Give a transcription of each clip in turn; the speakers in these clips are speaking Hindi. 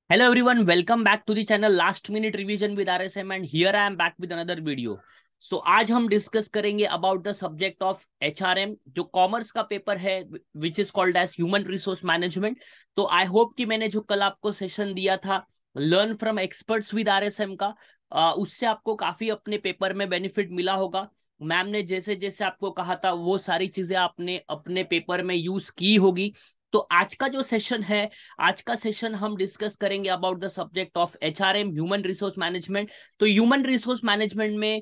Hello everyone, welcome back to the channel Last Minute Revision with RSM and here I am back with another video. So आज हम डिस्कस करेंगे about the subject of HRM जो कॉमर्स का पेपर है which is called as human resource management. तो आई होप कि मैंने जो कल आपको सेशन दिया था learn from experts with RSM का उससे आपको काफी अपने पेपर में बेनिफिट मिला होगा। मैम ने जैसे जैसे आपको कहा था वो सारी चीजें आपने अपने पेपर में यूज की होगी। तो आज का जो सेशन है, आज का सेशन हम डिस्कस करेंगे about the subject of HRM human resource management. तो ह्यूमन रिसोर्स मैनेजमेंट में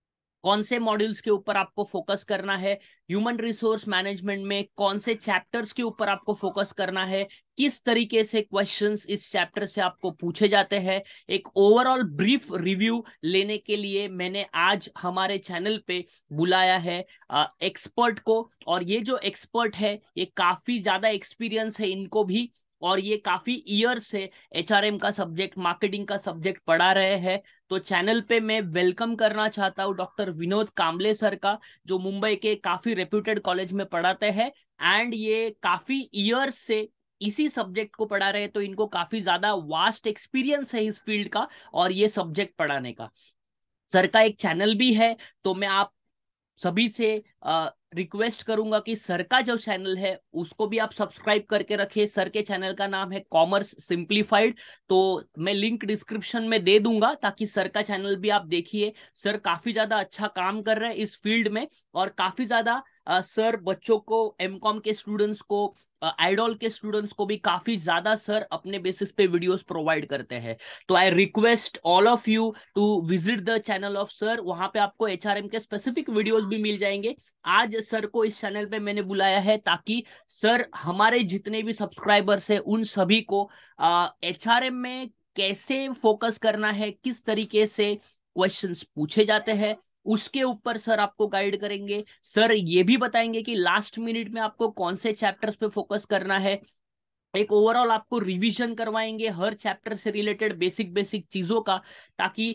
कौन से मॉड्यूल्स के ऊपर आपको फोकस करना है, ह्यूमन रिसोर्स मैनेजमेंट में कौन से चैप्टर्स के ऊपर आपको फोकस करना है, किस तरीके से क्वेश्चंस इस चैप्टर से आपको पूछे जाते हैं, एक ओवरऑल ब्रीफ रिव्यू लेने के लिए मैंने आज हमारे चैनल पे बुलाया है एक्सपर्ट को। और ये जो एक्सपर्ट है ये काफी ज्यादा एक्सपीरियंस है इनको भी, और ये काफी ईयर से एचआरएम का सब्जेक्ट, मार्केटिंग का सब्जेक्ट पढ़ा रहे हैं। तो चैनल पे मैं वेलकम करना चाहता हूँ डॉक्टर विनोद कांबले सर का, जो मुंबई के काफी रेप्यूटेड कॉलेज में पढ़ाते हैं एंड ये काफी ईयर से इसी सब्जेक्ट को पढ़ा रहे हैं। तो इनको काफी ज्यादा वास्ट एक्सपीरियंस है इस फील्ड का और ये सब्जेक्ट पढ़ाने का। सर का एक चैनल भी है, तो मैं आप सभी से रिक्वेस्ट करूंगा कि सर का जो चैनल है उसको भी आप सब्सक्राइब करके रखिए। सर के चैनल का नाम है कॉमर्स सिंप्लीफाइड, तो मैं लिंक डिस्क्रिप्शन में दे दूंगा ताकि सर का चैनल भी आप देखिए। सर काफी ज्यादा अच्छा काम कर रहे हैं इस फील्ड में और काफी ज्यादा सर बच्चों को, एमकॉम के स्टूडेंट्स को, आइडॉल के स्टूडेंट्स को भी काफी ज्यादा सर अपने बेसिस पे वीडियोस प्रोवाइड करते हैं। तो I request all of you to visit the channel of sir, वहां पे आपको एचआरएम के स्पेसिफिक वीडियोस भी मिल जाएंगे। आज सर को इस चैनल पे मैंने बुलाया है ताकि सर हमारे जितने भी सब्सक्राइबर्स हैं उन सभी को एचआरएम में कैसे फोकस करना है, किस तरीके से क्वेश्चंस पूछे जाते हैं, उसके ऊपर सर आपको गाइड करेंगे। सर ये भी बताएंगे कि लास्ट मिनट में आपको कौन से चैप्टर्स पे फोकस करना है। एक ओवरऑल आपको रिवीजन करवाएंगे हर चैप्टर से रिलेटेड बेसिक बेसिक चीजों का, ताकि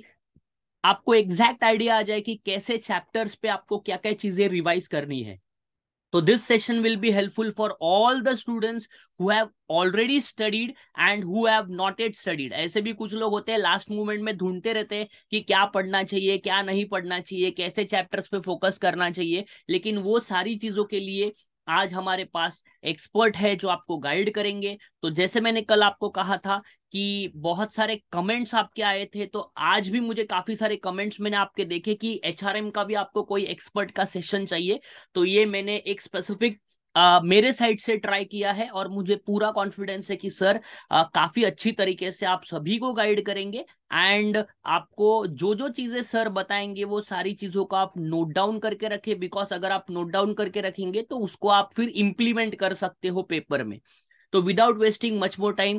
आपको एग्जैक्ट आइडिया आ जाए कि कैसे चैप्टर्स पे आपको क्या क्या चीजें रिवाइज करनी है। तो this session will be helpful for all the students who have already studied and who have not yet studied. ऐसे भी कुछ लोग होते हैं लास्ट मोमेंट में ढूंढते रहते हैं कि क्या पढ़ना चाहिए, क्या नहीं पढ़ना चाहिए, कैसे चैप्टर्स पे फोकस करना चाहिए, लेकिन वो सारी चीजों के लिए आज हमारे पास एक्सपर्ट है जो आपको गाइड करेंगे। तो जैसे मैंने कल आपको कहा था कि बहुत सारे कमेंट्स आपके आए थे, तो आज भी मुझे काफी सारे कमेंट्स मैंने आपके देखे कि एचआरएम का भी आपको कोई एक्सपर्ट का सेशन चाहिए। तो ये मैंने एक स्पेसिफिक मेरे साइड से ट्राई किया है और मुझे पूरा कॉन्फिडेंस है कि सर काफी अच्छी तरीके से आप सभी को गाइड करेंगे एंड आपको जो जो चीजें सर बताएंगे वो सारी चीजों को आप नोट डाउन करके रखें, बिकॉज अगर आप नोट डाउन करके रखेंगे तो उसको आप फिर इम्प्लीमेंट कर सकते हो पेपर में। तो without wasting much more time,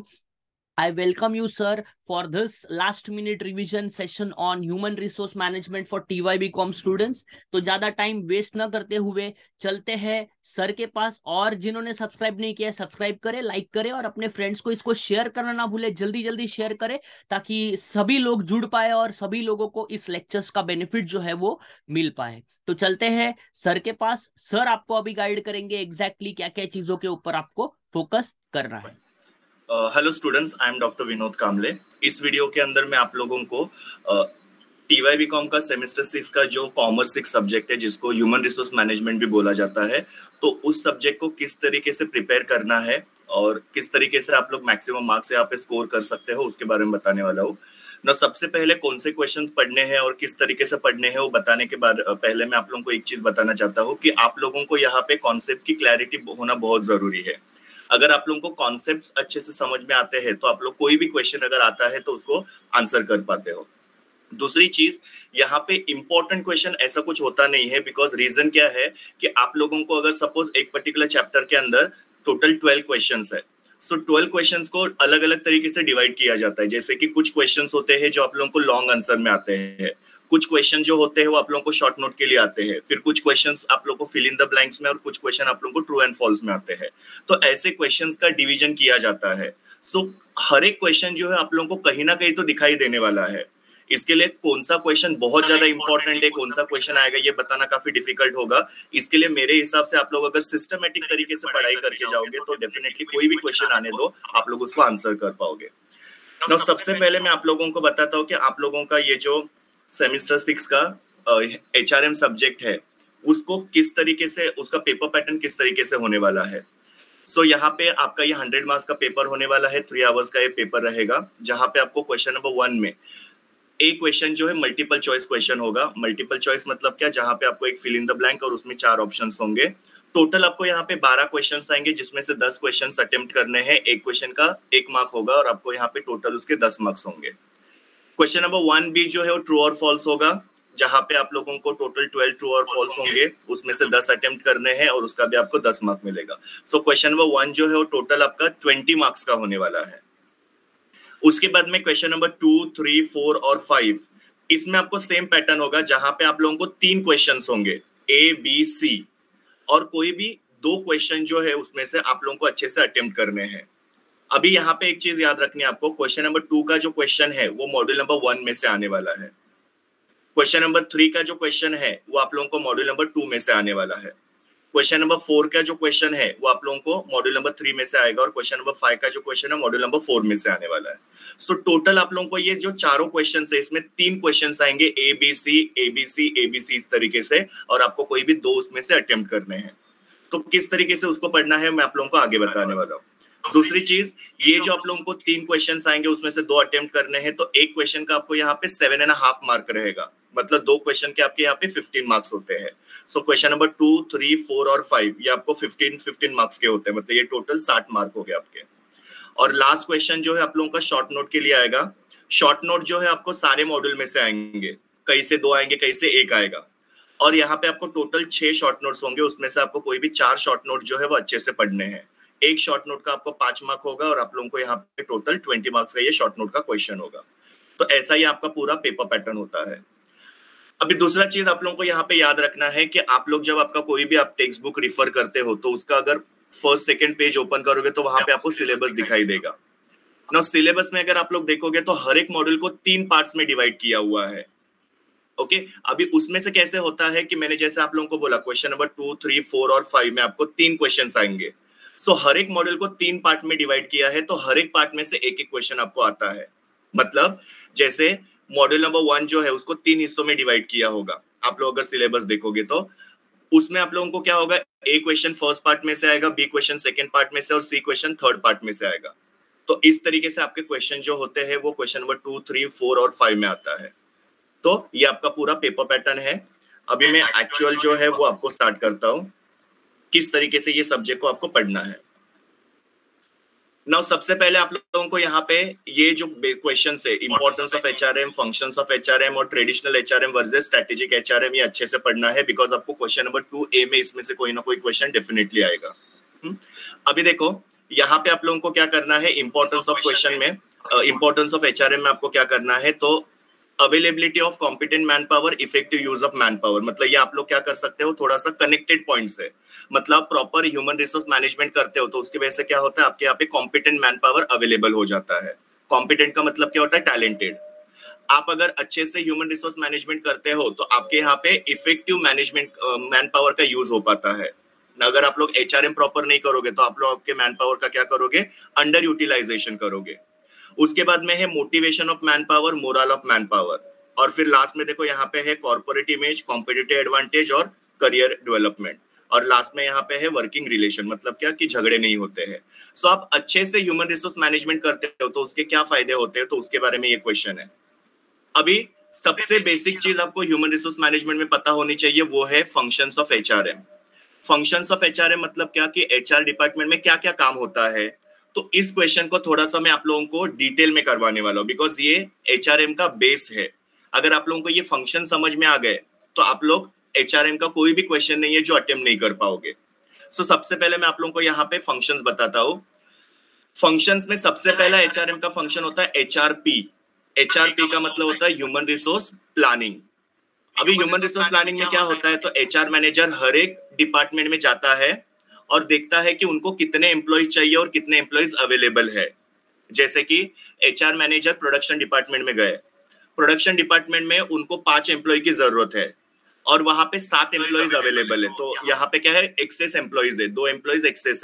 I welcome you, sir, for this last minute revision session on human resource management for TYBCom students। तो ज्यादा टाइम वेस्ट ना करते हुए चलते हैं सर के पास। और जिन्होंने सब्सक्राइब नहीं किया सब्सक्राइब करें, लाइक करें और अपने फ्रेंड्स को इसको शेयर करना ना भूले, जल्दी जल्दी शेयर करें ताकि सभी लोग जुड़ पाए और सभी लोगों को इस लेक्चर्स का बेनिफिट जो है वो मिल पाए। तो चलते हैं सर के पास। सर आपको अभी गाइड करेंगे एग्जैक्टली क्या क्या चीजों के ऊपर आपको फोकस करना है। Hello students, I am doctor Vinod Kamble. इस वीडियो के अंदर मैं आप लोगों को TYBCom का सेमेस्टर 6 का जो कॉमर्स 6 सब्जेक्ट है जिसको ह्यूमन रिसोर्स मैनेजमेंट भी बोला जाता है, तो उस सब्जेक्ट को किस तरीके से प्रिपेयर करना है और किस तरीके से आप लोग मैक्सिमम मार्क्स यहाँ पे स्कोर कर सकते हो उसके बारे में बताने वाला हूँ ना। सबसे पहले कौन से क्वेश्चंस पढ़ने हैं और किस तरीके से पढ़ने हैं वो बताने के बाद पहले मैं आप लोगों को एक चीज बताना चाहता हूँ कि आप लोगों को यहाँ पे कॉन्सेप्ट की क्लैरिटी होना बहुत जरूरी है। अगर आप लोगों को कॉन्सेप्ट्स अच्छे से समझ में आते हैं तो आप लोग कोई भी क्वेश्चन अगर आता है तो उसको आंसर कर पाते हो। दूसरी चीज, यहाँ पे इंपॉर्टेंट क्वेश्चन ऐसा कुछ होता नहीं है, बिकॉज रीजन क्या है कि आप लोगों को अगर सपोज एक पर्टिकुलर चैप्टर के अंदर टोटल 12 क्वेश्चंस है, सो 12 क्वेश्चंस को अलग अलग तरीके से डिवाइड किया जाता है। जैसे कि कुछ क्वेश्चंस होते हैं जो आप लोगों को लॉन्ग आंसर में आते हैं, कुछ क्वेश्चन जो होते हैं वो आप लोगों को शॉर्ट नोट के लिए आते हैं, फिर कुछ क्वेश्चंस आप लोगों को फिल इन द ब्लैंक्स में और कुछ क्वेश्चन आप लोगों को ट्रू एंड फॉल्स में आते हैं। तो ऐसे क्वेश्चंस का डिवीजन किया जाता है। सो हर एक क्वेश्चन जो है आप लोगों को कहीं ना कहीं तो दिखाई देने वाला है। इसके लिए कौन सा क्वेश्चन बहुत ज्यादा इंपॉर्टेंट है, कौन सा क्वेश्चन आएगा ये बताना काफी डिफिकल्ट होगा। इसके लिए मेरे हिसाब से आप लोग अगर सिस्टमेटिक तरीके से पढ़ाई करके जाओगे तो डेफिनेटली कोई भी क्वेश्चन आने दो आप लोग उसको आंसर कर पाओगे। तो सबसे पहले मैं आप लोगों को बताता हूँ कि आप लोगों का ये जो सेमेस्टर 6 का HRM सब्जेक्ट है उसको किस तरीके से, उसका पेपर पैटर्न किस तरीके से होने वाला है। यहाँ पे आपका ये 100 मार्क्स का पेपर होने वाला है, 3 आवर्स का ये पेपर रहेगा, जहां पे आपको क्वेश्चन नंबर 1 में एक क्वेश्चन जो है मल्टीपल चॉइस क्वेश्चन होगा। मल्टीपल चॉइस मतलब क्या, जहां पे आपको एक फिल इन द ब्लैंक और उसमें 4 ऑप्शंस होंगे। टोटल आपको यहाँ पे 12 क्वेश्चंस आएंगे, जिसमें से 10 क्वेश्चंस अटेम्प्ट करने हैं। एक क्वेश्चन का 1 मार्क होगा और आपको यहाँ पे टोटल उसके 10 मार्क्स होंगे। क्वेश्चन नंबर 1 भी जो है वो ट्रू और फॉल्स होगा, जहां पे आप लोगों को टोटल 12 ट्रू और फॉल्स होंगे, उसमें से 10 अटेम्प्ट करने हैं और उसका भी आपको 10 मार्क मिलेगा। क्वेश्चन नंबर 1 जो है वो टोटल आपका 20 मार्क्स का होने वाला है। उसके बाद में क्वेश्चन नंबर 2, 3, 4 और 5, इसमें आपको सेम पैटर्न होगा, जहां पे आप लोगों को 3 क्वेश्चंस होंगे, A, B, C, और कोई भी 2 क्वेश्चन जो है उसमें से आप लोगों को अच्छे से अटेम्प्ट करने हैं। अभी यहाँ पे एक चीज याद रखनी है आपको, क्वेश्चन नंबर 2 का जो क्वेश्चन है वो मॉड्यूल नंबर 1 में से आने वाला है। क्वेश्चन नंबर 3 का जो क्वेश्चन है वो आप लोगों को मॉड्यूल नंबर 2 में से आने वाला है। क्वेश्चन नंबर 4 का जो क्वेश्चन है वो आप लोगों को मॉड्यूल नंबर 3 में से आएगा, और क्वेश्चन नंबर 5 का जो क्वेश्चन है मॉड्यूल नंबर 4 में से आने वाला है। टोटल आप लोगों को ये जो चारों क्वेश्चन है इसमें 3 क्वेश्चन आएंगे, ABC, ABC, ABC इस तरीके से, और आपको कोई भी 2 उसमें से अटेम्प्ट करने हैं। तो किस तरीके से उसको पढ़ना है मैं आप लोगों को आगे बताने वाला हूँ। दूसरी चीज, ये जो आप लोगों को 3 क्वेश्चंस आएंगे उसमें से 2 अटेम्प्ट करने हैं, तो एक क्वेश्चन का आपको यहाँ पे 7.5 मार्क रहेगा, मतलब 2 क्वेश्चन के आपके यहाँ पे 15 मार्क्स होते हैं। क्वेश्चन नंबर 2, 3, 4 और 5 ये आपको 15 मार्क्स के होते हैं, मतलब ये टोटल 60 मार्क हो गए आपके। और लास्ट क्वेश्चन जो है आप लोगों का शॉर्ट नोट के लिए आएगा। शॉर्ट नोट जो है आपको सारे मॉड्यूल में से आएंगे, कहीं से 2 आएंगे, कहीं से 1 आएगा, और यहाँ पे आपको टोटल 6 शॉर्ट नोट्स होंगे, उसमें से आपको कोई भी 4 शॉर्ट नोट जो है वो अच्छे से पढ़ने हैं। एक शॉर्ट नोट का आपको 5 मार्क होगा, और आप लोगों को यहाँ पे टोटल 20 मार्क्स का ये शॉर्ट नोट का क्वेश्चन होगा। तो ऐसा ही आपका पूरा पेपर पैटर्न होता है। अभी दूसरा चीज आप लोगों को यहाँ पे याद रखना है कि आप लोग जब आपका कोई भी आप टेक्स्ट बुक रिफर करते हो तो उसका अगर फर्स्ट सेकंड पेज ओपन करोगे तो वहां पे आपको सिलेबस दिखाई देगा ना। सिलेबस में अगर आप लोग देखोगे तो हर एक मॉड्यूल को 3 पार्ट्स में डिवाइड किया हुआ है। ओके, अभी उसमें से कैसे होता है कि मैंने जैसे आप लोगों को बोला क्वेश्चन नंबर 2, 3, 4 और 5 में आपको 3 क्वेश्चन आएंगे। हर एक मॉड्यूल को 3 पार्ट में डिवाइड किया है, तो हर एक पार्ट में से एक एक क्वेश्चन आपको आता है। मतलब जैसे मॉड्यूल नंबर 1 जो है उसको 3 हिस्सों में डिवाइड किया होगा। आप लोग अगर सिलेबस देखोगे तो उसमें आप लोगों को क्या होगा, ए क्वेश्चन फर्स्ट पार्ट में से आएगा, बी क्वेश्चन सेकंड पार्ट में से, और सी क्वेश्चन थर्ड पार्ट में से आएगा। तो इस तरीके से आपके क्वेश्चन जो होते हैं वो क्वेश्चन नंबर 2, 3, 4 और 5 में आता है। तो ये आपका पूरा पेपर पैटर्न है। अभी मैं एक्चुअल जो है वो आपको स्टार्ट करता हूँ, किस तरीके से ये सब्जेक्ट को आपको पढ़ना है। नाउ सबसे पहले आप लोगों को यहाँ पे ये जो क्वेश्चन है, importance of HRM, functions of HRM और traditional HRM versus strategic HRM, ये अच्छे से पढ़ना है, बिकॉज आपको क्वेश्चन नंबर 2A में इसमें से कोई ना कोई क्वेश्चन डेफिनेटली आएगा। अभी देखो यहाँ पे आप लोगों को क्या करना है, इंपॉर्टेंस ऑफ क्वेश्चन में, इंपॉर्टेंस ऑफ एचआरएम में आपको क्या करना है, तो availability of competent man power, effective use of man power, मतलब ये आप लोग क्या कर सकते हो, थोड़ा सा कनेक्टेड पॉइंट्स है। मतलब प्रॉपर ह्यूमन रिसोर्स मैनेजमेंट करते हो तो उसकी वजह से क्या होता है, आपके यहाँ पे कॉम्पिटेंट मैन पावर अवेलेबल हो जाता है। कॉम्पिटेंट का मतलब क्या होता है, टैलेंटेड। आप अगर अच्छे से ह्यूमन रिसोर्स मैनेजमेंट करते हो तो आपके यहाँ पे इफेक्टिव मैनेजमेंट मैन पावर का यूज हो पाता है। अगर आप लोग एचआरएम प्रॉपर नहीं करोगे तो आप लोग आपके मैन पावर का क्या करोगे, अंडर यूटिलाइजेशन करोगे। उसके बाद में है motivation of man power, morale of man power, और फिर लास्ट में देखो यहाँ पे है कॉर्पोरेट इमेज, कॉम्पिटिटिव एडवांटेज और करियर डेवलपमेंट, और लास्ट में यहाँ पे है वर्किंग रिलेशन, मतलब क्या कि झगड़े नहीं होते हैं। आप अच्छे से ह्यूमन रिसोर्स मैनेजमेंट करते हो तो उसके क्या फायदे होते हैं, तो उसके बारे में ये क्वेश्चन है। अभी सबसे बेसिक चीज आपको ह्यूमन रिसोर्स मैनेजमेंट में पता होनी चाहिए, वो है functions of HRM. Functions of HRM मतलब क्या कि एचआर डिपार्टमेंट में क्या क्या काम होता है। तो इस क्वेश्चन को थोड़ा सा मैं आप लोगों को डिटेल में करवाने वाला हूं, बिकॉज ये एचआरएम का बेस है। अगर आप लोगों को ये फंक्शन समझ में आ गए तो आप लोग एचआरएम का कोई भी क्वेश्चन नहीं है जो अटेम्प्ट नहीं कर पाओगे। सबसे पहले मैं आप लोगों को यहाँ पे फंक्शंस बताता हूँ। फंक्शंस में सबसे पहला एचआरएम का फंक्शन होता है एचआरपी। एचआरपी का मतलब होता है ह्यूमन रिसोर्स प्लानिंग। अभी ह्यूमन रिसोर्स प्लानिंग में क्या होता है, तो एचआर मैनेजर हर एक डिपार्टमेंट में जाता है और देखता है कि उनको कितने एम्प्लॉइज चाहिए और कितने एम्प्लॉइज अवेलेबल है। जैसे कि एचआर मैनेजर प्रोडक्शन डिपार्टमेंट में गए, प्रोडक्शन डिपार्टमेंट में उनको 5 एम्प्लॉय की जरूरत है और वहां पे 7 एम्प्लॉइज अवेलेबल है, तो यहाँ पे क्या है, एक्सेस एम्प्लॉइज है, 2 एम्प्लॉइज एक्सेस है।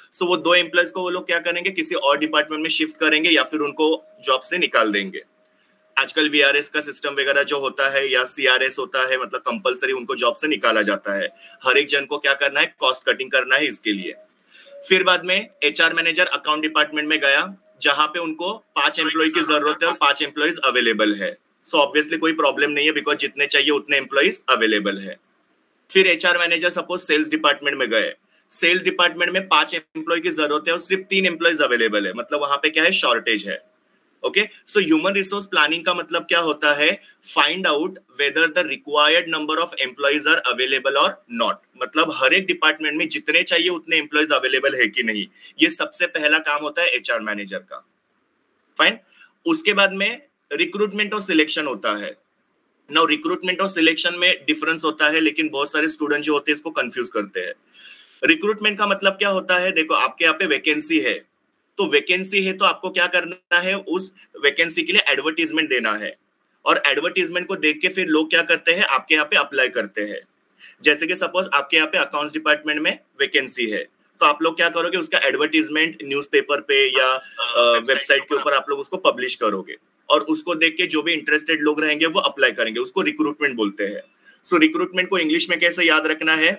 सो वो 2 एम्प्लॉयज को वो लोग क्या करेंगे, किसी और डिपार्टमेंट में शिफ्ट करेंगे या फिर उनको जॉब से निकाल देंगे। आजकल वीआरएस का सिस्टम वगैरह जो होता है या सीआरएस होता है, मतलब कंपलसरी उनको जॉब से निकाला जाता है। हर एक जन को क्या करना है, कॉस्ट कटिंग करना है इसके लिए। फिर बाद में एचआर मैनेजर अकाउंट डिपार्टमेंट में गया, जहां पे उनको 5 एम्प्लॉय की जरूरत है और 5 एम्प्लॉयज अवेलेबल है। सो ऑब्वियसली कोई प्रॉब्लम नहीं है, बिकॉज जितने चाहिए उतने एम्प्लॉयज अवेलेबल है। फिर HR manager suppose sales department में गए, सेल्स डिपार्टमेंट में 5 एम्प्लॉय की जरूरत है और सिर्फ 3 एम्प्लॉयज अवेलेबल है, मतलब वहां पे क्या है, शॉर्टेज है। Okay, so human resource planning का मतलब क्या होता है, find out whether the required number of employees are available और नॉट, मतलब हर एक डिपार्टमेंट में जितने चाहिए उतने एम्प्लॉयज अवेलेबल है कि नहीं, ये सबसे पहला काम होता है एचआर मैनेजर का। फाइन। उसके बाद में रिक्रूटमेंट और सिलेक्शन होता है। नाउ रिक्रूटमेंट और सिलेक्शन में डिफरेंस होता है, लेकिन बहुत सारे स्टूडेंट जो होते हैं इसको कंफ्यूज करते हैं। रिक्रूटमेंट का मतलब क्या होता है, देखो आपके यहाँ पे वैकेंसी है, तो वैकेंसी है तो आपको क्या करना है, उस वैकेंसी के लिए एडवर्टीजमेंट देना है, और एडवर्टीजमेंट को देख के फिर लोग क्या करते हैं, आपके यहाँ पे अप्लाई करते हैं। जैसे कि सपोज आपके यहाँ पे अकाउंट्स डिपार्टमेंट में वैकेंसी है, तो आप लोग क्या करोगे, उसका एडवर्टीजमेंट न्यूज़पेपर पे या वेबसाइट के ऊपर आप लोग उसको पब्लिश करोगे, और उसको देख के जो भी इंटरेस्टेड लोग रहेंगे वो अप्लाई करेंगे, उसको रिक्रूटमेंट बोलते हैं। सो रिक्रूटमेंट को इंग्लिश में कैसे याद रखना है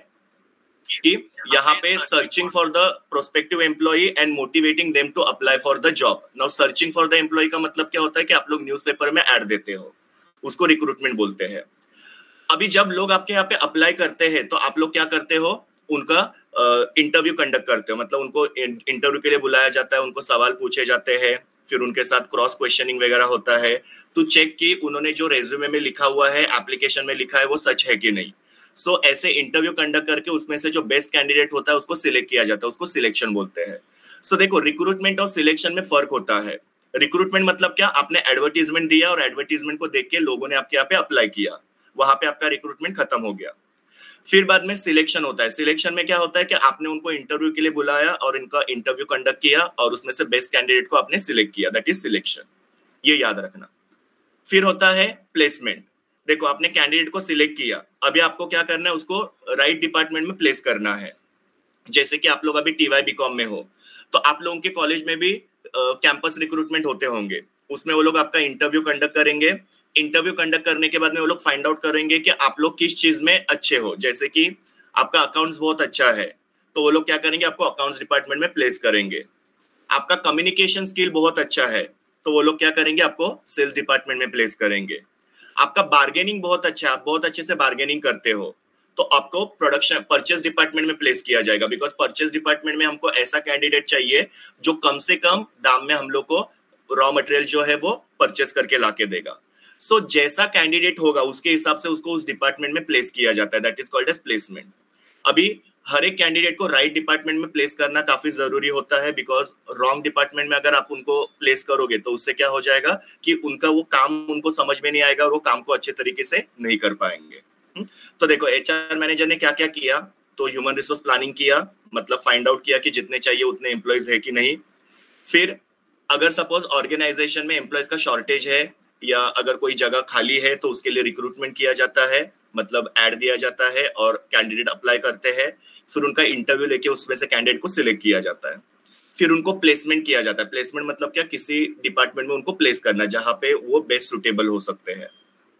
कि यहाँ पे searching for the prospective employee and motivating them to apply for the job. Now searching for the employee का मतलब क्या होता है कि आप लोग न्यूज़पेपर में ऐड देते हो, उसको रिक्रूटमेंट बोलते हैं। अभी जब लोग आपके यहाँ पे अप्लाई करते हैं तो आप लोग क्या करते हो, उनका इंटरव्यू कंडक्ट करते हो, मतलब उनको इंटरव्यू के लिए बुलाया जाता है, उनको सवाल पूछे जाते हैं, फिर उनके साथ क्रॉस क्वेश्चनिंग वगैरह होता है टू चेक कि उन्होंने जो रेज्यूमे में लिखा हुआ है, एप्लीकेशन में लिखा है, वो सच है कि नहीं। सो ऐसे इंटरव्यू कंडक्ट करके उसमें से जो बेस्ट कैंडिडेट होता है उसको सिलेक्ट किया जाता है, उसको सिलेक्शन बोलते हैं। सो देखो रिक्रूटमेंट और सिलेक्शन में फर्क होता है। रिक्रूटमेंट मतलब क्या, आपने एडवर्टीजमेंट दिया और एडवर्टीजमेंट को देख के लोगों ने आपके यहाँ पे अप्लाई किया, वहां पे आपका रिक्रूटमेंट खत्म हो गया। फिर बाद में सिलेक्शन होता है। सिलेक्शन में क्या होता है कि आपने उनको इंटरव्यू के लिए बुलाया और इनका इंटरव्यू कंडक्ट किया और उसमें से बेस्ट कैंडिडेट को आपने सिलेक्ट किया, दैट इज सिलेक्शन, ये याद रखना। फिर होता है प्लेसमेंट। देखो आपने कैंडिडेट को सिलेक्ट किया, अभी आपको क्या करना है, उसको राइट डिपार्टमेंट में प्लेस करना है। जैसे कि आप लोग अभी टीवाई बीकॉम में हो, तो आप लोगों के कॉलेज में भी कैंपस रिक्रूटमेंट होते होंगे, उसमें वो लोग आपका इंटरव्यू कंडक्ट करेंगे। इंटरव्यू कंडक्ट करने के बाद में वो लोग फाइंड आउट करेंगे कि आप लोग किस चीज में अच्छे हो। जैसे कि आपका अकाउंट्स बहुत अच्छा है, तो वो लोग क्या करेंगे, आपको अकाउंट्स डिपार्टमेंट में प्लेस करेंगे। आपका कम्युनिकेशन स्किल बहुत अच्छा है, तो वो लोग क्या करेंगे, आपको सेल्स डिपार्टमेंट में प्लेस करेंगे। आपका बार्गेनिंग बहुत अच्छा है, आप बहुत अच्छे से बार्गेनिंग करते हो, तो आपको प्रोडक्शन परचेस डिपार्टमेंट में प्लेस किया जाएगा, बिकॉज परचेस डिपार्टमेंट में हमको ऐसा कैंडिडेट चाहिए जो कम से कम दाम में हम लोग को रॉ मटेरियल जो है वो परचेस करके लाके देगा। सो जैसा कैंडिडेट होगा उसके हिसाब से उसको उस डिपार्टमेंट में प्लेस किया जाता है, that is called as placement. अभी हर एक कैंडिडेट को राइट डिपार्टमेंट में प्लेस करना काफी जरूरी होता है, बिकॉज रॉन्ग डिपार्टमेंट में अगर आप उनको प्लेस करोगे तो उससे क्या हो जाएगा कि उनका वो काम उनको समझ में नहीं आएगा और वो काम को अच्छे तरीके से नहीं कर पाएंगे। तो देखो एचआर मैनेजर ने क्या क्या किया, तो ह्यूमन रिसोर्स प्लानिंग किया, मतलब फाइंड आउट किया कि जितने चाहिए उतने एम्प्लॉयज है कि नहीं। फिर अगर सपोज ऑर्गेनाइजेशन में एम्प्लॉयज का शॉर्टेज है या अगर कोई जगह खाली है तो उसके लिए रिक्रूटमेंट किया जाता है, मतलब ऐड दिया जाता है और कैंडिडेट अप्लाई करते हैं। फिर उनका इंटरव्यू लेके उसमें से कैंडिडेट को सिलेक्ट किया जाता है। फिर उनको प्लेसमेंट किया जाता है। प्लेसमेंट मतलब क्या, किसी डिपार्टमेंट में उनको प्लेस करना जहां पे वो बेस्ट सुटेबल हो सकते हैं।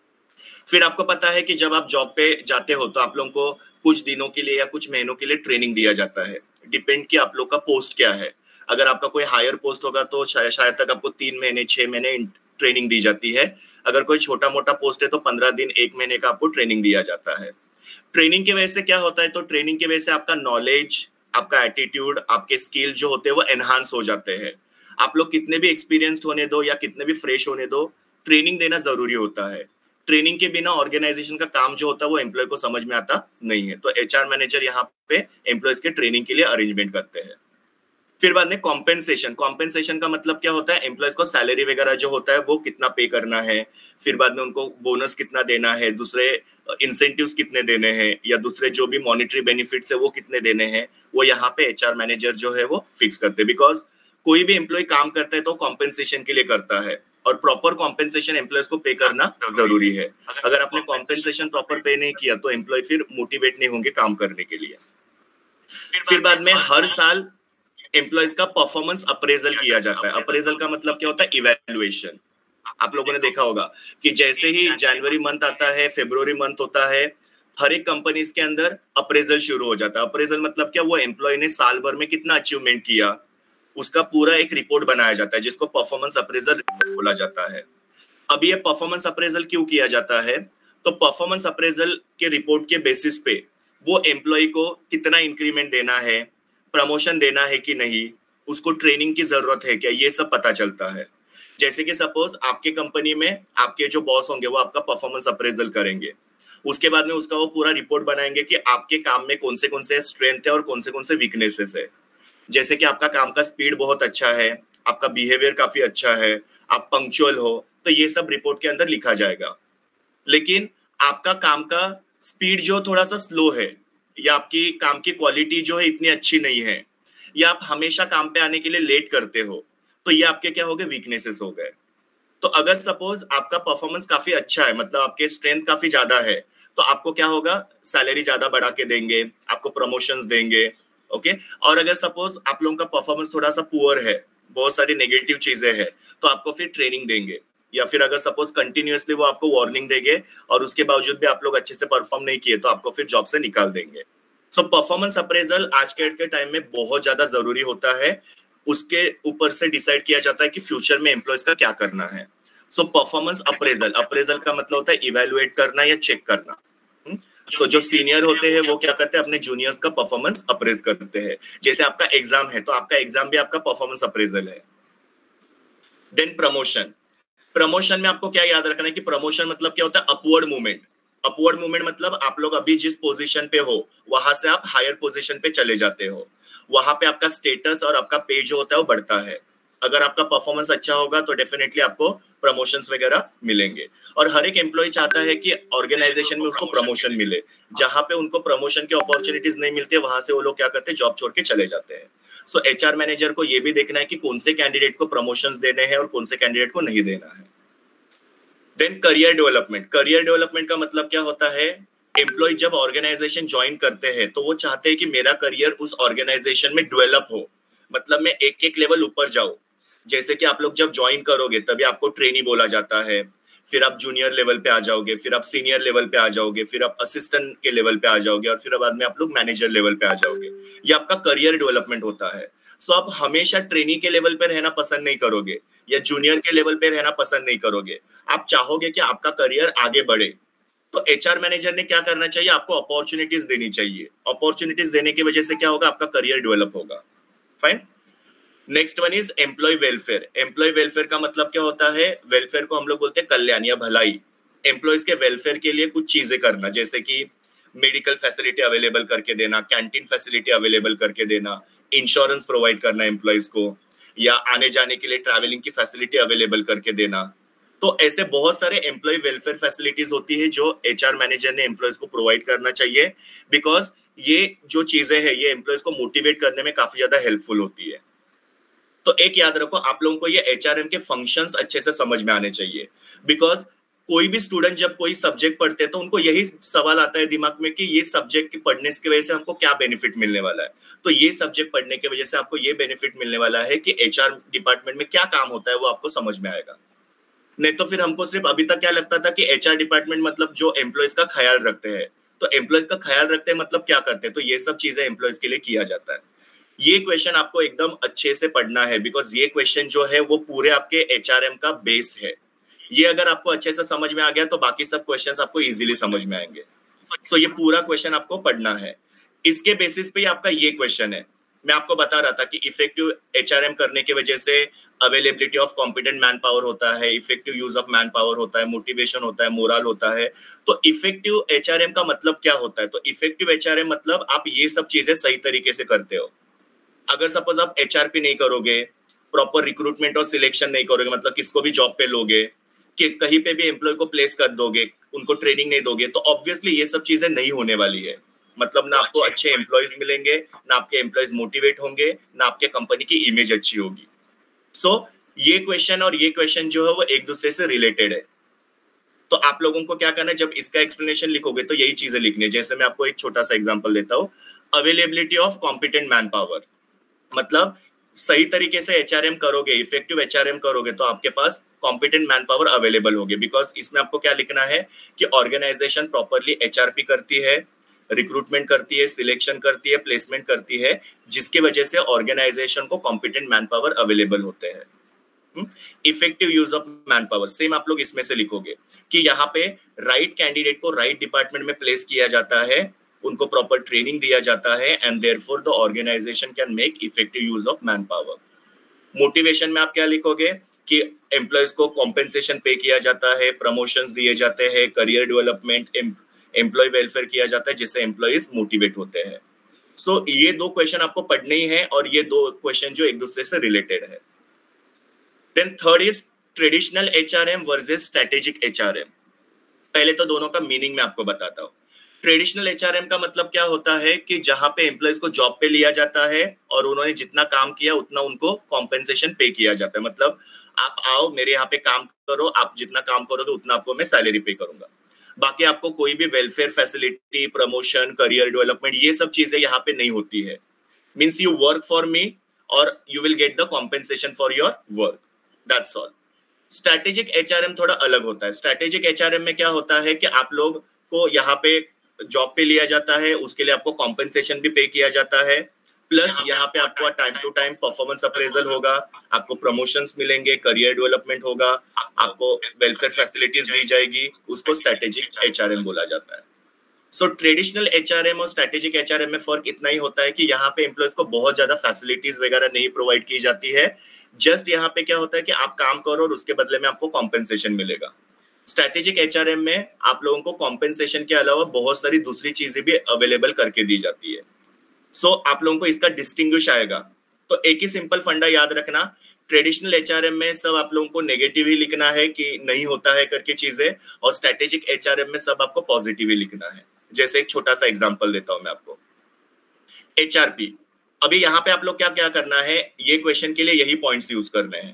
फिर आपको पता है कि जब आप जॉब पे जाते हो तो आप लोगों को कुछ दिनों के लिए या कुछ महीनों के लिए ट्रेनिंग दिया जाता है, डिपेंड कि आप लोग का पोस्ट क्या है। अगर आपका कोई हायर पोस्ट होगा तो शायद तक आपको 3 महीने 6 महीने ट्रेनिंग दी जाती है। अगर कोई छोटा मोटा पोस्ट है तो 15 दिन 1 महीने का आपको ट्रेनिंग दिया जाता है। ट्रेनिंग की वजह से क्या होता है, तो ट्रेनिंग की वजह से आपका नॉलेज, आपका एटीट्यूड, आपके स्किल जो होते हैं वो एनहांस हो जाते हैं। आप लोग कितने भी एक्सपीरियंस्ड होने दो या कितने भी फ्रेश होने दो, ट्रेनिंग देना जरूरी होता है। ट्रेनिंग के बिना ऑर्गेनाइजेशन का काम जो होता है वो एम्प्लॉय को समझ में आता नहीं है, तो एचआर मैनेजर यहाँ पे एम्प्लॉयज के ट्रेनिंग के लिए अरेंजमेंट करते हैं। फिर बाद में कॉम्पेंसेशन। कॉम्पेंसेशन का मतलब क्या होता है, एम्प्लॉयज को सैलरी वगैरह जो होता है वो कितना पे करना है, फिर बाद में उनको बोनस कितना देना है, दूसरे इंसेंटिव्स कितने देने हैं या दूसरे जो भी मॉनिटरी बेनिफिट्स है वो कितने देने हैं, वो यहाँ पे एचआर मैनेजर जो है वो फिक्स करते हैं। बिकॉज कोई भी एम्प्लॉय काम करता है तो कॉम्पेंसेशन के लिए करता है और प्रॉपर कॉम्पेंसेशन एम्प्लॉयज को पे करना जरूरी है। अगर आपने कॉम्पेंसेशन प्रॉपर पे नहीं किया तो एम्प्लॉय फिर मोटिवेट नहीं होंगे काम करने के लिए। फिर बाद में हर साल एम्प्लॉयज का परफॉर्मेंस अप्रेजल किया जाता है। अप्रेजल का मतलब क्या होता है? इवैल्यूएशन। आप लोगों ने देखा होगा कि जैसे ही जनवरी मंथ आता है, फरवरी मंथ होता है, हर एक कंपनीज के अंदर अप्रेजल शुरू हो जाता है। अप्रेजल मतलब क्या? वो एम्प्लॉय ने साल भर में कितना अचीवमेंट किया, उसका पूरा एक रिपोर्ट बनाया जाता है, जिसको परफॉर्मेंस अप्रेजल बोला जाता है। अब ये परफॉर्मेंस अप्रेजल क्यों किया जाता है? तो परफॉर्मेंस अप्रेजल के रिपोर्ट के बेसिस पे वो एम्प्लॉय को कितना इंक्रीमेंट देना है, प्रमोशन देना है कि नहीं, उसको ट्रेनिंग की जरूरत है क्या, ये सब पता चलता है। जैसे कि सपोज आपके कंपनी में आपके जो बॉस होंगे वो आपका परफॉर्मेंस अप्रेजल करेंगे, उसके बाद में उसका वो पूरा रिपोर्ट बनाएंगे कि आपके काम में कौन से स्ट्रेंथ है और कौन से वीकनेसेस है। जैसे कि आपका काम का स्पीड बहुत अच्छा है, आपका बिहेवियर काफी अच्छा है, आप पंक्चुअल हो, तो ये सब रिपोर्ट के अंदर लिखा जाएगा। लेकिन आपका काम का स्पीड जो थोड़ा सा स्लो है, या आपकी काम की क्वालिटी जो है इतनी अच्छी नहीं है, या आप हमेशा काम पे आने के लिए लेट करते हो, तो ये आपके क्या हो गए? वीकनेसेस हो गए। तो अगर सपोज आपका परफॉर्मेंस काफी अच्छा है, मतलब आपके स्ट्रेंथ काफी ज्यादा है, तो आपको क्या होगा? सैलरी ज्यादा बढ़ा के देंगे, आपको प्रमोशंस देंगे। ओके। और अगर सपोज आप लोगों का परफॉर्मेंस थोड़ा सा पुअर है, बहुत सारी नेगेटिव चीजें हैं, तो आपको फिर ट्रेनिंग देंगे, या फिर अगर सपोज कंटिन्यूअसली वो आपको वार्निंग देंगे और उसके बावजूद भी आप लोग अच्छे से परफॉर्म नहीं किए, तो आपको फिर जॉब से निकाल देंगे। सो परफॉर्मेंस अप्रेजल आज के टाइम में बहुत ज्यादा जरूरी होता है। उसके ऊपर से डिसाइड किया जाता है कि फ्यूचर में एम्प्लॉयज का क्या करना है। सो परफॉर्मेंस अप्रेजल, अप्रेजल का मतलब होता है इवेलुएट करना या चेक करना। सो जो सीनियर होते हैं वो क्या करते हैं? अपने जूनियर्स का परफॉर्मेंस अप्रेज करते हैं। जैसे आपका एग्जाम है, तो आपका एग्जाम भी आपका परफॉर्मेंस अप्रेजल है। Then promotion. प्रमोशन में आपको क्या याद रखना है कि प्रमोशन मतलब क्या होता है? Upward movement. अपवर्ड मूवमेंट मतलब आप लोग अभी जिस पोजीशन पे हो वहां से आप हायर पोजीशन पे चले जाते हो, वहां पे आपका स्टेटस और आपका पे जो होता है वो बढ़ता है। अगर आपका परफॉर्मेंस अच्छा होगा तो डेफिनेटली आपको प्रमोशंस वगैरह मिलेंगे। और हर एक एम्प्लॉय चाहता है कि ऑर्गेनाइजेशन में उसको प्रमोशन मिले। जहां पे उनको प्रमोशन की अपॉर्चुनिटीज नहीं मिलती है, वहां से वो लोग क्या करते हैं? जॉब छोड़ के चले जाते हैं। सो एचआर मैनेजर को ये भी देखना है कि कौन से कैंडिडेट को प्रमोशंस देने हैं और कौन से कैंडिडेट को नहीं देना है। Then career development. Career development का मतलब क्या होता है? एम्प्लॉय जब ऑर्गेनाइजेशन ज्वाइन करते हैं तो वो चाहते हैं कि मेरा करियर उस ऑर्गेनाइजेशन में डेवलप हो, मतलब मैं एक एक लेवल ऊपर जाऊं। जैसे कि आप लोग जब ज्वाइन करोगे तभी आपको ट्रेनी बोला जाता है, फिर आप जूनियर लेवल पे आ जाओगे, फिर आप सीनियर लेवल पे आ जाओगे, फिर आप असिस्टेंट के लेवल पे आ जाओगे, और फिर बाद में आप लोग मैनेजर लेवल पे आ जाओगे। ये आपका करियर डेवलपमेंट होता है। सो आप हमेशा ट्रेनी के लेवल पे रहना पसंद नहीं करोगे, या जूनियर के लेवल पे रहना पसंद नहीं करोगे। आप चाहोगे कि आपका करियर आगे बढ़े। तो एचआर मैनेजर ने क्या करना चाहिए? आपको अपॉर्चुनिटीज देनी चाहिए। अपॉर्चुनिटीज देने की वजह से क्या होगा? आपका करियर डेवलप होगा। Fine. Next one is employee welfare. Employee welfare का मतलब क्या होता है? वेलफेयर को हम लोग बोलते हैं कल्याण या भलाई। एम्प्लॉयज के वेलफेयर के लिए कुछ चीजें करना, जैसे कि मेडिकल फैसिलिटी अवेलेबल करके देना, कैंटीन फैसिलिटी अवेलेबल करके देना, इंश्योरेंस प्रोवाइड करना एम्प्लॉयज को, या आने जाने के लिए ट्रैवलिंग की फैसिलिटी अवेलेबल करके देना। तो ऐसे बहुत सारे एम्प्लॉय वेलफेयर फैसिलिटीज होती है जो एचआर मैनेजर ने एम्प्लॉयज को प्रोवाइड करना चाहिए, बिकॉज ये जो चीजें हैं ये एम्प्लॉयज को मोटिवेट करने में काफी ज्यादा हेल्पफुल होती है। तो एक याद रखो, आप लोगों को ये एचआरएम के फंक्शंस अच्छे से समझ में आने चाहिए, बिकॉज कोई भी स्टूडेंट जब कोई सब्जेक्ट पढ़ते हैं तो उनको यही सवाल आता है दिमाग में कि ये सब्जेक्ट पढ़ने की वजह से हमको क्या बेनिफिट मिलने वाला है। तो ये सब्जेक्ट पढ़ने की वजह से आपको ये बेनिफिट मिलने वाला है कि एचआर डिपार्टमेंट में क्या काम होता है वो आपको समझ में आएगा। नहीं तो फिर हमको सिर्फ अभी तक क्या लगता था कि एचआर डिपार्टमेंट मतलब जो एम्प्लॉयज का ख्याल रखते हैं, तो एम्प्लॉयज का ख्याल रखते हैं मतलब क्या करते हैं? तो ये सब चीजें एम्प्लॉयज के लिए किया जाता है। ये क्वेश्चन आपको एकदम अच्छे से पढ़ना है, बिकॉज ये क्वेश्चन जो है वो पूरे आपके एचआरएम का बेस है। ये अगर आपको अच्छे से समझ में आ गया तो बाकी सब क्वेश्चंस आपको इजीली समझ में आएंगे। सो ये पूरा क्वेश्चन आपको पढ़ना है। इसके बेसिस पे आपका ये क्वेश्चन है। मैं आपको बता रहा था कि इफेक्टिव एचआरएम करने की वजह से availability of competent man power होता है, effective use of man power होता है, मोटिवेशन होता है, मोरल होता है। तो इफेक्टिव एचआरएम का मतलब क्या होता है? तो इफेक्टिव एचआरएम मतलब आप ये सब चीजें सही तरीके से करते हो। अगर सपोज आप एचआरपी नहीं करोगे, प्रॉपर रिक्रूटमेंट और सिलेक्शन नहीं करोगे, मतलब किसको भी जॉब पे लोगे, कि कहीं पे भी एम्प्लॉय को प्लेस कर दोगे, उनको ट्रेनिंग नहीं दोगे, तो ऑब्वियसली ये सब चीजें नहीं होने वाली है। मतलब ना आपको अच्छे एम्प्लॉयज मिलेंगे, ना आपके एम्प्लॉयज मोटिवेट होंगे, ना आपके कंपनी की इमेज अच्छी होगी। सो ये क्वेश्चन और ये क्वेश्चन जो है वो एक दूसरे से रिलेटेड है। तो आप लोगों को क्या करना है, जब इसका एक्सप्लेनेशन लिखोगे तो यही चीजें लिखनी है। जैसे मैं आपको एक छोटा सा एग्जांपल देता हूँ, availability of competent man power. मतलब सही तरीके से एचआरएम करोगे, इफेक्टिव एचआरएम करोगे तो आपके पास कॉम्पिटेंट मैन पावर अवेलेबल होगी। बिकॉज इसमें आपको क्या लिखना है कि ऑर्गेनाइजेशन प्रॉपरली एचआरपी करती है, रिक्रूटमेंट करती है, सिलेक्शन करती है, प्लेसमेंट करती है, जिसकी वजह से ऑर्गेनाइजेशन को कॉम्पिटेंट मैन पावर अवेलेबल होते हैं। Effective use of man power same आप लोग इसमें से लिखोगे कि यहाँ पे राइट कैंडिडेट को राइट डिपार्टमेंट में प्लेस किया जाता है, उनको प्रॉपर ट्रेनिंग दिया जाता है, and therefore the organization can make effective use of man power. Motivation में आप क्या लिखोगे कि एम्प्लॉयज को कॉम्पेंसेशन पे किया जाता है, प्रमोशंस दिए जाते हैं, करियर डेवलपमेंट, एम्प्लॉय वेलफेयर किया जाता है, जिससे एम्प्लॉयज मोटिवेट होते हैं। सो ये दो क्वेश्चन आपको पढ़ने ही है, और ये दो क्वेश्चन जो एक दूसरे से रिलेटेड है। Then third is traditional HRM versus strategic HRM. पहले तो दोनों का मीनिंग मैं आपको बताता हूँ। ट्रेडिशनल एचआरएम का मतलब क्या होता है कि जहां पे एम्प्लॉयज को जॉब पे लिया जाता है और उन्होंने जितना काम किया उतना उनको कॉम्पेंसेशन पे किया जाता है। मतलब आप आओ मेरे यहाँ पे काम करो, आप जितना काम करोगे उतना आपको मैं सैलरी पे करूंगा, बाकी आपको कोई भी welfare facility, promotion, career development, ये सब चीजें यहाँ पे नहीं होती है। Means you work for me और you will get the compensation for your work, that's all. Strategic HRM थोड़ा अलग होता है। स्ट्रेटेजिक एचआरएम में क्या होता है कि आप लोग को यहाँ पे जॉब पे लिया जाता है, उसके लिए आपको कॉम्पेंसेशन भी पे किया जाता है, प्लस यहाँ पे आपको time to time performance appraisal होगा, आपको प्रमोशंस मिलेंगे, करियर डेवलपमेंट होगा, आपको वेलफेयर फैसिलिटीज दी जाएगी, उसको स्ट्रेटेजिक एचआरएम बोला जाता है। सो ट्रेडिशनल एचआरएम और स्ट्रेटेजिक एचआरएम में फर्क इतना ही होता है कि यहाँ पे एम्प्लॉयज को बहुत ज्यादा फैसिलिटीज वगैरह नहीं प्रोवाइड की जाती है। जस्ट यहाँ पे क्या होता है कि आप काम करो और उसके बदले में आपको कॉम्पेंसेशन मिलेगा। स्ट्रेटेजिक एचआरएम में आप लोगों को कॉम्पेंसेशन के अलावा बहुत सारी दूसरी चीजें भी अवेलेबल करके दी जाती है। सो आप लोगों को इसका डिस्टिंग्विश आएगा। तो एक ही सिंपल फंडा याद रखना, ट्रेडिशनल एचआरएम में सब आप लोगों को नेगेटिव ही लिखना है कि नहीं होता है करके चीजें, और स्ट्रेटेजिक एचआरएम में सब आपको पॉजिटिव ही लिखना है। जैसे एक छोटा सा एग्जांपल देता हूं मैं आपको। एचआरपी, अभी यहाँ पे आप लोग क्या क्या करना है, ये क्वेश्चन के लिए यही पॉइंट्स यूज करने हैं।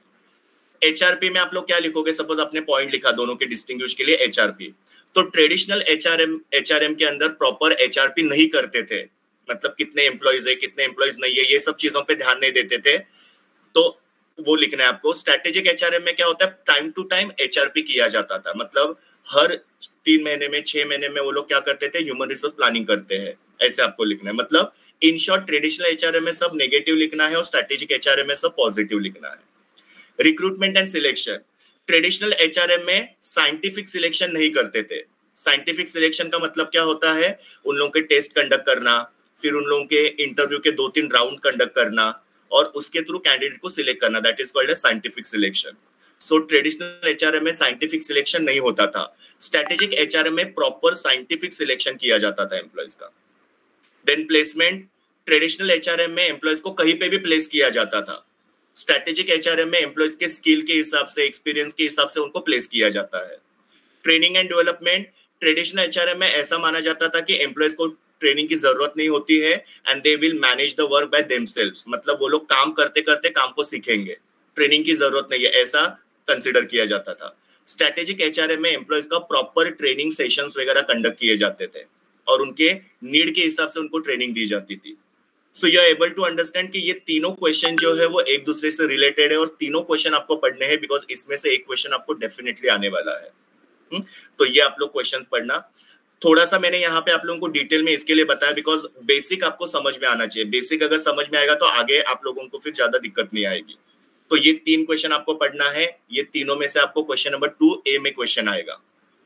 एचआरपी में आप लोग क्या लिखोगे, सपोज आपने पॉइंट लिखा दोनों के डिस्टिंग्विश के लिए एचआरपी, तो ट्रेडिशनल एचआरएम के अंदर प्रॉपर एचआरपी नहीं करते थे, मतलब कितने एम्प्लॉयज है कितने एम्प्लॉयज नहीं है, ये सब चीजों पे ध्यान नहीं देते थे, तो वो लिखना है आपको। स्ट्रेटेजिक एचआरएम में क्या होता है, टाइम टू टाइम एचआरपी किया जाता था, मतलब हर 3 महीने में 6 महीने में वो लोग क्या करते थे, ह्यूमन रिसोर्स प्लानिंग करते हैं, ऐसे आपको लिखना है। मतलब इन शॉर्ट ट्रेडिशनल एचआरएम में सब नेगेटिव लिखना है और स्ट्रेटेजिक एचआरएम में सब पॉजिटिव लिखना है। Recruitment and selection, traditional HRM में साइंटिफिक सिलेक्शन नहीं करते थे। साइंटिफिक सिलेक्शन का मतलब क्या होता है, उन लोगों के टेस्ट कंडक्ट करना, फिर उन लोगों के इंटरव्यू के 2-3 राउंड कंडक्ट करना और उसके थ्रू कैंडिडेट को सिलेक्ट करना, that is called as scientific selection. So traditional HRM में साइंटिफिक सिलेक्शन नहीं होता था। स्ट्रेटेजिक एचआरएम में प्रॉपर साइंटिफिक सिलेक्शन किया जाता था एम्प्लॉयज का। देन प्लेसमेंट, ट्रेडिशनल एचआरएम में एम्प्लॉयज को कहीं पे भी प्लेस किया जाता था। स्ट्रेटेजिक एचआरएम में एम्प्लॉयज के स्किल के हिसाब से, एक्सपीरियंस के हिसाब से उनको प्लेस किया जाता है। Training and development, traditional HRM में ऐसा माना जाता था कि एम्प्लॉयज को ट्रेनिंग की जरूरत नहीं होती है and they will manage the work by themselves, मतलब वो लोग काम करते करते काम को सीखेंगे, ट्रेनिंग की जरूरत नहीं है, ऐसा कंसिडर किया जाता था। स्ट्रेटेजिक एचआरएम में एम्प्लॉयज का प्रॉपर ट्रेनिंग सेशंस वगैरह कंडक्ट किए जाते थे और उनके नीड के हिसाब से उनको ट्रेनिंग दी जाती थी। So you are able to understand कि ये तीनों क्वेश्चन जो है वो एक दूसरे से रिलेटेड है और तीनों क्वेश्चन आपको पढ़ने हैं, बिकॉज इसमें से एक क्वेश्चन आपको डेफिनेटली आने वाला है। तो ये आप लोग क्वेश्चन पढ़ना। थोड़ा सा मैंने यहाँ पे आप लोगों को डिटेल में इसके लिए बताया बिकॉज बेसिक आपको समझ में आना चाहिए। बेसिक अगर समझ में आएगा तो आगे आप लोगों को फिर ज्यादा दिक्कत नहीं आएगी। तो ये 3 क्वेश्चन आपको पढ़ना है, ये तीनों में से आपको क्वेश्चन नंबर 2A में क्वेश्चन आएगा।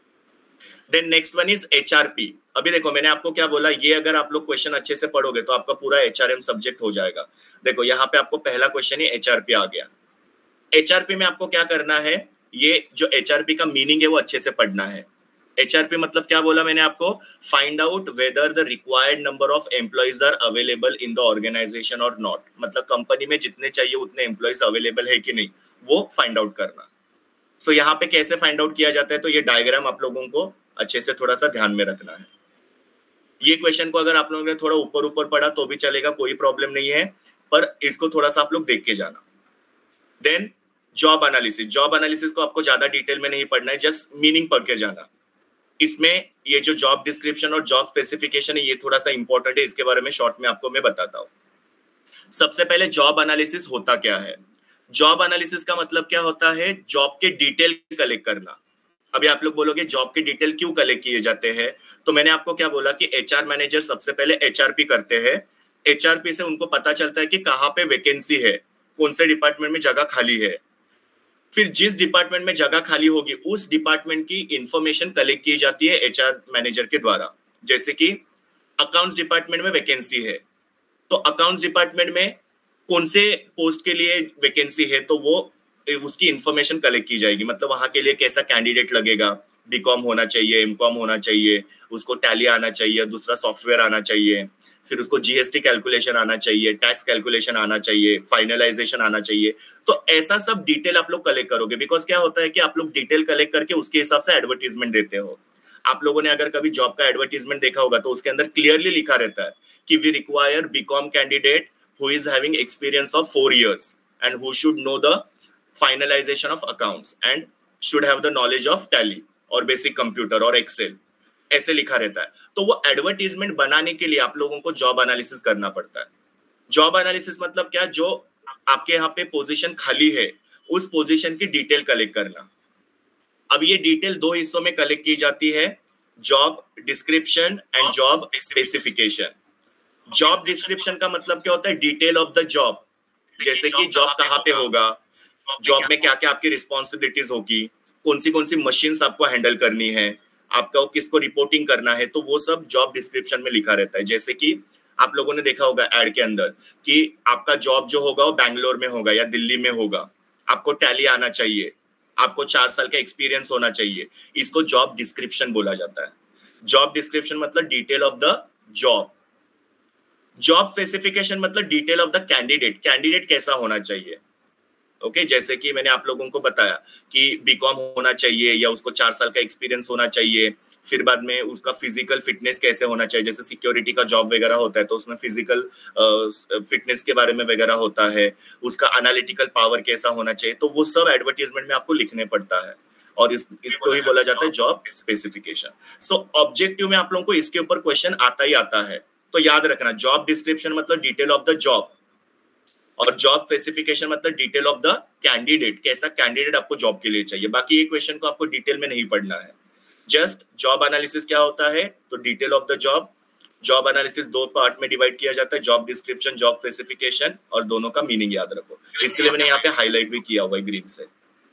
Then next one is HRP. अभी देखो मैंने आपको क्या बोला, ये अगर आप लोग क्वेश्चन अच्छे से पढ़ोगे तो आपका पूरा एचआरएम सब्जेक्ट हो जाएगा। देखो यहाँ पे आपको पहला क्वेश्चन ही एचआरपी आ गया। एचआरपी में आपको क्या करना है, ये जो एचआरपी का मीनिंग है वो अच्छे से पढ़ना है। एचआरपी मतलब क्या बोला मैंने आपको, find out whether the required number of employees are available in the organization और नॉट, मतलब कंपनी में जितने चाहिए उतने एम्प्लॉयज अवेलेबल है कि नहीं, वो फाइंड आउट करना। सो यहाँ पे कैसे फाइंड आउट किया जाता है, तो ये डायग्राम आप लोगों को अच्छे से थोड़ा सा ध्यान में रखना है। ये क्वेश्चन को अगर आप लोगों ने थोड़ा ऊपर ऊपर पढ़ा तो भी चलेगा, कोई प्रॉब्लम नहीं है, पर इसको थोड़ा सा आप लोग देख के जाना। Then job analysis, job analysis को आपको ज्यादा डिटेल में नहीं पढ़ना है, जस्ट मीनिंग पढ़ के जाना। इसमें ये जो जॉब डिस्क्रिप्शन और जॉब स्पेसिफिकेशन है ये थोड़ा सा इंपॉर्टेंट है, इसके बारे में शॉर्ट में आपको मैं बताता हूँ। सबसे पहले जॉब एनालिसिस होता क्या है? जॉब एनालिसिस का मतलब क्या होता है? जॉब के डिटेल कलेक्ट करना। अभी आप लोग बोलोगे जॉब के डिटेल क्यों कलेक्ट किए जाते हैं? तो मैंने आपको क्या बोला कि एचआर मैनेजर सबसे पहले एचआरपी करते हैं। एचआरपी से उनको पता चलता है कि कहाँ पे वैकेंसी है, कौन से डिपार्टमेंट में जगह खाली है। फिर जिस डिपार्टमेंट में जगह खाली होगी उस डिपार्टमेंट की इंफॉर्मेशन कलेक्ट की जाती है एचआर मैनेजर के द्वारा। जैसे कि अकाउंट्स डिपार्टमेंट में वैकेंसी है, तो अकाउंट्स डिपार्टमेंट में कौन से पोस्ट के लिए वैकेंसी है, तो वो उसकी इंफॉर्मेशन कलेक्ट की जाएगी। मतलब वहां के लिए कैसा कैंडिडेट लगेगा, बीकॉम होना चाहिए, एमकॉम होना चाहिए, उसको टैली आना चाहिए, दूसरा सॉफ्टवेयर आना चाहिए, फिर उसको जीएसटी कैलकुलेशन आना चाहिए, टैक्स कैलकुलेशन आना चाहिए, फाइनलाइजेशन आना चाहिए। तो ऐसा सब डिटेल आप लोग कलेक्ट करोगे। बिकॉज क्या होता है कि आप लोग डिटेल कलेक्ट करके उसके हिसाब से एडवर्टीजमेंट देते हो। आप लोगों ने अगर कभी जॉब का एडवर्टीजमेंट देखा होगा तो उसके अंदर क्लियरली लिखा रहता है कि we require BCom candidate who is having experience of 4 years and who should know the finalization of accounts and should have the knowledge of tally और basic computer और excel, ऐसे लिखा रहता है। तो वो एडवर्टीजमेंट बनाने के लिए आप लोगों को जॉब एनालिसिस करना पड़ता है। जॉब एनालिसिस मतलब क्या? जो आपके यहाँ पे पोजीशन खाली है उस पोजीशन की डिटेल कलेक्ट करना। अब ये डिटेल दो हिस्सों में कलेक्ट की जाती है, job description and job specification. Job description का मतलब क्या होता है? डिटेल ऑफ द जॉब, जैसे कि जॉब कहाँ पे होगा, जॉब में क्या क्या आपकी रिस्पॉन्सिबिलिटीज होगी, कौन सी मशीन्स आपको हैंडल करनी है, आपको किसको रिपोर्टिंग करना है, तो वो सब जॉब डिस्क्रिप्शन में लिखा रहता है। जैसे कि आप लोगों ने देखा होगा एड के अंदर कि आपका जॉब जो होगा वो बैंगलोर में होगा या दिल्ली में होगा, आपको टैली आना चाहिए, आपको 4 साल का एक्सपीरियंस होना चाहिए। इसको जॉब डिस्क्रिप्शन बोला जाता है। जॉब डिस्क्रिप्शन मतलब detail of the job. Job specification मतलब detail of the candidate, candidate कैसा होना चाहिए। ओके, जैसे कि मैंने आप लोगों को बताया कि बीकॉम होना चाहिए या उसको 4 साल का एक्सपीरियंस होना चाहिए। फिर बाद में उसका फिजिकल फिटनेस कैसे होना चाहिए, जैसे सिक्योरिटी का जॉब वगैरह होता है तो उसमें फिजिकल फिटनेस के बारे में वगैरह होता है। उसका एनालिटिकल पावर कैसा होना चाहिए, तो वो सब एडवर्टीजमेंट में आपको लिखने पड़ता है और इसको ही बोला जाता है जॉब स्पेसिफिकेशन। सो ऑब्जेक्टिव में आप लोगों को इसके ऊपर क्वेश्चन आता ही आता है। तो याद रखना, जॉब डिस्क्रिप्शन मतलब डिटेल ऑफ द जॉब और जॉब स्पेसिफिकेशन मतलब डिटेल ऑफ द कैंडिडेट, कैसा कैंडिडेट आपको जॉब के लिए चाहिए। बाकी ये क्वेश्चन को आपको डिटेल में नहीं पढ़ना है। जस्ट जॉब एनालिसिस क्या होता है, तो detail of the job. Job analysis 2 part में डिवाइड किया जाता है, जॉब डिस्क्रिप्शन, जॉब स्पेसिफिकेशन, और दोनों का मीनिंग याद रखो। इसके लिए मैंने यहाँ पे हाईलाइट भी किया हुआ है ग्रीन से।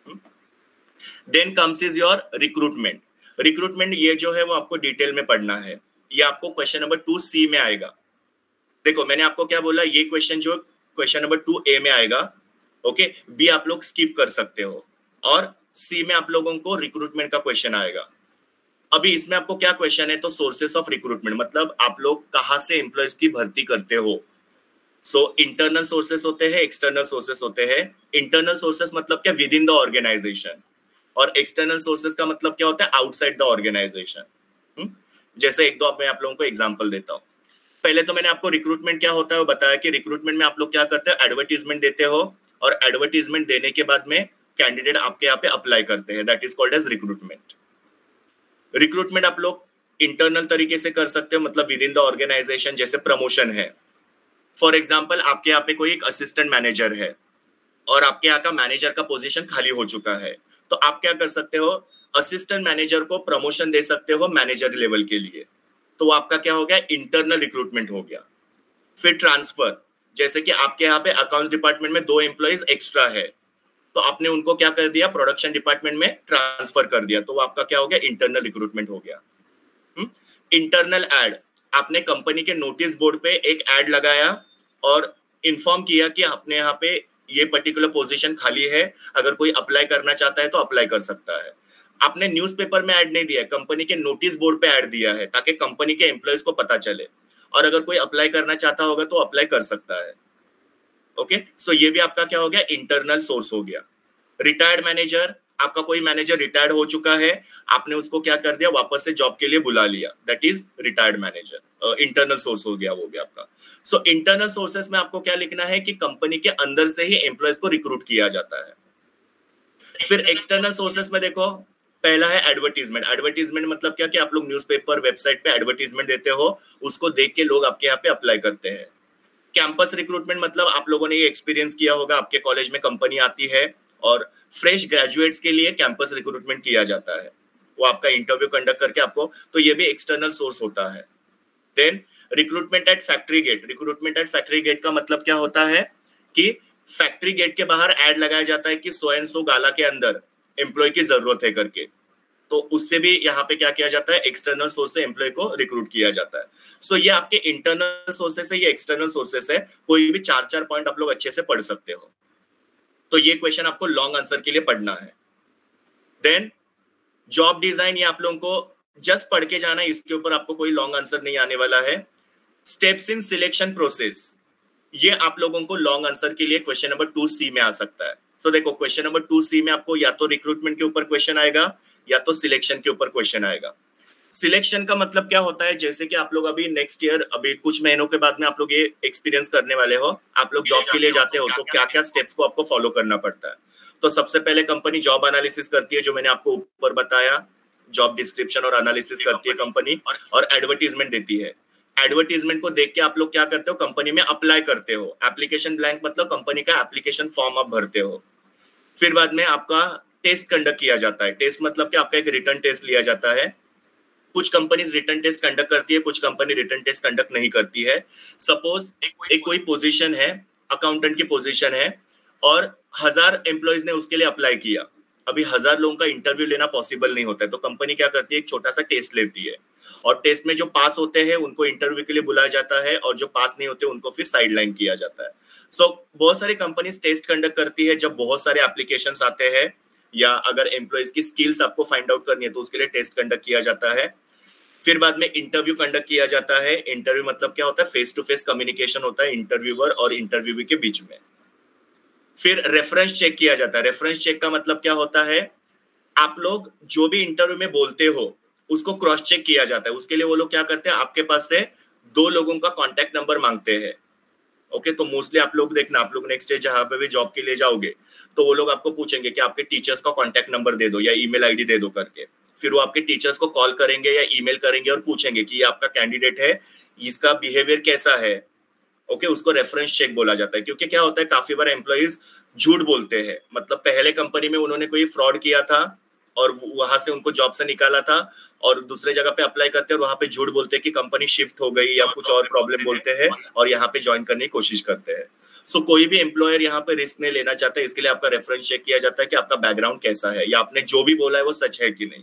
Then comes is your recruitment. Recruitment ये जो है वो आपको डिटेल में पढ़ना है। ये आपको क्वेश्चन नंबर 2C में आएगा। देखो मैंने आपको क्या बोला, ये क्वेश्चन जो क्वेश्चन नंबर 2A में आएगा, ओके, B आप लोग स्किप कर सकते हो, और C में आप लोगों को रिक्रूटमेंट का क्वेश्चन आएगा। अभी इसमें आपको क्या क्वेश्चन है, तो सोर्सेस ऑफ रिक्रूटमेंट मतलब आप लोग कहाँ से एम्प्लॉयज की भर्ती करते हो। सो इंटरनल सोर्सेस होते हैं, एक्सटर्नल सोर्सेस होते हैं। इंटरनल सोर्सेस मतलब क्या, विद इन द ऑर्गेनाइजेशन, और एक्सटर्नल सोर्सेस का मतलब क्या होता है, आउटसाइड द ऑर्गेनाइजेशन। जैसे एक दो मैं आप लोगों को एग्जांपल देता हूं। पहले तो मैंने आपको रिक्रूटमेंट क्या होता है वो बताया कि रिक्रूटमेंट में आप लोग क्या करते हो, एडवर्टीजमेंट देते हो, और एडवर्टीजमेंट देने के बाद में कैंडिडेट आपके यहाँ पे अप्लाई करते हैं, that is called as recruitment. Recruitment आप लोग इंटरनल तरीके से कर सकते हो, मतलब विद इन द ऑर्गेनाइजेशन, जैसे प्रमोशन है। फॉर एग्जाम्पल आपके यहाँ पे कोई एक असिस्टेंट मैनेजर है और आपके यहाँ का मैनेजर का पोजीशन खाली हो चुका है, तो आप क्या कर सकते हो, असिस्टेंट मैनेजर को प्रमोशन दे सकते हो मैनेजर लेवल के लिए। तो वो आपका क्या हो गया, इंटरनल रिक्रूटमेंट हो गया। फिर ट्रांसफर, जैसे कि आपके यहाँ पे अकाउंट्स डिपार्टमेंट में 2 एम्प्लॉइज एक्स्ट्रा है, तो आपने उनको क्या कर दिया, प्रोडक्शन डिपार्टमेंट में ट्रांसफर कर दिया, तो वो आपका क्या हो गया, इंटरनल रिक्रूटमेंट हो गया। इंटरनल एड, आपने कंपनी के नोटिस बोर्ड पे एक एड लगाया और इन्फॉर्म किया कि अपने यहाँ पे ये पर्टिकुलर पोजीशन खाली है, अगर कोई अप्लाई करना चाहता है तो अप्लाई कर सकता है। आपने न्यूज़पेपर में ऐड नहीं दिया है, कंपनी के नोटिस बोर्ड पे ऐड दिया है ताकि कंपनी के एम्प्लॉयज को पता चले, और अगर कोई अप्लाई करना चाहता होगा तो अप्लाई कर सकता है। ओके, सो ये भी आपका क्या हो गया, इंटरनल सोर्स हो गया। रिटायर्ड मैनेजर, आपका कोई मैनेजर रिटायर्ड हो चुका है, आपने उसको क्या कर दिया, वापस से जॉब के लिए बुला लिया, that is retired manager, internal source हो गया वो भी आपका। सो इंटरनल सोर्सेस में आपको क्या लिखना है कि कंपनी के अंदर से ही एम्प्लॉयज को रिक्रूट किया जाता है। फिर एक्सटर्नल सोर्सेस में देखो, पहला है एडवर्टीजमेंट। एडवर्टीजमेंट मतलब क्या कि आप लोग न्यूज़पेपर, वेबसाइट पे एडवर्टीजमेंट देते हो, उसको देख के लोग आपके यहाँ पे अप्लाई करते हैं। कैंपस रिक्रूटमेंट मतलब आप लोगों ने ये एक्सपीरियंस किया होगा, आपके कॉलेज में कंपनी आती है और फ्रेश ग्रेजुएट्स के लिए कैंपस रिक्रूटमेंट किया जाता है, वो आपका इंटरव्यू कंडक्ट करके आपको, तो ये भी एक्सटर्नल सोर्स होता है। Then recruitment at factory gate, recruitment at factory gate का मतलब क्या होता है कि फैक्ट्री गेट के बाहर एड लगाया जाता है कि सो एंड सो गाला के अंदर एम्प्लॉय की जरूरत है करके, तो उससे भी यहाँ पे क्या किया जाता है, एक्सटर्नल सोर्स से एम्प्लॉय को रिक्रूट किया जाता है। सो ये आपके इंटरनल सोर्सेस है, ये एक्सटर्नल सोर्सेस है, कोई भी 4-4 पॉइंट आप लोग अच्छे से पढ़ सकते हो। तो ये क्वेश्चन आपको लॉन्ग आंसर के लिए पढ़ना है। देन जॉब डिजाइन, ये आप लोगों को जस्ट पढ़ के जाना है, इसके ऊपर आपको कोई लॉन्ग आंसर नहीं आने वाला है। स्टेप्स इन सिलेक्शन प्रोसेस, ये आप लोगों को लॉन्ग आंसर के लिए क्वेश्चन नंबर 2C में आ सकता है। सो देखो क्वेश्चन नंबर 2C में आपको या तो रिक्रूटमेंट के ऊपर क्वेश्चन आएगा या तो सिलेक्शन के ऊपर क्वेश्चन आएगा। सिलेक्शन का मतलब क्या होता है, जैसे कि आप लोग अभी नेक्स्ट ईयर, अभी कुछ महीनों के बाद में आप लोग ये एक्सपीरियंस करने वाले हो, आप लोग जॉब के लिए जाते हो तो क्या क्या स्टेप्स को आपको फॉलो करना पड़ता है। तो सबसे पहले कंपनी जॉब एनालिसिस करती है, जो मैंने आपको ऊपर बताया, जॉब डिस्क्रिप्शन और एनालिसिस करती है कंपनी, और एडवर्टीजमेंट देती है। एडवर्टीजमेंट को देख के आप लोग क्या करते हो, कंपनी में अप्लाई करते हो। एप्लीकेशन ब्लैंक मतलब कंपनी का एप्लीकेशन फॉर्म आप भरते हो। फिर बाद में आपका टेस्ट कंडक्ट किया जाता है। टेस्ट मतलब कि आपका एक रिटर्न टेस्ट लिया जाता है। कुछ कंपनीज रिटर्न टेस्ट कंडक्ट करती है, कुछ कंपनी रिटर्न टेस्ट कंडक्ट नहीं करती है। सपोज एक कोई पोजीशन है, अकाउंटेंट की पोजीशन है, और 1000 एम्प्लॉइज ने उसके लिए अप्लाई किया। अभी 1000 लोगों का इंटरव्यू लेना पॉसिबल नहीं होता है, तो कंपनी क्या करती है, एक छोटा सा टेस्ट लेती है, और टेस्ट में जो पास होते हैं उनको इंटरव्यू के लिए बुलाया जाता है, और जो पास नहीं होते उनको फिर साइडलाइन किया जाता है। सो बहुत सारी कंपनीज टेस्ट कंडक्ट करती है जब बहुत सारे एप्लीकेशंस आते हैं, या अगर एम्प्लॉइज की स्किल्स आपको फाइंड आउट करनी है तो उसके लिए टेस्ट कंडक्ट किया जाता है। फिर बाद में इंटरव्यू कंडक्ट किया जाता है। इंटरव्यू मतलब क्या होता है, फेस टू फेस कम्युनिकेशन होता है इंटरव्यूअर और इंटरव्यूअर के बीच में। फिर रेफरेंस चेक किया जाता है। रेफरेंस चेक का मतलब क्या होता है, आप लोग जो भी इंटरव्यू में बोलते हो उसको क्रॉस चेक किया जाता है। उसके लिए वो लोग क्या करते हैं, आपके पास से 2 लोगों का कॉन्टैक्ट नंबर मांगते हैं। ओके, तो मोस्टली आप लोग देखना, आप लोग नेक्स्ट डे जहां पे भी जॉब के लिए जाओगे तो वो लोग आपको पूछेंगे कि आपके टीचर्स का कॉन्टैक्ट नंबर दे दो या ईमेल आईडी दे दो करके। फिर वो आपके टीचर्स को कॉल करेंगे या ईमेल करेंगे और पूछेंगे कि ये आपका कैंडिडेट है, इसका बिहेवियर कैसा है। ओके, उसको रेफरेंस चेक बोला जाता है। क्योंकि क्या होता है, काफी बार एम्प्लॉइज झूठ बोलते हैं, मतलब पहले कंपनी में उन्होंने कोई फ्रॉड किया था और वहां से उनको जॉब से निकाला था, और दूसरे जगह पे अप्लाई करते हैं और वहां पे झूठ बोलते हैं कि कंपनी शिफ्ट हो गई या कुछ और प्रॉब्लम बोलते हैं, और यहाँ पे ज्वाइन करने की कोशिश करते हैं। सो कोई भी एम्प्लॉयर यहाँ पे रिस्क नहीं लेना चाहता है, इसके लिए आपका रेफरेंस चेक किया जाता है कि आपका बैकग्राउंड कैसा है, या आपने जो भी बोला है वो सच है कि नहीं।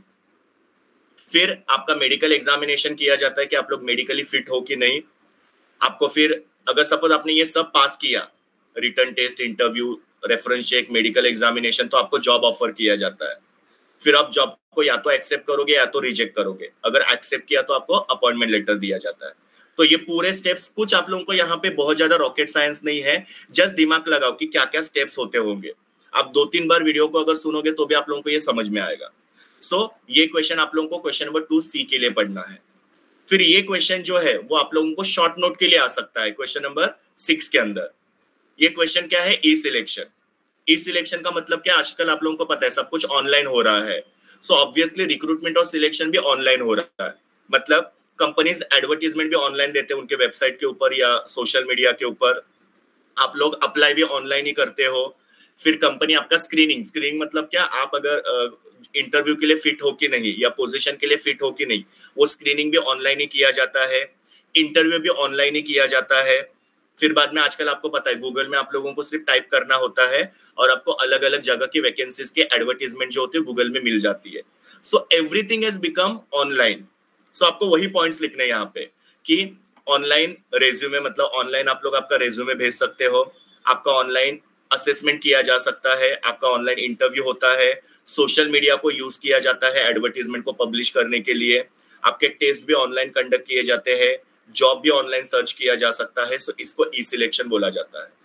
फिर आपका मेडिकल एग्जामिनेशन किया जाता है कि आप लोग मेडिकली फिट हो कि नहीं। आपको फिर अगर सपोज आपने ये सब पास किया, written test, interview, reference check, medical examination, तो आपको जॉब ऑफर किया जाता है। फिर आप जॉब को या तो एक्सेप्ट करोगे या तो रिजेक्ट करोगे। अगर एक्सेप्ट किया तो आपको अपॉइंटमेंट लेटर दिया जाता है। तो ये पूरे स्टेप्स, कुछ आप लोगों को यहाँ पे बहुत ज्यादा रॉकेट साइंस नहीं है, जस्ट दिमाग लगाओ कि क्या क्या स्टेप्स होते होंगे। आप 2-3 बार वीडियो को अगर सुनोगे तो भी आप लोगों को ये समझ में आएगा। सो ये क्वेश्चन आप लोगों को क्वेश्चन नंबर 2C के लिए पढ़ना है। फिर ये क्वेश्चन जो है वो आप लोगों को शॉर्ट नोट के लिए आ सकता है क्वेश्चन नंबर 6 के अंदर। ये क्वेश्चन क्या है, ई सिलेक्शन। ई सिलेक्शन का मतलब क्या, आजकल आप लोगों को पता है सब कुछ ऑनलाइन हो रहा है। सो ऑब्वियसली रिक्रूटमेंट और सिलेक्शन भी ऑनलाइन हो रहा है, मतलब कंपनीज एडवर्टीजमेंट भी ऑनलाइन देते हैं उनके वेबसाइट के ऊपर या सोशल मीडिया के ऊपर। आप लोग अप्लाई भी ऑनलाइन ही करते हो। फिर कंपनी आपका स्क्रीनिंग मतलब क्या, आप अगर इंटरव्यू के लिए फिट हो कि नहीं या पोजीशन के लिए फिट हो कि नहीं, वो स्क्रीनिंग भी ऑनलाइन ही किया जाता है। इंटरव्यू भी ऑनलाइन ही किया जाता है। फिर बाद में आजकल आपको पता है गूगल में आप लोगों को सिर्फ टाइप करना होता है और आपको अलग अलग जगह की वैकेंसीज के एडवर्टीजमेंट जो होती है गूगल में मिल जाती है। So everything has become online. So आपको वही पॉइंट्स लिखने हैं यहाँ पे कि ऑनलाइन रेज्यूमे, मतलब ऑनलाइन आप लोग आपका रेज्यूमे भेज सकते हो, आपका ऑनलाइन असेसमेंट किया जा सकता है, आपका ऑनलाइन इंटरव्यू होता है, सोशल मीडिया को यूज किया जाता है एडवर्टीजमेंट को पब्लिश करने के लिए, आपके टेस्ट भी ऑनलाइन कंडक्ट किए जाते हैं, जॉब भी ऑनलाइन सर्च किया जा सकता है। सो इसको ई सिलेक्शन बोला जाता है।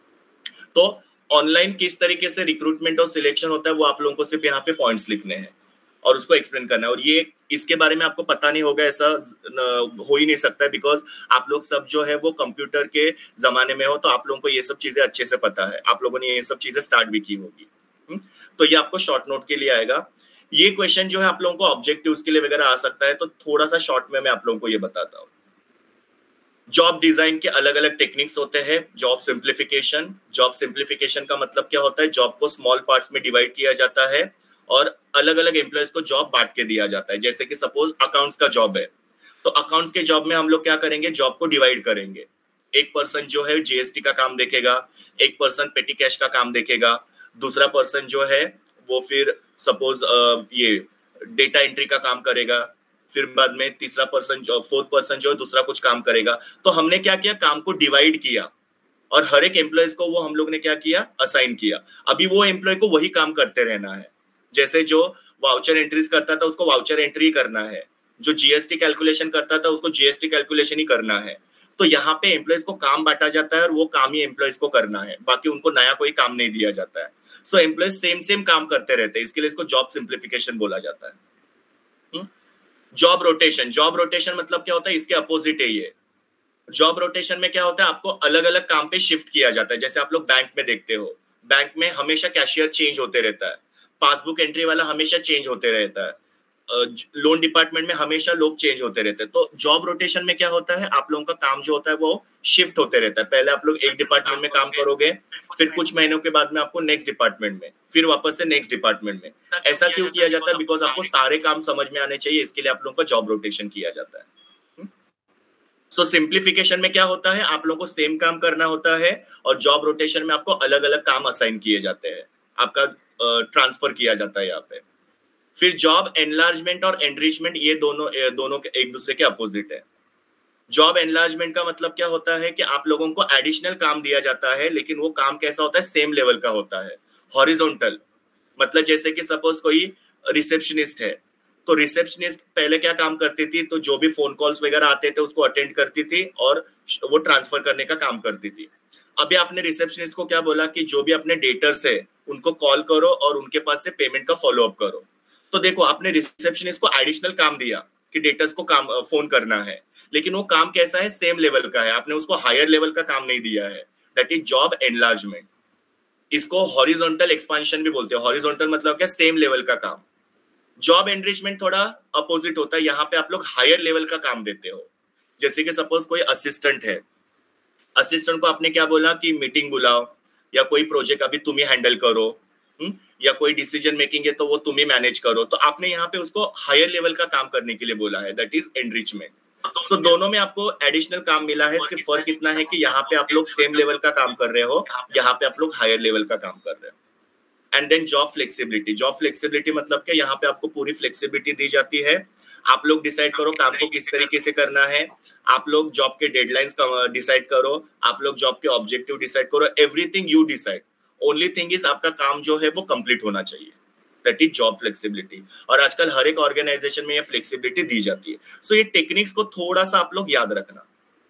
तो ऑनलाइन किस तरीके से रिक्रूटमेंट और सिलेक्शन होता है वो आप लोगों को सिर्फ यहाँ पे पॉइंट्स लिखने हैं और उसको एक्सप्लेन करना है। और ये इसके बारे में आपको पता नहीं होगा ऐसा हो ही नहीं सकता है, बिकॉज आप लोग सब जो है वो कंप्यूटर के जमाने में हो, तो आप लोगों को ये सब चीजें अच्छे से पता है, आप लोगों ने ये सब चीजें स्टार्ट भी की होगी। तो ये आपको शॉर्ट नोट के लिए आएगा। ये क्वेश्चन जो है आप लोगों को ऑब्जेक्टिव्स के लिए वगैरह आ सकता है, तो थोड़ा सा शॉर्ट में मैं आप लोगों को ये बताता हूँ। जॉब डिजाइन के अलग अलग टेक्निक्स होते हैं। जॉब सिंप्लीफिकेशन का मतलब क्या होता है, जॉब को स्मॉल पार्ट्स में डिवाइड किया जाता है और अलग अलग एम्प्लॉयज को जॉब बांट के दिया जाता है। जैसे कि सपोज अकाउंट्स का जॉब है, तो अकाउंट्स के जॉब में हम लोग क्या करेंगे, जॉब को डिवाइड करेंगे। एक पर्सन जो है जीएसटी का काम देखेगा, एक पर्सन पेटी कैश का काम देखेगा, दूसरा पर्सन जो है वो फिर सपोज ये डेटा एंट्री का काम करेगा, फिर बाद में तीसरा पर्सन जो फोर्थ पर्सन जो है दूसरा कुछ काम करेगा। तो हमने क्या किया, काम को डिवाइड किया और हर एक एम्प्लॉयज को वो हम लोग ने क्या किया, असाइन किया। अभी वो एम्प्लॉय को वही काम करते रहना है। जैसे जो वाउचर एंट्रीज करता था उसको वाउचर एंट्री करना है, जो जीएसटी कैलकुलेशन करता था उसको जीएसटी कैलकुलेशन ही करना है। तो यहाँ पे एम्प्लॉयज को काम बांटा जाता है और वो काम ही एम्प्लॉयज को करना है, बाकी उनको नया कोई काम नहीं दिया जाता है। सो एम्प्लॉयज सेम काम करते रहते हैं, इसके लिए इसको जॉब सिंप्लीफिकेशन बोला जाता है। जॉब रोटेशन मतलब क्या होता है, इसके अपोजिट है ये। जॉब रोटेशन में क्या होता है, आपको अलग अलग काम पे शिफ्ट किया जाता है। जैसे आप लोग बैंक में देखते हो, बैंक में हमेशा कैशियर चेंज होते रहता है, पासबुक एंट्री वाला हमेशा चेंज होते रहता है, लोन डिपार्टमेंट में हमेशा लोग चेंज होते रहते हैं। तो जॉब रोटेशन में क्या होता है, आप लोगों का काम जो होता है वो शिफ्ट होते रहता है। पहले आप लोग एक डिपार्टमेंट में काम करोगे, फिर कुछ महीनों के बाद में आपको नेक्स्ट डिपार्टमेंट में, फिर वापस से नेक्स्ट डिपार्टमेंट में। ऐसा क्यों किया जाता है, बिकॉज आपको सारे काम समझ में आने चाहिए, इसके लिए आप लोगों का जॉब रोटेशन किया जाता है। सो सिंप्लीफिकेशन में क्या होता है, आप लोगों को सेम काम करना होता है और जॉब रोटेशन में आपको अलग अलग काम असाइन किए जाते हैं, आपका ट्रांसफर किया जाता है यहाँ पे। फिर जॉब एनलार्जमेंट और एनरिचमेंट, ये दोनों एक दूसरे के अपोजिट है। जॉब एनलार्जमेंट का मतलब क्या होता है कि आप लोगों को एडिशनल काम दिया जाता है, लेकिन वो काम कैसा होता है, सेम लेवल का होता है। हॉरिजॉन्टल मतलब जैसे कि सपोज कोई रिसेप्शनिस्ट है, तो रिसेप्शनिस्ट पहले क्या काम करती थी, तो जो भी फोन कॉल्स वगैरह आते थे उसको अटेंड करती थी और वो ट्रांसफर करने का काम करती थी। अभी आपने रिसेप्शनिस्ट को क्या बोला कि जो भी अपने डेटर्स है उनको कॉल करो और उनके पास से पेमेंट का फॉलो अप करो। तो देखो, आपने रिसेप्शनिस्ट को एडिशनल काम दिया कि डेटर्स को काम फोन करना है, लेकिन वो काम कैसा है, सेम लेवल का है, आपने उसको हायर लेवल का काम नहीं दिया है। That is job enlargement. इसको हॉरिजॉन्टल एक्सपांशन भी बोलते हैं। हॉरिजॉन्टल मतलब क्या, सेम लेवल का काम। जॉब एनरिचमेंट थोड़ा अपोजिट होता है, यहाँ पे आप लोग हायर लेवल का काम देते हो। जैसे कि सपोज कोई असिस्टेंट है, असिस्टेंट को आपने क्या बोला कि मीटिंग बुलाओ या कोई प्रोजेक्ट अभी तुम ही हैंडल करो, या कोई डिसीजन मेकिंग है तो वो तुम ही मैनेज करो। तो आपने यहाँ पे उसको हायर लेवल का काम करने के लिए बोला है, दैट इज एनरिचमेंट। तो दोनों में आपको एडिशनल काम मिला है, सिर्फ फर्क इतना है कि यहाँ पे आप लोग सेम लेवल का काम कर रहे हो, यहाँ पे आप लोग हायर लेवल का काम कर रहे हो। एंड देन जॉब फ्लेक्सिबिलिटी मतलब क्या, यहाँ पे आपको पूरी फ्लेक्सिबिलिटी दी जाती है। आप लोग डिसाइड करो काम को किस तरीके से करना है, आप लोग जॉब के डेडलाइंस डिसाइड करो, आप लोग जॉब के ऑब्जेक्टिव डिसाइड करो, everything you decide. Only thing is आपका काम जो है वो कंप्लीट होना चाहिए, दैट इज जॉब फ्लेक्सिबिलिटी। और आजकल हर एक ऑर्गेनाइजेशन में ये फ्लेक्सिबिलिटी दी जाती है। सो ये टेक्निक्स को थोड़ा सा आप लोग याद रखना।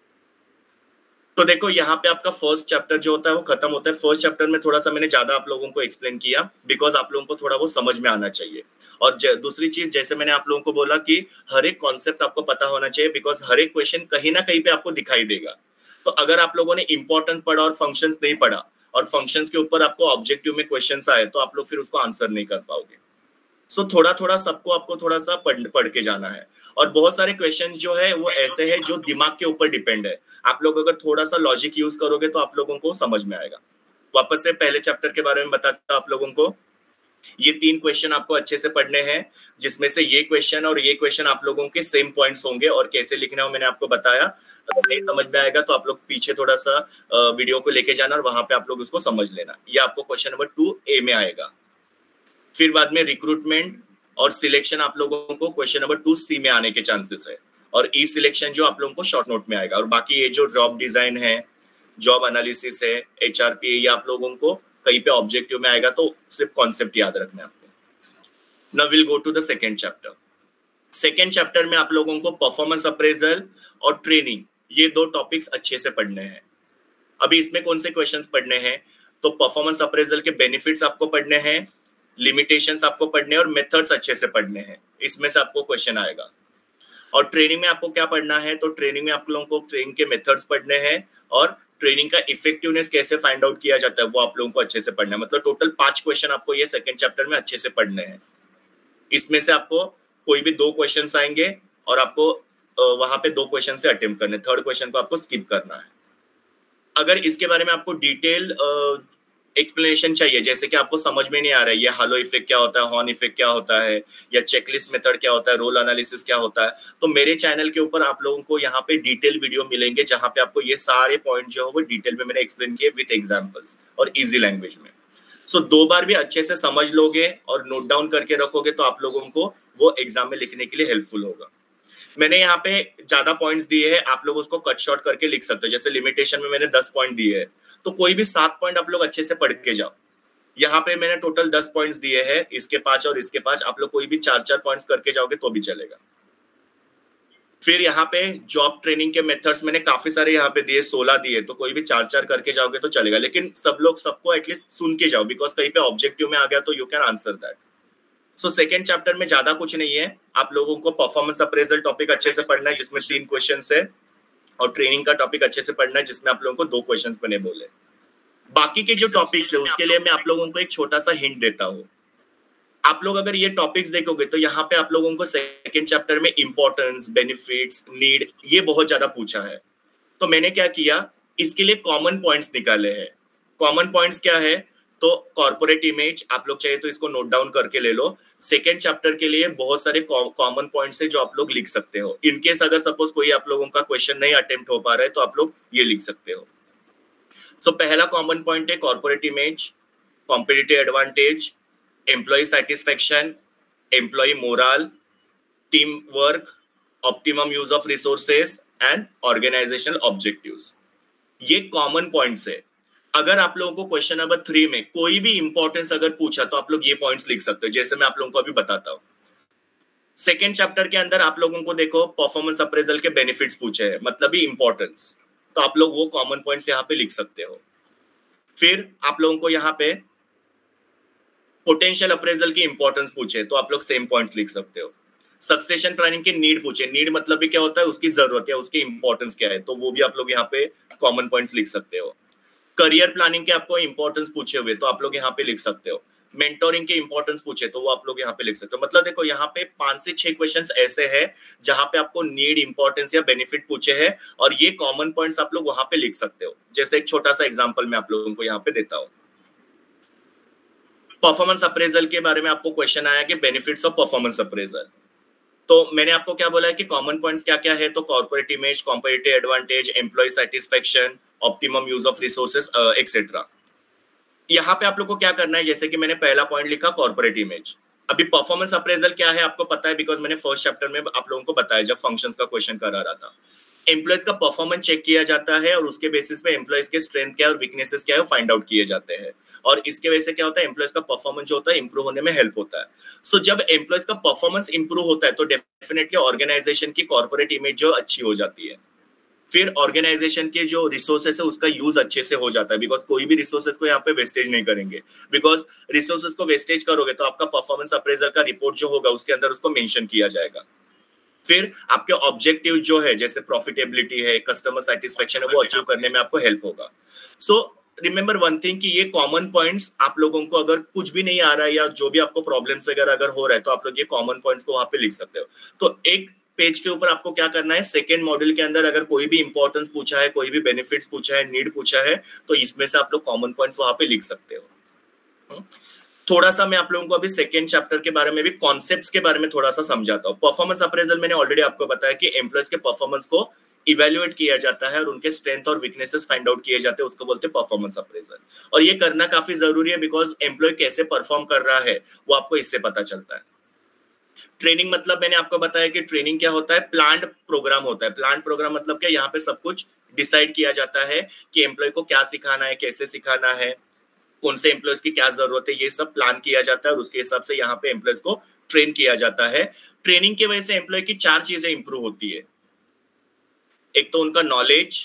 तो देखो, यहाँ पे आपका फर्स्ट चैप्टर जो होता है वो खत्म होता है। फर्स्ट चैप्टर में थोड़ा सा मैंने ज्यादा आप लोगों को एक्सप्लेन किया, बिकॉज आप लोगों को थोड़ा वो समझ में आना चाहिए। और दूसरी चीज, जैसे मैंने आप लोगों को बोला कि हर एक कॉन्सेप्ट आपको पता होना चाहिए, बिकॉज हर एक क्वेश्चन कहीं ना कहीं पे आपको दिखाई देगा। तो अगर आप लोगों ने इंपॉर्टेंस पढ़ा और फंक्शंस नहीं पढ़ा, और फंक्शंस के ऊपर आपको ऑब्जेक्टिव में क्वेश्चंस आए, तो आप लोग फिर उसको आंसर नहीं कर पाओगे। सो थोड़ा थोड़ा सबको आपको थोड़ा सा पढ़ के जाना है। और बहुत सारे क्वेश्चन जो है वो ऐसे हैं जो दिमाग के ऊपर डिपेंड है। आप लोग अगर थोड़ा सा लॉजिक यूज करोगे तो आप लोगों को समझ में आएगा। वापस से पहले चैप्टर के बारे में बताता आप लोगों को। ये 3 क्वेश्चन आपको अच्छे से पढ़ने हैं, जिसमें से ये क्वेश्चन और ये क्वेश्चन आप लोगों के सेम पॉइंट्स होंगे, और कैसे लिखना हो मैंने आपको बताया। अगर नहीं समझ में आएगा तो आप लोग पीछे थोड़ा सा वीडियो को लेके जाना और वहां पे आप लोग उसको समझ लेना। ये आपको क्वेश्चन नंबर 2A में आएगा। फिर बाद में रिक्रूटमेंट और सिलेक्शन आप लोगों को क्वेश्चन नंबर 2C में आने के चांसेस है, और ई सिलेक्शन जो आप लोगों को शॉर्ट नोट में आएगा। और बाकी ये जो जॉब डिजाइन है, जॉब एनालिसिस है, HRP, ये आप लोगों को कहीं पे ऑब्जेक्टिव में आएगा, तो सिर्फ कॉन्सेप्ट याद रखना है आपको। Now will go to the second chapter. Second chapter में आप लोगों को परफॉर्मेंस अप्रेजल और ट्रेनिंग, ये 2 टॉपिक्स अच्छे से पढ़ने हैं। अभी इसमें कौन से क्वेश्चंस पढ़ने हैं, तो परफॉर्मेंस अप्रेजल के बेनिफिट्स आपको पढ़ने हैं, लिमिटेशंस आपको पढ़ने हैं, और मेथड्स अच्छे से पढ़ने हैं। इसमें से आपको क्वेश्चन आएगा। और ट्रेनिंग में आपको क्या पढ़ना है, तो ट्रेनिंग में आप लोगों को ट्रेनिंग के मेथड्स पढ़ने हैं, और ट्रेनिंग का इफेक्टिवनेस कैसे फाइंड आउट किया जाता है वो आप लोगों को अच्छे से पढ़ना है। मतलब टोटल 5 क्वेश्चन आपको ये सेकंड चैप्टर में अच्छे से पढ़ने हैं। इसमें से आपको कोई भी 2 क्वेश्चन आएंगे, और आपको वहां पे 2 क्वेश्चन से अटेम्प्ट करने, थर्ड क्वेश्चन को आपको स्किप करना है। अगर इसके बारे में आपको डिटेल एक्सप्लेनेशन चाहिए, जैसे कि आपको समझ में नहीं आ रहा है ये हालो इफेक्ट क्या होता है, हॉर्न इफेक्ट क्या होता है, या चेकलिस्ट मेथड क्या होता है, रोल एनालिसिस क्या होता है, तो मेरे चैनल के ऊपर आप लोगों को यहाँ पे डिटेल वीडियो मिलेंगे जहां पे आपको ये सारे पॉइंट जो है वो डिटेल में मैंने एक्सप्लेन किए विद एग्जांपल्स और इजी लैंग्वेज में। सो 2 बार भी अच्छे से समझ लोगे और नोट डाउन करके रखोगे तो आप लोगों को वो एग्जाम में लिखने के लिए हेल्पफुल होगा। मैंने यहाँ पे ज्यादा पॉइंट्स दिए हैं, आप लोग उसको कट शॉर्ट करके लिख सकते हो। जैसे लिमिटेशन में मैंने 10 पॉइंट दिए हैं, तो कोई भी 7 पॉइंट आप लोग अच्छे से पढ़ के जाओ। यहाँ पे मैंने टोटल 10 पॉइंट्स दिए हैं, इसके 5 और इसके 5, आप लोग कोई भी 4-4 पॉइंट्स करके जाओगे तो भी चलेगा। फिर यहाँ पे जॉब ट्रेनिंग के मेथड्स मैंने काफी सारे यहाँ पे दिए, 16 दिए, तो कोई भी 4-4 करके जाओगे तो चलेगा, लेकिन सब लोग सबको एटलीस्ट सुन के जाओ, बिकॉज कहीं पे ऑब्जेक्टिव में आ गया तो you can answer that. So second chapter में ज्यादा कुछ नहीं है, आप लोगों को परफॉर्मेंस अप्रेजल टॉपिक अच्छे से पढ़ना है जिसमें 3 क्वेश्चन है, और ट्रेनिंग का टॉपिक अच्छे से पढ़ना है जिसमें आप लोगों को 2 क्वेश्चन मैंने बोले। बाकी के जो टॉपिक्स है उसके लिए मैं आप लोगों को एक छोटा सा हिंट देता हूँ। आप लोग अगर ये टॉपिक्स देखोगे तो यहाँ पे आप लोगों को सेकेंड चैप्टर में इंपॉर्टेंस, बेनिफिट्स, नीड, ये बहुत ज्यादा पूछा है। तो मैंने क्या किया, इसके लिए कॉमन पॉइंट्स निकाले हैं। कॉमन पॉइंट्स क्या है, तो कॉर्पोरेट इमेज, आप लोग चाहिए तो इसको नोट डाउन करके ले लो। सेकेंड चैप्टर के लिए बहुत सारे कॉमन पॉइंट्स है जो आप लोग लिख सकते हो। इनकेस अगर सपोज कोई आप लोगों का क्वेश्चन नहीं अटेम्प्ट हो पा रहा है तो आप लोग ये लिख सकते हो। सो पहला कॉमन पॉइंट है corporate image, competitive advantage, employee satisfaction, employee morale, team work, optimum use of resources and organisational objectives. ये कॉमन पॉइंट्स है। अगर आप लोगों को क्वेश्चन नंबर 3 में कोई भी इंपॉर्टेंस अगर पूछा तो आप लोग ये पॉइंट्स लिख सकते हो, जैसे मैं आप लोगों को अभी बताता हूं। सेकेंड चैप्टर के अंदर आप लोगों को देखो परफॉर्मेंस अप्रेजल के बेनिफिट्स पूछे हैं, मतलब ही इंपॉर्टेंस, तो आप लोग वो कॉमन पॉइंट्स यहाँ पे लिख सकते हो। फिर आप लोगों को यहाँ पे पोटेंशियल अप्रेजल की इंपॉर्टेंस पूछे तो आप लोग सेम पॉइंट्स लिख सकते हो। सक्सेशन प्लानिंग के नीड पूछे, नीड मतलब भी क्या होता है, उसकी जरूरत है, उसकी इंपॉर्टेंस क्या है, तो वो भी आप लोग यहाँ पे कॉमन पॉइंट्स लिख सकते हो। करियर प्लानिंग के आपको इंपॉर्टेंस पूछे हुए तो आप लोग यहाँ पे लिख सकते हो। मेंटोरिंग के इंपॉर्टेंस पूछे तो वो आप लोग यहाँ पे लिख सकते हो। मतलब देखो यहाँ पे 5 से 6 क्वेश्चंस ऐसे हैं जहां पे आपको नीड, इंपॉर्टेंस या बेनिफिट पूछे हैं, और ये कॉमन पॉइंट्स आप लोग वहां पे लिख सकते हो। जैसे एक छोटा सा एग्जांपल मैं आप लोगों को यहाँ पे देता हूँ। परफॉर्मेंस अप्रेजल के बारे में आपको क्वेश्चन आया कि बेनिफिट्स ऑफ परफॉर्मेंस अप्रेजल, तो मैंने आपको क्या बोला है कि कॉमन पॉइंट्स क्या क्या है, तो corporate image, competitive advantage, employee satisfaction, optimum use of resources etcetera. यहाँ पे आप लोग को क्या करना है, जैसे कि मैंने पहला पॉइंट लिखा कॉर्पोरेट इमेज। अभी परफॉर्मेंस अप्रेजल क्या है आपको पता है, बिकॉज मैंने फर्स्ट चैप्टर में आप लोगों को बताया जब फंक्शंस का क्वेश्चन करा रहा था। एम्प्लॉयज का परफॉर्मेंस चेक किया जाता है और उसके बेसिस पे एम्प्लॉयज के स्ट्रेंथ क्या है और वीकनेसेस क्या है फाइंड आउट किए जाते हैं, और इसके वजह से क्या होता है, एम्प्लॉयज का परफॉर्मेंस जो होता है इंप्रूव होने में हेल्प होता है। सो जब एम्प्लॉयज का परफॉर्मेंस इंप्रूव होता है तो डेफिनेटली ऑर्गेनाइजेशन की कॉर्पोरेट इमेज जो अच्छी हो जाती है। फिर ऑर्गेनाइजेशन के जो रिसोर्सेस है उसका यूज अच्छे से हो जाता है, बिकॉज कोई भी रिसोर्सेस को यहाँ पे वेस्टेज नहीं करेंगे, बिकॉज रिसोर्सेस को वेस्टेज करोगे तो आपका परफॉर्मेंस अप्रेजल का रिपोर्ट जो होगा उसके अंदर उसको मेंशन किया जाएगा। फिर आपके ऑब्जेक्टिव जो है जैसे प्रॉफिटेबिलिटी है, कस्टमर सेटिस्फेक्शन है, वो अचीव करने में आपको हेल्प होगा। सो रिमेंबर वन थिंग कि ये कॉमन पॉइंट्स आप लोगों को अगर कुछ भी नहीं आ रहा है या जो भी आपको प्रॉब्लम्स वगैरह अगर हो रहा है तो आप लोग ये कॉमन पॉइंट्स को वहां पे लिख सकते हो। तो एक पेज के ऊपर आपको क्या करना है, सेकेंड मॉड्यूल के अंदर अगर कोई भी इंपॉर्टेंस पूछा है, कोई भी बेनिफिट्स पूछा है, नीड पूछा है, तो इसमें से आप लोग कॉमन पॉइंट्स वहां पे लिख सकते हो। थोड़ा सा मैं आप लोगों को अभी सेकेंड चैप्टर के बारे में भी कॉन्सेप्ट्स के बारे में थोड़ा सा समझाता हूँ। परफॉर्मेंस अप्रेजल मैंने ऑलरेडी आपको बताया कि एम्प्लॉयज के परफॉर्मेंस को इवेल्युएट किया जाता है और उनके स्ट्रेंथ और वीकनेसेस फाइंड आउट किए जाते हैं, उसको बोलते हैं परफॉर्मेंस अप्रेजल। और ये करना काफी जरूरी है बिकॉज एम्प्लॉय कैसे परफॉर्म कर रहा है वो आपको इससे पता चलता है। ट्रेनिंग मतलब मैंने आपको बताया कि ट्रेनिंग क्या होता है, प्लान्ड प्रोग्राम होता है। प्लान्ड प्रोग्राम मतलब क्या, यहाँ पे सब कुछ डिसाइड किया जाता है कि एम्प्लॉय को क्या सिखाना है, कैसे सिखाना है, कौन से एम्प्लॉयज की क्या जरूरत है, ये सब प्लान किया जाता है और उसके हिसाब से यहाँ पे एम्प्लॉयज को ट्रेन किया जाता है। ट्रेनिंग की वजह से एम्प्लॉय की 4 चीजें इंप्रूव होती है। एक तो उनका नॉलेज,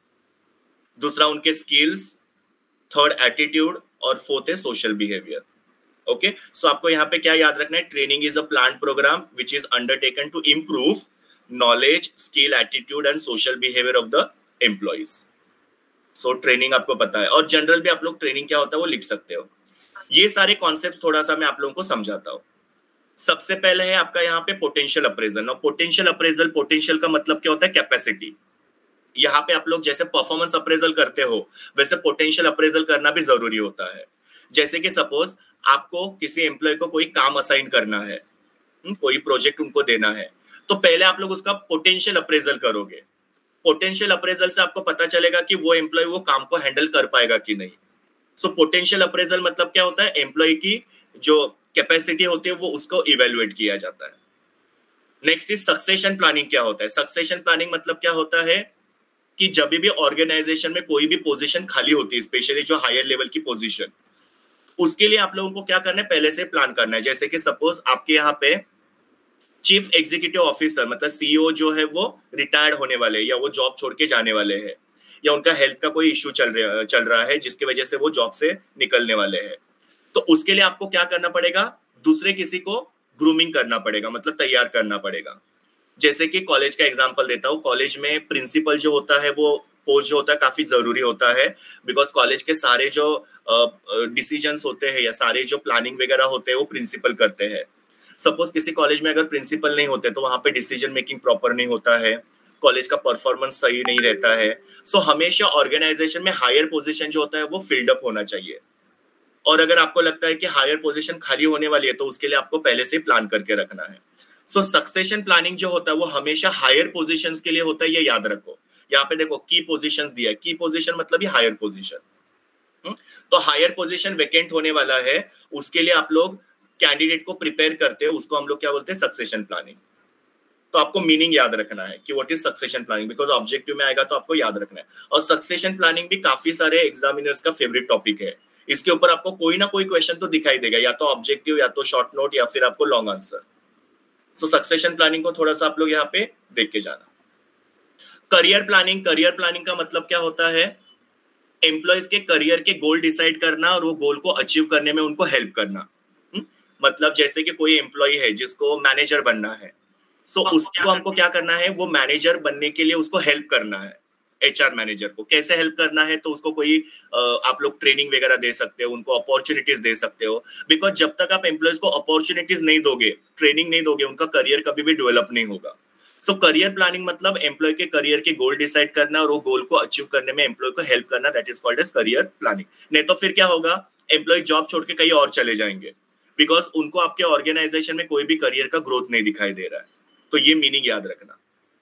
दूसरा उनके स्किल्स, थर्ड एटीट्यूड, और फोर्थ है सोशल बिहेवियर। ओके, सो आपको यहाँ पे क्या याद रखना है, training is a planned programme which is undertaken to improve knowledge, skill, attitude and social behaviour of the employees. So training आपको पता है, और जनरल भी आप लोग ट्रेनिंग क्या होता है वो लिख सकते हो। ये सारे कॉन्सेप्ट थोड़ा सा मैं आप लोगों को समझाता हूँ। सबसे पहले है आपका यहाँ पे पोटेंशियल अप्रेजल। पोटेंशियल का मतलब क्या होता है? कैपेसिटी। यहाँ पे आप लोग जैसे परफॉर्मेंस अप्रेजल करते हो वैसे पोटेंशियल अप्रेजल करना भी जरूरी होता है। जैसे कि सपोज आपको किसी एम्प्लॉय को कोई काम असाइन करना है, कोई प्रोजेक्ट उनको देना है, तो पहले आप लोग उसका पोटेंशियल अप्रेजल करोगे। पोटेंशियल अप्रेजल से आपको पता चलेगा कि वो एम्प्लॉय वो काम को हैंडल कर पाएगा कि नहीं। सो पोटेंशियल अप्रेजल मतलब क्या होता है? एम्प्लॉय की जो कैपेसिटी होती है वो उसको इवेल्युएट किया जाता है। Next is succession planning. क्या होता है सक्सेशन प्लानिंग? मतलब क्या होता है कि जब भी ऑर्गेनाइजेशन में कोई भी पोजीशन खाली होती है, स्पेशली जो हायर लेवल की पोजीशन, उसके लिए आप लोगों को क्या करना है? पहले से प्लान करना है। जैसे कि सपोज आपके यहाँ पे चीफ एग्जीक्यूटिव ऑफिसर मतलब सीईओ जो है वो रिटायर्ड होने वाले हैं, या वो जॉब छोड़ के जाने वाले हैं, या उनका हेल्थ का कोई इश्यू चल रहा है जिसकी वजह से वो जॉब से निकलने वाले हैं, तो उसके लिए आपको क्या करना पड़ेगा? दूसरे किसी को ग्रूमिंग करना पड़ेगा, मतलब तैयार करना पड़ेगा। जैसे कि कॉलेज का एग्जांपल देता हूँ। कॉलेज में प्रिंसिपल जो होता है वो पोस्ट जो होता है काफी जरूरी होता है, बिकॉज कॉलेज के सारे जो डिसीजंस होते हैं या सारे जो प्लानिंग वगैरह होते हैं वो प्रिंसिपल करते हैं। सपोज किसी कॉलेज में अगर प्रिंसिपल नहीं होते तो वहां पे डिसीजन मेकिंग प्रॉपर नहीं होता है, कॉलेज का परफॉर्मेंस सही नहीं रहता है। सो हमेशा ऑर्गेनाइजेशन में हायर पोजीशन जो होता है वो फिल्ड अप होना चाहिए। और अगर आपको लगता है कि हायर पोजीशन खाली होने वाली है तो उसके लिए आपको पहले से प्लान करके रखना है। सो सक्सेशन प्लानिंग जो होता है वो हमेशा हायर पोजीशंस के लिए होता है, ये याद रखो। यहाँ पे देखो की पोजीशंस दिया है, की पोजीशन मतलब ये हायर पोजीशन। तो हायर पोजीशन वेकेंट होने वाला है, उसके लिए आप लोग कैंडिडेट को प्रिपेयर करते हैं, उसको हम लोग क्या बोलते हैं? Succession planning. तो आपको मीनिंग याद रखना है कि what is succession planning, because objective में आएगा तो आपको याद रखना है। और सक्सेशन प्लानिंग भी काफी सारे एग्जामिनर्स का फेवरेट टॉपिक है। इसके ऊपर आपको कोई ना कोई क्वेश्चन तो दिखाई देगा, या तो ऑब्जेक्टिव या तो शॉर्ट नोट या फिर आपको long answer. So succession planning को थोड़ा सा आप लोग यहाँ पे देख के जाना। करियर प्लानिंग का मतलब क्या होता है? एम्प्लॉयज के करियर के गोल डिसाइड करना और वो गोल को अचीव करने में उनको हेल्प करना। मतलब जैसे कि कोई एम्प्लॉय है जिसको मैनेजर बनना है, सो उसको हमको क्या करना है? वो मैनेजर बनने के लिए उसको हेल्प करना है। एचआर मैनेजर को कैसे हेल्प करना है? तो उसको कोई आप लोग ट्रेनिंग वगैरह दे सकते हो, उनको अपॉर्चुनिटीज दे सकते हो, बिकॉज जब तक आप एम्प्लॉयज को अपॉर्चुनिटीज नहीं दोगे, ट्रेनिंग नहीं दोगे, उनका करियर कभी भी डेवलप नहीं होगा। सो करियर प्लानिंग मतलब एम्प्लॉय के करियर के गोल डिसाइड करना और वो गोल को अचीव करने में एम्प्लॉय को हेल्प करना, that is called as career planning. नहीं तो फिर क्या होगा? एम्प्लॉय जॉब छोड़ के कहीं और चले जाएंगे, बिकॉज उनको आपके ऑर्गेनाइजेशन में कोई भी करियर का ग्रोथ नहीं दिखाई दे रहा है। तो ये मीनिंग याद रखना।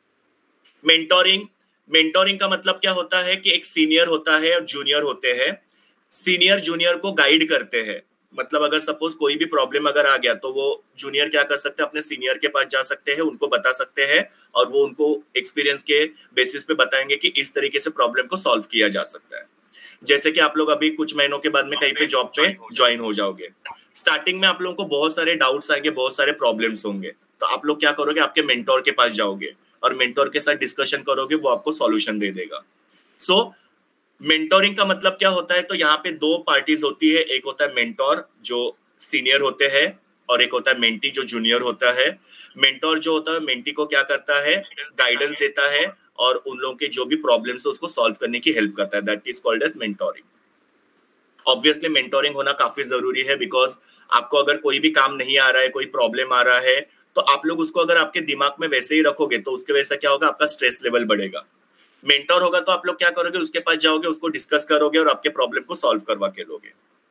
मेंटोरिंग का मतलब क्या होता है कि एक सीनियर होता है और जूनियर होते हैं। सीनियर जूनियर को गाइड करते हैं, मतलब अगर सपोज कोई भी प्रॉब्लम अगर आ गया तो वो जूनियर क्या कर सकते हैं? अपने सीनियर के पास जा सकते हैं, उनको बता सकते हैं, और वो उनको एक्सपीरियंस के बेसिस पे बताएंगे कि इस तरीके से प्रॉब्लम को सॉल्व किया जा सकता है। जैसे कि आप लोग अभी कुछ महीनों के बाद में कहीं पे जॉब पे ज्वाइन हो जाओगे, स्टार्टिंग में आप लोगों को बहुत सारे डाउट्स आएंगे, बहुत सारे प्रॉब्लम्स होंगे, तो आप लोग क्या करोगे? आपके मेंटोर के पास जाओगे और मेंटोर के साथ डिस्कशन करोगे, वो आपको सॉल्यूशन दे देगा। सो मेंटोरिंग का मतलब क्या होता है? तो यहाँ पे दो पार्टीज होती है, एक होता है मेंटोर जो सीनियर होते हैं, और एक होता है मेंटी जो जूनियर होता है। मेंटोर जो होता है मेंटी को क्या करता है? गाइडेंस देता है और उन लोगों के जो भी प्रॉब्लम्स है उसको सॉल्व करने की हेल्प करता है, that is called as mentoring. Obviously mentoring होना काफी जरूरी है, बिकॉज आपको अगर कोई भी काम नहीं आ रहा है, कोई प्रॉब्लम आ रहा है, तो आप लोग उसको अगर आपके दिमाग में वैसे ही रखोगे तो उसके वजह से क्या होगा? आपका स्ट्रेस लेवल बढ़ेगा। मेंटोर होगा तो आप लोग क्या करोगे? उसके पास जाओगे, उसको डिस्कस करोगे और आपके प्रॉब्लम को सॉल्व करवा के लोगे।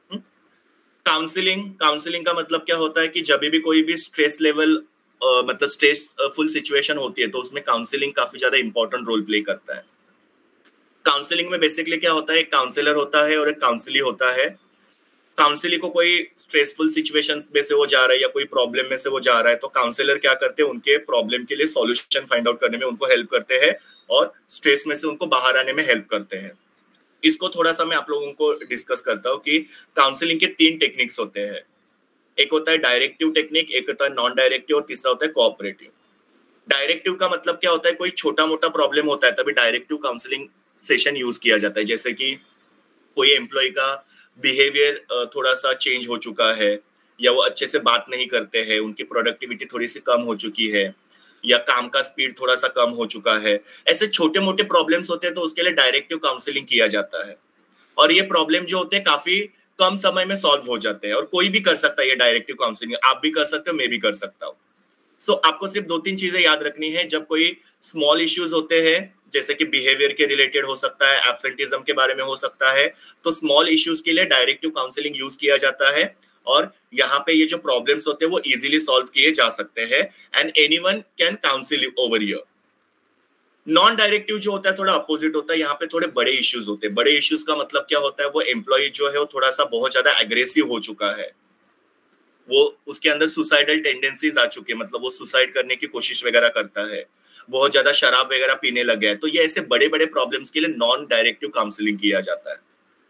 काउंसलिंग का मतलब क्या होता है कि जब भी कोई भी स्ट्रेस लेवल मतलब स्ट्रेसफुल सिचुएशन होती है तो उसमें काउंसलिंग काफी ज्यादा इंपॉर्टेंट रोल प्ले करता है। काउंसलिंग में बेसिकली क्या होता है? एक काउंसलर होता है और एक काउंसली होता है। काउंसली को कोई स्ट्रेसफुल सिचुएशन में से वो जा रहा है या कोई प्रॉब्लम में से वो जा रहा है, तो काउंसलर क्या करते हैं? उनके प्रॉब्लम के लिए सॉल्यूशन फाइंड आउट करने में उनको हेल्प करते हैं और स्ट्रेस में से उनको बाहर आने में हेल्प करते हैं। इसको थोड़ा सा मैं आप लोगों को डिस्कस करता हूँ कि काउंसलिंग के 3 टेक्निक्स होते हैं। एक होता है डायरेक्टिव टेक्निक, एक होता है नॉन डायरेक्टिव, और तीसरा होता है कोऑपरेटिव। डायरेक्टिव का मतलब क्या होता है? कोई छोटा मोटा प्रॉब्लम होता है तभी डायरेक्टिव काउंसलिंग सेशन यूज किया जाता है। जैसे कि कोई एम्प्लॉय का बिहेवियर थोड़ा सा चेंज हो चुका है, या वो अच्छे से बात नहीं करते हैं, उनकी प्रोडक्टिविटी थोड़ी सी कम हो चुकी है, या काम का स्पीड थोड़ा सा कम हो चुका है, ऐसे छोटे मोटे प्रॉब्लम्स होते हैं तो उसके लिए डायरेक्टिव काउंसलिंग किया जाता है। और ये प्रॉब्लम जो होते हैं काफी कम समय में सॉल्व हो जाते हैं, और कोई भी कर सकता है ये डायरेक्टिव काउंसलिंग, आप भी कर सकते हो, मैं भी कर सकता हूँ। सो आपको सिर्फ 2-3 चीजें याद रखनी है। जब कोई स्मॉल इश्यूज होते हैं, जैसे कि बिहेवियर के रिलेटेड हो सकता है, एब्सेंटिज्म के बारे में हो सकता है, तो स्मॉल इश्यूज के लिए डायरेक्टिव काउंसलिंग यूज किया जाता है, और यहाँ पे ये जो प्रॉब्लम्स होते हैं वो इजीली सॉल्व किए जा सकते हैं, and anyone can counsel over here. Non directive जो होता है थोड़ा अपोजिट होता है, यहाँ पे थोड़े बड़े इश्यूज होते हैं। बड़े इश्यूज का मतलब क्या होता है, वो एम्प्लॉय जो है वो थोड़ा सा बहुत ज्यादा एग्रेसिव हो चुका है, वो उसके अंदर सुसाइडल टेंडेंसीज आ चुकी है, मतलब वो सुसाइड करने की कोशिश वगैरह करता है, बहुत ज्यादा शराब वगैरह पीने लग गया है, तो ये ऐसे बड़े बड़े प्रॉब्लम्स के लिए नॉन डायरेक्टिव काउंसलिंग किया जाता है।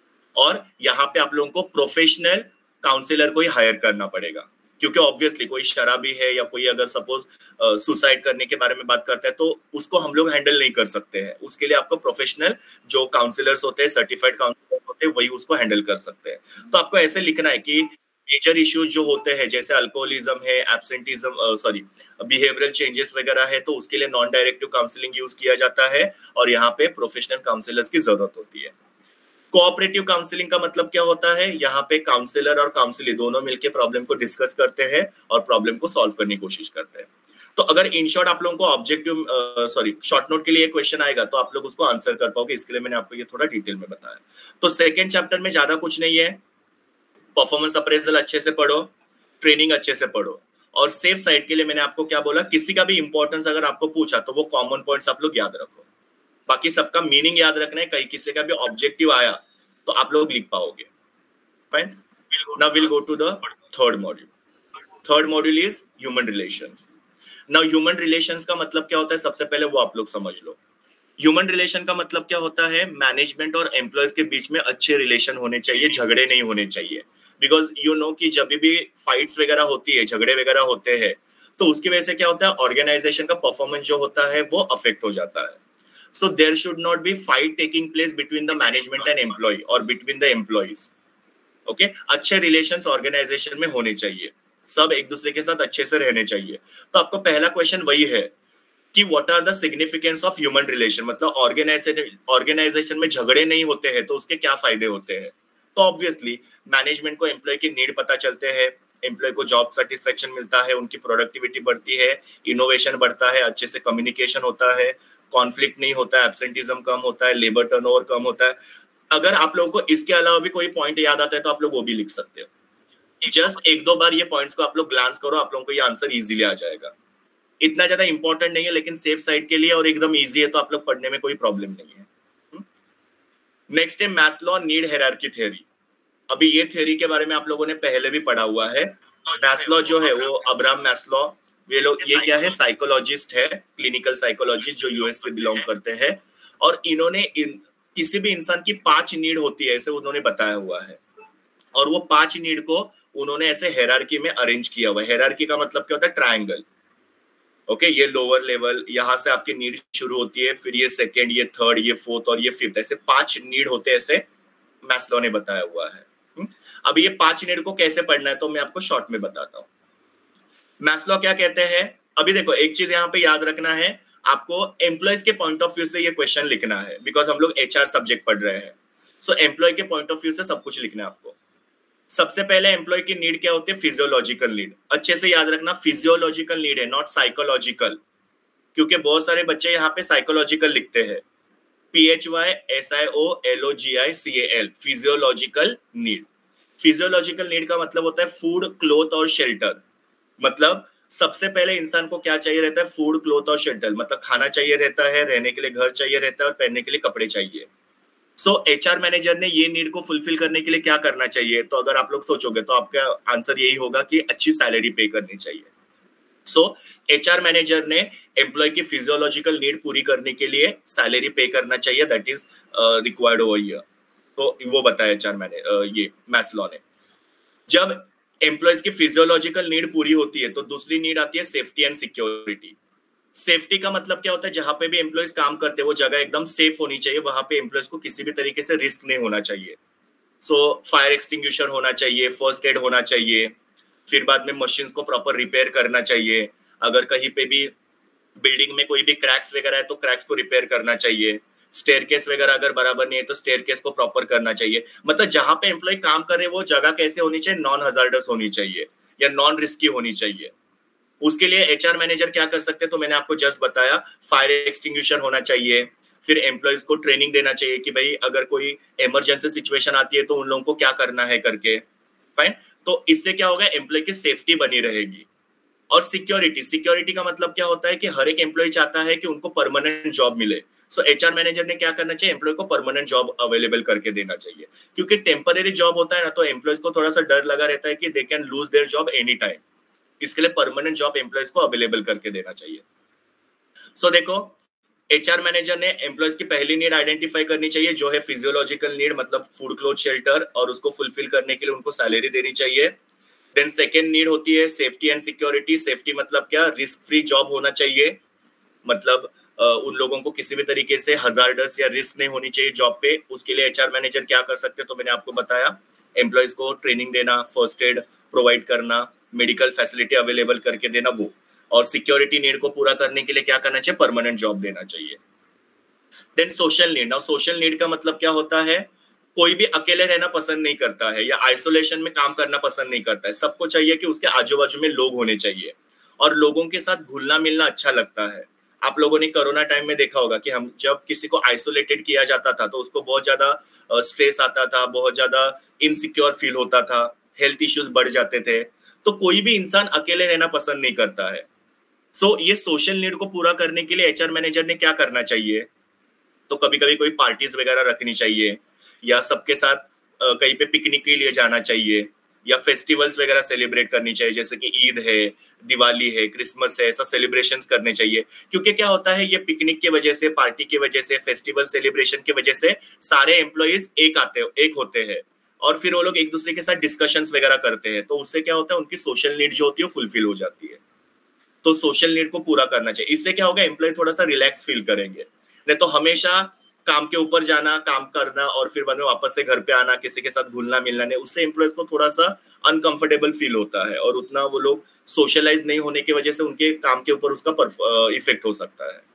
और यहाँ पे आप लोगों को प्रोफेशनल काउंसलर को ही हायर करना पड़ेगा, क्योंकि ऑब्वियसली कोई शराबी है या कोई अगर सपोज सुसाइड करने के बारे में बात करता है तो उसको हम लोग हैंडल नहीं कर सकते हैं। उसके लिए आपको प्रोफेशनल जो काउंसलर्स होते हैं, सर्टिफाइड काउंसलर्स होते हैं, वही उसको हैंडल कर सकते हैं। तो आपको ऐसे लिखना है कि मेजर इश्यूज जो होते हैं जैसे अल्कोहलिज्म है, एब्सेंटिज्म, सॉरी बिहेवियरल चेंजेस वगैरह है, तो उसके लिए नॉन डायरेक्टिव काउंसलिंग यूज किया जाता है, और यहाँ पे प्रोफेशनल काउंसलर्स की जरूरत होती है। कोऑपरेटिव काउंसलिंग का मतलब क्या होता है, यहाँ पे काउंसलर और काउंसलर दोनों मिलकर प्रॉब्लम को डिस्कस करते हैं और प्रॉब्लम को सॉल्व करने की कोशिश करते हैं। तो अगर इन शॉर्ट आप लोगों को ऑब्जेक्टिव शॉर्ट नोट के लिए क्वेश्चन आएगा तो आप लोग उसको आंसर कर पाओगे, इसके लिए मैंने आपको ये थोड़ा डिटेल में बताया। तो सेकेंड चैप्टर में ज्यादा कुछ नहीं है, परफॉर्मेंस अप्रेजल अच्छे से पढ़ो, ट्रेनिंग अच्छे से पढ़ो, और सेफ साइड के लिए मैंने आपको क्या बोला, किसी का भी इंपॉर्टेंस अगर आपको पूछा तो वो कॉमन पॉइंट्स आप लोग याद रखो, बाकी सबका मीनिंग याद रखना है। कहीं किसी का भी ऑब्जेक्टिव आया तो आप लोग लिख पाओगे। Fine, now will go to the third module. Third module is human relations. Now human relations का मतलब क्या होता है, सबसे पहले वो आप लोग समझ लो। ह्यूमन रिलेशन का मतलब क्या होता है, मैनेजमेंट और एम्प्लॉयज के बीच में अच्छे रिलेशन होने चाहिए, झगड़े नहीं होने चाहिए। बिकॉज यू नो कि जब भी फाइट्स वगैरह होती है, झगड़े वगैरह होते हैं, तो उसकी वजह से क्या होता है, ऑर्गेनाइजेशन का परफॉर्मेंस जो होता है वो अफेक्ट हो जाता है। So there should not be fight taking place between the management and employee or between the employees. Okay? अच्छे रिलेशंस ऑर्गेनाइजेशन में होने चाहिए, सब एक दूसरे के साथ अच्छे से रहने चाहिए। तो आपको पहला क्वेश्चन वही है कि what are the significance of human relation, मतलब ऑर्गेनाइजेशन में झगड़े नहीं होते हैं तो उसके क्या फायदे होते हैं। तो ऑब्वियसली मैनेजमेंट को एम्प्लॉय की नीड पता चलते हैं, एम्प्लॉय को जॉब सेटिस्फेक्शन मिलता है, उनकी प्रोडक्टिविटी बढ़ती है, इनोवेशन बढ़ता है, अच्छे से कम्युनिकेशन होता है, कॉन्फ्लिक्ट नहीं होता है, एब्सेंटिज्म कम होता है, लेबर टर्नओवर कम होता है। अगर आप लोगों को इसके अलावा भी कोई पॉइंट याद आता है तो आप लोग वो भी लिख सकते हो। जस्ट एक दो बार ये पॉइंट्स को आप लोग ग्लांस करो, आप लोगों को ये आंसर इजीली आ जाएगा। इतना ज्यादा इंपॉर्टेंट नहीं है लेकिन सेफ साइड के लिए और एकदम इजी है, तो आप लोग पढ़ने में कोई प्रॉब्लम नहीं है। नेक्स्ट है मैस्लो नीड हायरार्की थ्योरी। अभी ये थ्योरी के बारे में आप लोगों ने पहले भी पढ़ा हुआ है। मैस्लो जो है वो अब्राहम मैस्लो, ये क्या है, साइकोलॉजिस्ट है, क्लिनिकल साइकोलॉजिस्ट जो यूएस से बिलोंग करते हैं, और इन्होंने किसी भी इंसान की 5 नीड होती है ऐसे उन्होंने बताया हुआ है, और वो 5 नीड को उन्होंने ऐसे हायरार्की में अरेंज किया हुआ है। हायरार्की का मतलब क्या होता है, ट्रायंगल। ओके, ये लोअर लेवल, यहाँ से आपकी नीड शुरू होती है, फिर ये सेकेंड, ये थर्ड, ये फोर्थ और ये फिफ्थ, ऐसे 5 नीड होते हैं, ऐसे मैस्लो ने बताया हुआ है। अब ये 5 नीड को कैसे पढ़ना है तो मैं आपको शॉर्ट में बताता हूँ। मैस्लो क्या कहते हैं, अभी देखो एक चीज यहाँ पे याद रखना है, आपको एम्प्लॉयज के पॉइंट ऑफ व्यू से ये क्वेश्चन लिखना है, बिकॉज हम लोग एचआर सब्जेक्ट पढ़ रहे हैं। सो एम्प्लॉय के पॉइंट ऑफ व्यू से सब कुछ लिखना है आपको। सबसे पहले एम्प्लॉय की नीड क्या होती है, फिजियोलॉजिकल नीड। अच्छे से याद रखना, फिजियोलॉजिकल नीड है, नॉट साइकोलॉजिकल, क्योंकि बहुत सारे बच्चे यहाँ पे साइकोलॉजिकल लिखते हैं, PHYSIOLOGICAL, physiological need. Physiological need का मतलब होता है फूड, क्लोथ और शेल्टर। मतलब सबसे पहले इंसान को क्या चाहिए रहता है, फूड, क्लोथ और शेल्टर, मतलब खाना चाहिए रहता है, रहने के लिए घर चाहिए रहता है और पहनने के लिए कपड़े चाहिए। सो एचआर मैनेजर ने ये नीड को फुलफिल करने के लिए क्या करना चाहिए, तो अगर आप लोग सोचोगे तो आपका आंसर यही होगा कि अच्छी सैलरी पे करनी चाहिए। सो एचआर मैनेजर ने एम्प्लॉय की फिजियोलॉजिकल नीड पूरी करने के लिए सैलरी पे करना चाहिए, that is required over here. तो वो बताया एचआर ये मैस्लो ने। जब एम्प्लॉयज की फिजियोलॉजिकल नीड पूरी होती है तो दूसरी नीड आती है सेफ्टी एंड सिक्योरिटी। सेफ्टी का मतलब क्या होता है, जहां पे भी एम्प्लॉयज काम करते हैं वो जगह एकदम सेफ होनी चाहिए, वहां पे एम्प्लॉयज को किसी भी तरीके से रिस्क नहीं होना चाहिए। सो फायर एक्सटिंग्विशर होना चाहिए, फर्स्ट एड होना चाहिए, फिर बाद में मशीन्स को प्रॉपर रिपेयर करना चाहिए, अगर कहीं पे भी बिल्डिंग में कोई भी क्रैक्स वगैरह है तो क्रैक्स को रिपेयर करना चाहिए, स्टेयरकेस वगैरह अगर बराबर नहीं है तो स्टेयरकेस को प्रॉपर करना चाहिए। मतलब जहां पे एम्प्लॉय काम कर रहे हैं वो जगह कैसे होनी चाहिए, नॉन हजार्डस होनी चाहिए या नॉन रिस्की होनी चाहिए। उसके लिए एचआर मैनेजर क्या कर सकते हैं, तो मैंने आपको जस्ट बताया, फायर एक्सटिंग्विशर होना चाहिए। फिर एम्प्लॉयज को ट्रेनिंग देना चाहिए कि भाई अगर कोई इमरजेंसी सिचुएशन आती है तो उन लोगों को क्या करना है करके। फाइन। तो इससे क्या होगा, एम्प्लॉय की सेफ्टी बनी रहेगी। और सिक्योरिटी का मतलब क्या होता है कि हर एक एम्प्लॉय चाहता है कि उनको परमानेंट जॉब मिले। सो एचआर मैनेजर ने क्या करना चाहिए, एम्प्लॉय को परमानेंट जॉब अवेलेबल करके देना चाहिए। क्योंकि टेम्पररी जॉब होता है ना, तो एम्प्लॉयज को थोड़ा सा डर लगा रहता है कि they can lose their job any time. इसके लिए परमानेंट जॉब एम्प्लॉयज को अवेलेबल करके देना चाहिए। सो देखो, एचआर मैनेजर ने एम्प्लॉयज की पहली नीड आइडेंटिफाई करनी चाहिए, जो है फिजियोलॉजिकल नीड, मतलब फूड क्लोथ शेल्टर, और उसको फुलफिल करने के लिए उनको सैलरी देनी चाहिए। देन सेकेंड नीड होती है सेफ्टी एंड सिक्योरिटी। सेफ्टी मतलब क्या, रिस्क फ्री जॉब होना चाहिए, मतलब उन लोगों को किसी भी तरीके से हजार्डस या रिस्क नहीं होनी चाहिए जॉब पे। उसके लिए एचआर मैनेजर क्या कर सकते हैं, तो मैंने आपको बताया, एम्प्लॉयज को ट्रेनिंग देना, फर्स्ट एड प्रोवाइड करना, मेडिकल फैसिलिटी अवेलेबल करके देना वो। और सिक्योरिटी नीड को पूरा करने के लिए क्या करना चाहिए, परमानेंट जॉब देना चाहिए। Then social need. Now social need का मतलब क्या होता है, कोई भी अकेले रहना पसंद नहीं करता है या आइसोलेशन में काम करना पसंद नहीं करता है। सबको चाहिए कि उसके आजू बाजू में लोग होने चाहिए और लोगों के साथ घुलना मिलना अच्छा लगता है। आप लोगों ने कोरोना टाइम में देखा होगा कि हम जब किसी को आइसोलेटेड किया जाता था तो उसको बहुत ज्यादा स्ट्रेस आता था, बहुत ज्यादा इनसिक्योर फील होता था, हेल्थ इश्यूज बढ़ जाते थे। तो कोई भी इंसान अकेले रहना पसंद नहीं करता है। सो ये सोशल नीड को पूरा करने के लिए एचआर मैनेजर ने क्या करना चाहिए, तो कभी कभी कोई पार्टीज वगैरह रखनी चाहिए, या सबके साथ कहीं पे पिकनिक के लिए जाना चाहिए, या फेस्टिवल्स वगैरह सेलिब्रेट करनी चाहिए, जैसे कि ईद है, दिवाली है, क्रिसमस है, ऐसा सेलिब्रेशंस करने चाहिए। क्योंकि क्या होता है, ये पिकनिक की वजह से, पार्टी की वजह से, फेस्टिवल सेलिब्रेशन की वजह से सारे एम्प्लॉइज एक होते हैं और फिर वो लोग एक दूसरे के साथ डिस्कशंस वगैरह करते हैं। तो उससे क्या होता है, उनकी सोशल नीड जो होती है वो फुलफिल हो जाती है। तो सोशल नीड को पूरा करना चाहिए। इससे क्या होगा, एम्प्लॉय थोड़ा सा रिलैक्स फील करेंगे। नहीं तो हमेशा काम के ऊपर जाना, काम करना और फिर बाद में वापस से घर पे आना, किसी के साथ घुलना मिलना नहीं, उससे एम्प्लॉयज को थोड़ा सा अनकंफर्टेबल फील होता है और उतना वो लोग सोशलाइज नहीं होने की वजह से उनके काम के ऊपर उसका इफेक्ट हो सकता है।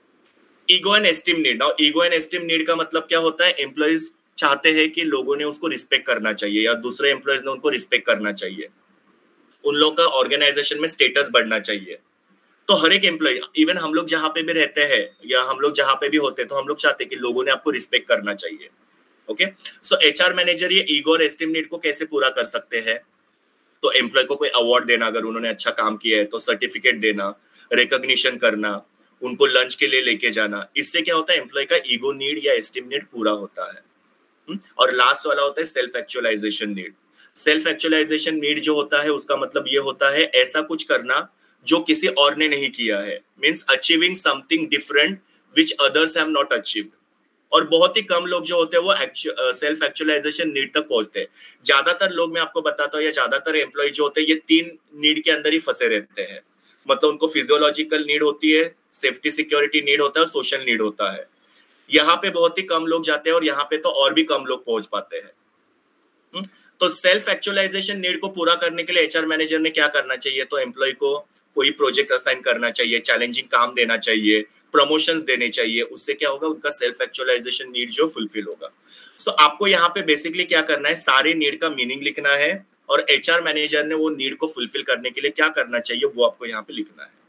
Ego and esteem need. Now ego and esteem need का मतलब क्या होता है, एम्प्लॉयज चाहते हैं कि लोगों ने उसको रिस्पेक्ट करना चाहिए या दूसरे एम्प्लॉयज ने उनको रिस्पेक्ट करना चाहिए, उन लोगों का ऑर्गेनाइजेशन में स्टेटस बढ़ना चाहिए। तो हर एक एम्प्लॉय, इवन हम लोग जहां पे भी रहते हैं या हम लोग जहां पे भी होते हैं, तो हम लोग चाहते हैं कि लोगों ने आपको रिस्पेक्ट करना चाहिए। ओके। सो एचआर मैनेजर ये ईगो और एस्टीम नीड को कैसे पूरा कर सकते हैं, तो एम्प्लॉय को कोई अवार्ड देना, अगर उन्होंने अच्छा काम किया है तो सर्टिफिकेट देना, रिकॉग्निशन करना, उनको लंच के लिए लेके जाना। इससे क्या होता है, एम्प्लॉय का ईगो नीड या एस्टीम नीड पूरा होता है। और लास्ट वाला होता है self actualisation need. Self actualisation need जो होता है उसका मतलब ये होता है ऐसा कुछ करना जो किसी और ने नहीं किया है, means achieving something different which others have not achieved. और बहुत ही कम लोग जो होते हैं वो सेल्फ एक्चुअलाइजेशन नीड तक पहुंचते हैं। ज्यादातर लोग, मैं आपको बताता हूँ, या ज्यादातर एम्प्लॉय जो होते हैं ये 3 नीड के अंदर ही फंसे रहते हैं। मतलब उनको फिजियोलॉजिकल नीड होती है, सेफ्टी सिक्योरिटी नीड होता है और सोशल नीड होता है। यहाँ पे बहुत ही कम लोग जाते हैं और यहाँ पे तो और भी कम लोग पहुंच पाते हैं। तो सेल्फ एक्चुअलाइजेशन नीड को पूरा करने के लिए एचआर मैनेजर ने क्या करना चाहिए, तो एम्प्लॉय को कोई प्रोजेक्ट असाइन करना चाहिए, चैलेंजिंग काम देना चाहिए, प्रमोशंस देने चाहिए। उससे क्या होगा, उनका सेल्फ एक्चुअलाइजेशन नीड जो फुलफिल होगा। सो आपको यहाँ पे बेसिकली क्या करना है, सारे नीड का मीनिंग लिखना है और एचआर मैनेजर ने वो नीड को फुलफिल करने के लिए क्या करना चाहिए वो आपको यहाँ पे लिखना है।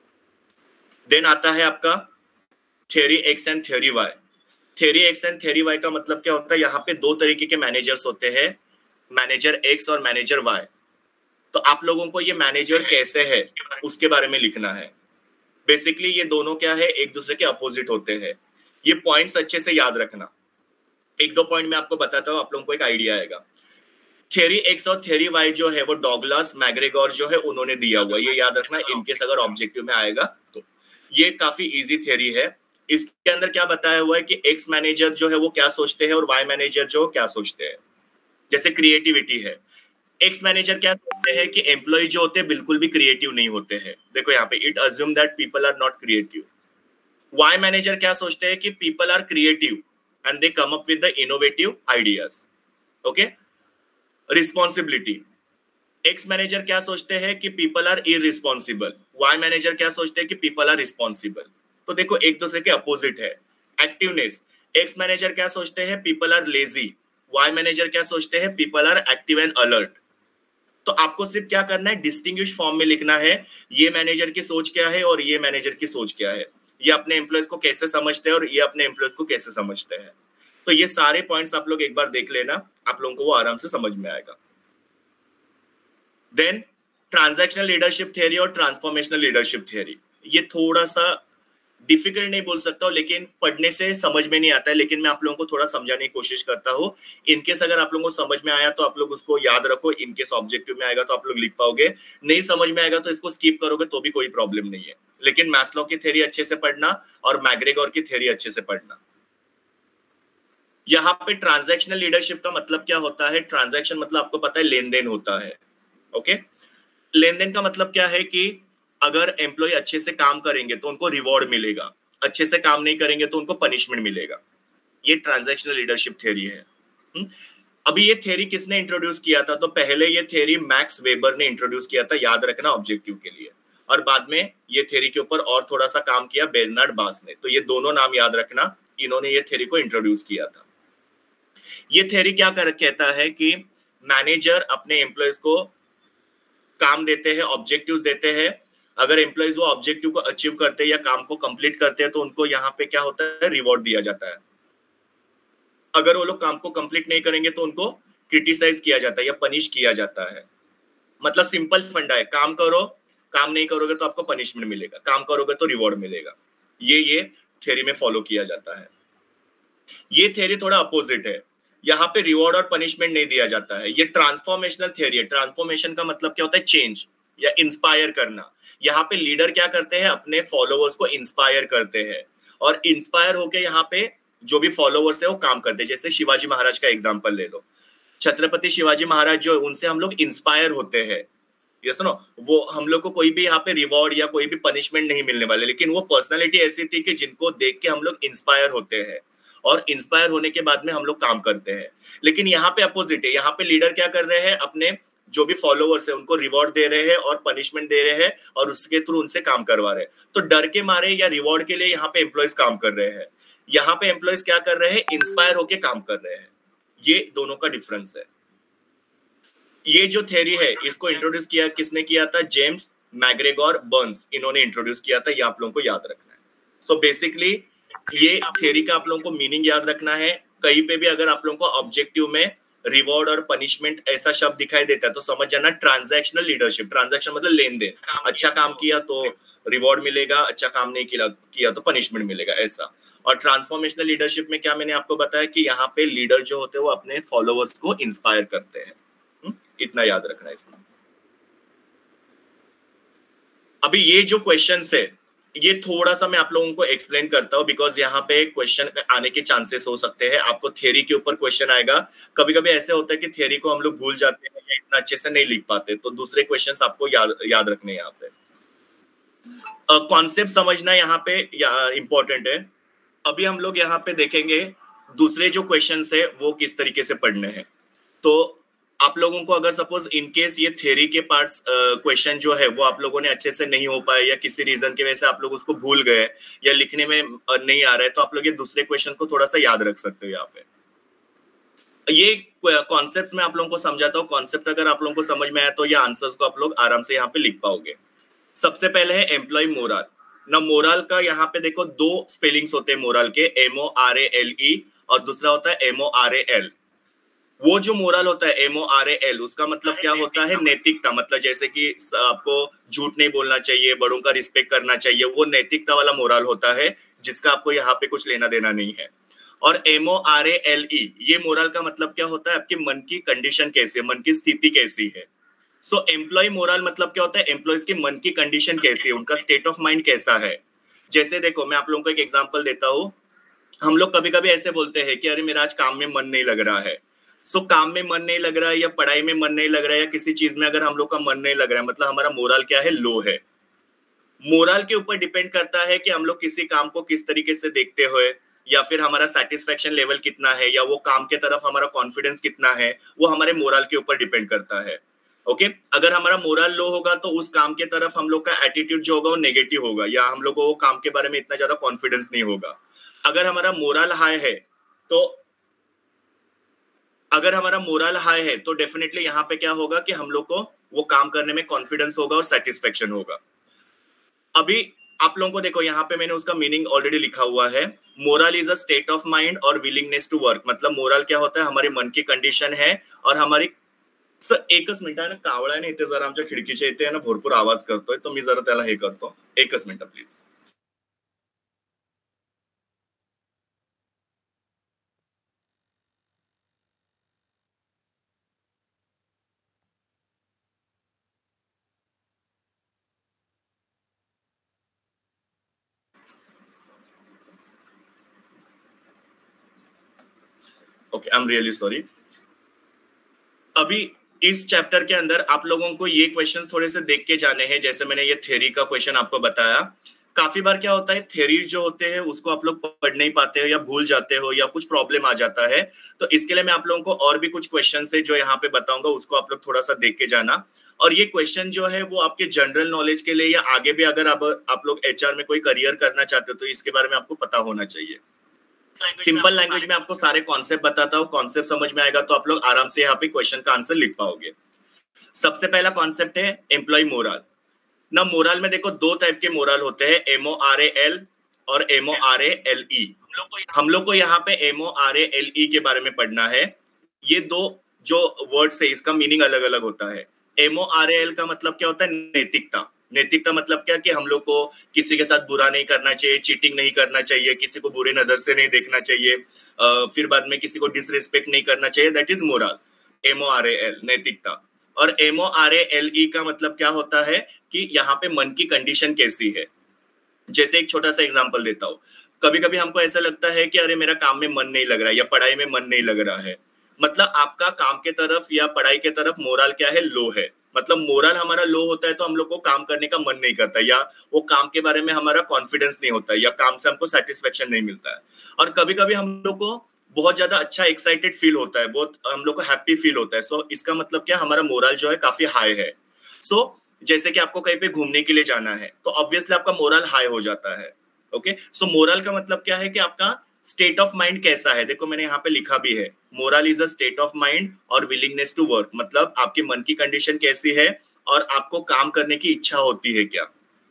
देन आता है आपका theory X and theory Y. Theory X and theory Y का मतलब क्या होता है, यहाँ पे 2 तरीके के मैनेजर्स होते हैं, मैनेजर एक्स और मैनेजर वाई। तो आप लोगों को ये मैनेजर कैसे है उसके बारे में लिखना है। बेसिकली ये दोनों क्या है, एक दूसरे के अपोजिट होते हैं। ये पॉइंट्स अच्छे से याद रखना। 1-2 पॉइंट मैं आपको बताता हूँ, आप लोगों को एक आइडिया आएगा। थ्योरी एक्स और थ्योरी वाई जो है वो डॉगलास मैग्रेगोर जो है उन्होंने दिया हुआ, ये याद रखना इनकेस अगर ऑब्जेक्टिव में आएगा तो। ये काफी इजी थ्योरी है। इसके अंदर क्या बताया हुआ है कि एक्स मैनेजर जो है वो क्या सोचते हैं और वाई मैनेजर जो क्या सोचते हैं। जैसे क्रिएटिविटी है, एक्स मैनेजर क्या सोचते हैं कि एम्प्लॉय जो होते हैं बिल्कुल भी क्रिएटिव नहीं होते हैं। देखो यहाँ पे it assume that people are not creative. Y manager क्या सोचते हैं कि people are creative and they come up with the innovative ideas. Okay. Responsibility, X manager क्या सोचते हैं कि people are irresponsible, Y manager क्या सोचते हैं कि पीपल आर रिस्पॉन्सिबल। तो देखो एक दूसरे के अपोजिट है। एक्टिवनेस, एक्स मैनेजर क्या सोचते हैं, people are lazy. Y manager क्या सोचते हैं, people are active and alert. तो आपको सिर्फ क्या करना है, डिस्टिंग्विश फॉर्म में लिखना है ये मैनेजर की सोच क्या है और ये मैनेजर की सोच क्या है, ये अपने एम्प्लॉयज को कैसे समझते हैं और ये अपने एम्प्लॉयज को कैसे समझते हैं। तो ये सारे पॉइंट्स आप लोग एक बार देख लेना, आप लोगों को वो आराम से समझ में आएगा। देन ट्रांजैक्शनल लीडरशिप थियरी और ट्रांसफॉर्मेशनल लीडरशिप थियरी, ये थोड़ा सा डिफिकल्ट नहीं बोल सकता हूँ, लेकिन पढ़ने से समझ में नहीं आता है, लेकिन मैं आप लोगों को थोड़ा समझाने की कोशिश करता हूँ। इनकेस अगर आप लोगों को समझ में आया तो आप लोग उसको याद रखो, इनकेस ऑब्जेक्टिव में आएगा तो आप लोग लिख पाओगे, नहीं समझ में आएगा तो इसको स्किप करोगे तो भी कोई प्रॉब्लम नहीं है। लेकिन मैस्लो की थ्योरी अच्छे से पढ़ना और मैग्रेगोर की थ्योरी अच्छे से पढ़ना। यहाँ पे ट्रांजैक्शनल लीडरशिप का मतलब क्या होता है, ट्रांजैक्शन मतलब आपको पता है लेन देन होता है। ओके, लेन देन का मतलब क्या है कि अगर एम्प्लॉय अच्छे से काम करेंगे तो उनको रिवॉर्ड मिलेगा, अच्छे से काम नहीं करेंगे तो उनको पनिशमेंट मिलेगा। ये ट्रांजैक्शनल लीडरशिप थ्योरी है। अभी ये थ्योरी किसने इंट्रोड्यूस किया था, तो पहले ये थ्योरी मैक्स वेबर ने इंट्रोड्यूस किया था, याद रखना ऑब्जेक्टिव के लिए, और बाद में ये थ्योरी के ऊपर और थोड़ा सा काम किया बेर्नार्ड बास ने। तो ये दोनों नाम याद रखना, इन्होंने ये थ्योरी को इंट्रोड्यूस किया था। ये थ्योरी क्या कहता है कि मैनेजर अपने एम्प्लॉयज को काम देते हैं, ऑब्जेक्टिव्स देते हैं, अगर एम्प्लॉयज वो ऑब्जेक्टिव को अचीव करते हैं या काम को कंप्लीट करते हैं तो उनको यहाँ पे क्या होता है, रिवॉर्ड दिया जाता है। अगर वो लोग काम को कंप्लीट नहीं करेंगे तो उनको क्रिटिसाइज किया जाता है या पनिश किया जाता है। मतलब सिंपल फंडा है, काम करो, काम नहीं करोगे तो आपको पनिशमेंट मिलेगा, काम करोगे तो रिवॉर्ड मिलेगा। ये थ्योरी में फॉलो किया जाता है। ये थ्योरी थोड़ा अपोजिट है, यहाँ पे रिवॉर्ड और पनिशमेंट नहीं दिया जाता है। ये ट्रांसफॉर्मेशनल थ्योरी है। ट्रांसफॉर्मेशन का मतलब क्या होता है, चेंज या इंस्पायर करना। यहाँ पे लीडर क्या करते हैं, अपने फॉलोअर्स को इंस्पायर करते हैं, और इंस्पायर होके यहाँ पे जो भी फॉलोअर्स है वो काम करते हैं। जैसे शिवाजी महाराज का एग्जाम्पल ले लो, छत्रपति शिवाजी महाराज जो, उनसे हम लोग इंस्पायर होते हैं। ये सुनो, वो हम लोग को कोई भी यहाँ पे रिवॉर्ड या कोई भी पनिशमेंट नहीं मिलने वाले, लेकिन वो पर्सनालिटी ऐसी थी कि जिनको देख के हम लोग इंस्पायर होते हैं, और इंस्पायर होने के बाद में हम लोग काम करते हैं। लेकिन यहाँ पे अपोजिट है, यहाँ पे लीडर क्या कर रहे हैं, अपने जो भी फॉलोअर्स है उनको रिवॉर्ड दे रहे हैं और पनिशमेंट दे रहे हैं, और उसके थ्रू उनसे काम करवा रहे हैं। तो डर के मारे या रिवॉर्ड के लिए यहाँ पे एम्प्लॉयज काम कर रहे हैं, यहाँ पे एम्प्लॉयज क्या कर रहे हैं, इंस्पायर होके काम कर रहे हैं। ये दोनों का डिफरेंस है। ये जो थ्योरी है इसको इंट्रोड्यूस किया किसने किया था, जेम्स मैग्रेगोर बर्न्स, इन्होंने इंट्रोड्यूस किया था। ये आप लोगों को याद रखना है। सो बेसिकली ये थ्योरी का आप लोगों को मीनिंग याद रखना है। कहीं पे भी अगर आप लोगों को ऑब्जेक्टिव में रिवॉर्ड और पनिशमेंट ऐसा शब्द दिखाई देता है तो समझ जाना ट्रांजैक्शनल लीडरशिप। ट्रांजैक्शन मतलब लेन देन, अच्छा काम किया तो रिवॉर्ड मिलेगा, अच्छा काम नहीं किया तो पनिशमेंट मिलेगा, ऐसा। और ट्रांसफॉर्मेशनल लीडरशिप में क्या मैंने आपको बताया कि यहाँ पे लीडर जो होते हैं वो अपने फॉलोअर्स को इंस्पायर करते हैं। इतना याद रखना है इसमें। अभी ये जो क्वेश्चन है ये थोड़ा सा मैं आप लोगों को एक्सप्लेन करता हूं, बिकॉज यहाँ पे क्वेश्चन आने के चांसेस हो सकते हैं। आपको थ्योरी के ऊपर क्वेश्चन आएगा, कभी कभी ऐसे होता है कि थ्योरी को हम लोग भूल जाते हैं या इतना अच्छे से नहीं लिख पाते, तो दूसरे क्वेश्चंस आपको याद रखने हैं। यहाँ पे कॉन्सेप्ट समझना यहाँ पे इंपॉर्टेंट है। अभी हम लोग यहाँ पे देखेंगे दूसरे जो क्वेश्चंस है वो किस तरीके से पढ़ने हैं। तो आप लोगों को अगर सपोज इनकेस ये थ्योरी के पार्ट्स क्वेश्चन जो है वो आप लोगों ने अच्छे से नहीं हो पाए या किसी रीजन की वजह से आप लोग उसको भूल गए या लिखने में नहीं आ रहा है, तो आप लोग ये दूसरे क्वेश्चन को थोड़ा सा याद रख सकते हो। यहाँ पे ये कॉन्सेप्ट में आप लोगों को समझाता हूँ। कॉन्सेप्ट अगर आप लोगों को समझ में आया तो ये आंसर्स को आप लोग आराम से यहाँ पे लिख पाओगे। सबसे पहले है एम्प्लॉय मोरल। ना मोरल का यहाँ पे देखो दो स्पेलिंग्स होते हैं मोरल के, MORALE और दूसरा होता है MORAL। वो जो मोरल होता है MORAL, उसका मतलब क्या होता है, नैतिकता। मतलब जैसे कि आपको झूठ नहीं बोलना चाहिए, बड़ों का रिस्पेक्ट करना चाहिए, वो नैतिकता वाला मोरल होता है जिसका आपको यहाँ पे कुछ लेना देना नहीं है। और MORALE, ये मोरल का मतलब क्या होता है, आपके मन की कंडीशन कैसी है, मन की स्थिति कैसी है। सो एम्प्लॉय मोरल मतलब क्या होता है, एम्प्लॉयज के मन की कंडीशन कैसी है, उनका स्टेट ऑफ माइंड कैसा है। जैसे देखो मैं आप लोगों को एक एग्जांपल देता हूँ। हम लोग कभी कभी ऐसे बोलते हैं कि अरे मेरा आज काम में मन नहीं लग रहा है। सो काम में मन नहीं लग रहा है या पढ़ाई में मन नहीं लग रहा है या किसी चीज में अगर हम लोग का मन नहीं लग रहा है, मतलब हमारा मोरल क्या है, लो है। मोरल के ऊपर डिपेंड करता है कि हम लोग किसी काम को किस तरीके से देखते हुए, या फिर हमारा सेटिस्फेक्शन लेवल कितना है, या वो काम के तरफ हमारा कॉन्फिडेंस कितना है, वो हमारे मोरल के ऊपर डिपेंड करता है। ओके, अगर हमारा मोरल लो होगा तो उस काम के तरफ हम लोग का एटीट्यूड जो होगा वो नेगेटिव होगा, या हम लोग को वो काम के बारे में इतना ज्यादा कॉन्फिडेंस नहीं होगा। अगर हमारा मोरल हाई है तो डेफिनेटली यहाँ पे क्या होगा कि हम लोग को वो काम करने में कॉन्फिडेंस होगा और सेटिस्फेक्शन होगा। अभी आप लोगों को देखो, यहाँ पे मैंने उसका मीनिंग ऑलरेडी लिखा हुआ है। Morale is a state of mind और विलिंगनेस टू वर्क। मतलब मोरल क्या होता है, हमारे मन की कंडिशन है और हमारी सर एकच मिनिट आहे ना, कावळा ने इथे जरा आमच्या खिडकीच्या इथे ना भरपूर आवाज करतोय, तो मी जरा त्याला हे करतो, एकच minute please. Okay, I am really sorry. अभी इस चैप्टर के अंदर आप लोगों को ये क्वेश्चंस थोड़े से देख के जाने हैं। जैसे मैंने ये थ्योरी का क्वेश्चन आपको बताया, काफी बार क्या होता है, थ्योरीज जो होते हैं उसको आप लोग पढ़ नहीं पाते हो या भूल जाते हो या कुछ प्रॉब्लम आ जाता है। तो इसके लिए मैं आप लोगों को और भी कुछ क्वेश्चन है जो यहाँ पे बताऊंगा, उसको आप लोग थोड़ा सा देख के जाना। और ये क्वेश्चन जो है वो आपके जनरल नॉलेज के लिए या आगे भी अगर आप लोग एचआर में कोई करियर करना चाहते हो तो इसके बारे में आपको पता होना चाहिए। सिंपल लैंग्वेज में आपको सारे कॉन्सेप्ट बताता हूँ, कॉन्सेप्ट समझ में आएगा तो आप लोग आराम से यहाँ पे क्वेश्चन का आंसर लिख पाओगे। सबसे पहला कॉन्सेप्ट है एम्प्लॉय मोरल। ना मोरल में देखो दो टाइप के मोरल होते हैं, MORAL और MORALE। हम लोग को यहाँ पे MORALE के बारे में पढ़ना है। ये दो जो वर्ड्स है इसका मीनिंग अलग अलग होता है। MORAL का मतलब क्या होता है, नैतिकता। नैतिकता मतलब क्या कि हम लोग को किसी के साथ बुरा नहीं करना चाहिए, चीटिंग नहीं करना चाहिए, किसी को बुरे नजर से नहीं देखना चाहिए, फिर बाद में किसी को डिसरिस्पेक्ट नहीं करना चाहिए, दैट इज मोरल। MORAL नैतिकता। और MORALE का मतलब क्या होता है कि यहाँ पे मन की कंडीशन कैसी है। जैसे एक छोटा सा एग्जांपल देता हूँ, कभी कभी हमको ऐसा लगता है कि अरे मेरा काम में मन नहीं लग रहा है या पढ़ाई में मन नहीं लग रहा है, मतलब आपका काम के तरफ या पढ़ाई के तरफ मोरल क्या है, लो है। मतलब मोरल हमारा लो होता है तो हम लोग को काम करने का मन नहीं करता या वो काम के बारे में हमारा कॉन्फिडेंस नहीं होता या काम से हमको सेटिस्फेक्शन नहीं मिलता है। और कभी कभी हम लोग को बहुत ज्यादा अच्छा एक्साइटेड फील होता है, बहुत हम लोग को हैप्पी फील होता है। सो इसका मतलब क्या, हमारा मोरल जो है काफी हाई है। सो जैसे कि आपको कहीं पे घूमने के लिए जाना है तो ऑब्वियसली आपका मोरल हाई हो जाता है। ओके, सो मोरल का मतलब क्या है कि आपका स्टेट ऑफ माइंड कैसा है। देखो मैंने यहाँ पे लिखा भी है, morale is a state of mind और विलिंगनेस टू वर्क। मतलब आपके मन की कंडीशन कैसी है और आपको काम करने की इच्छा होती है क्या।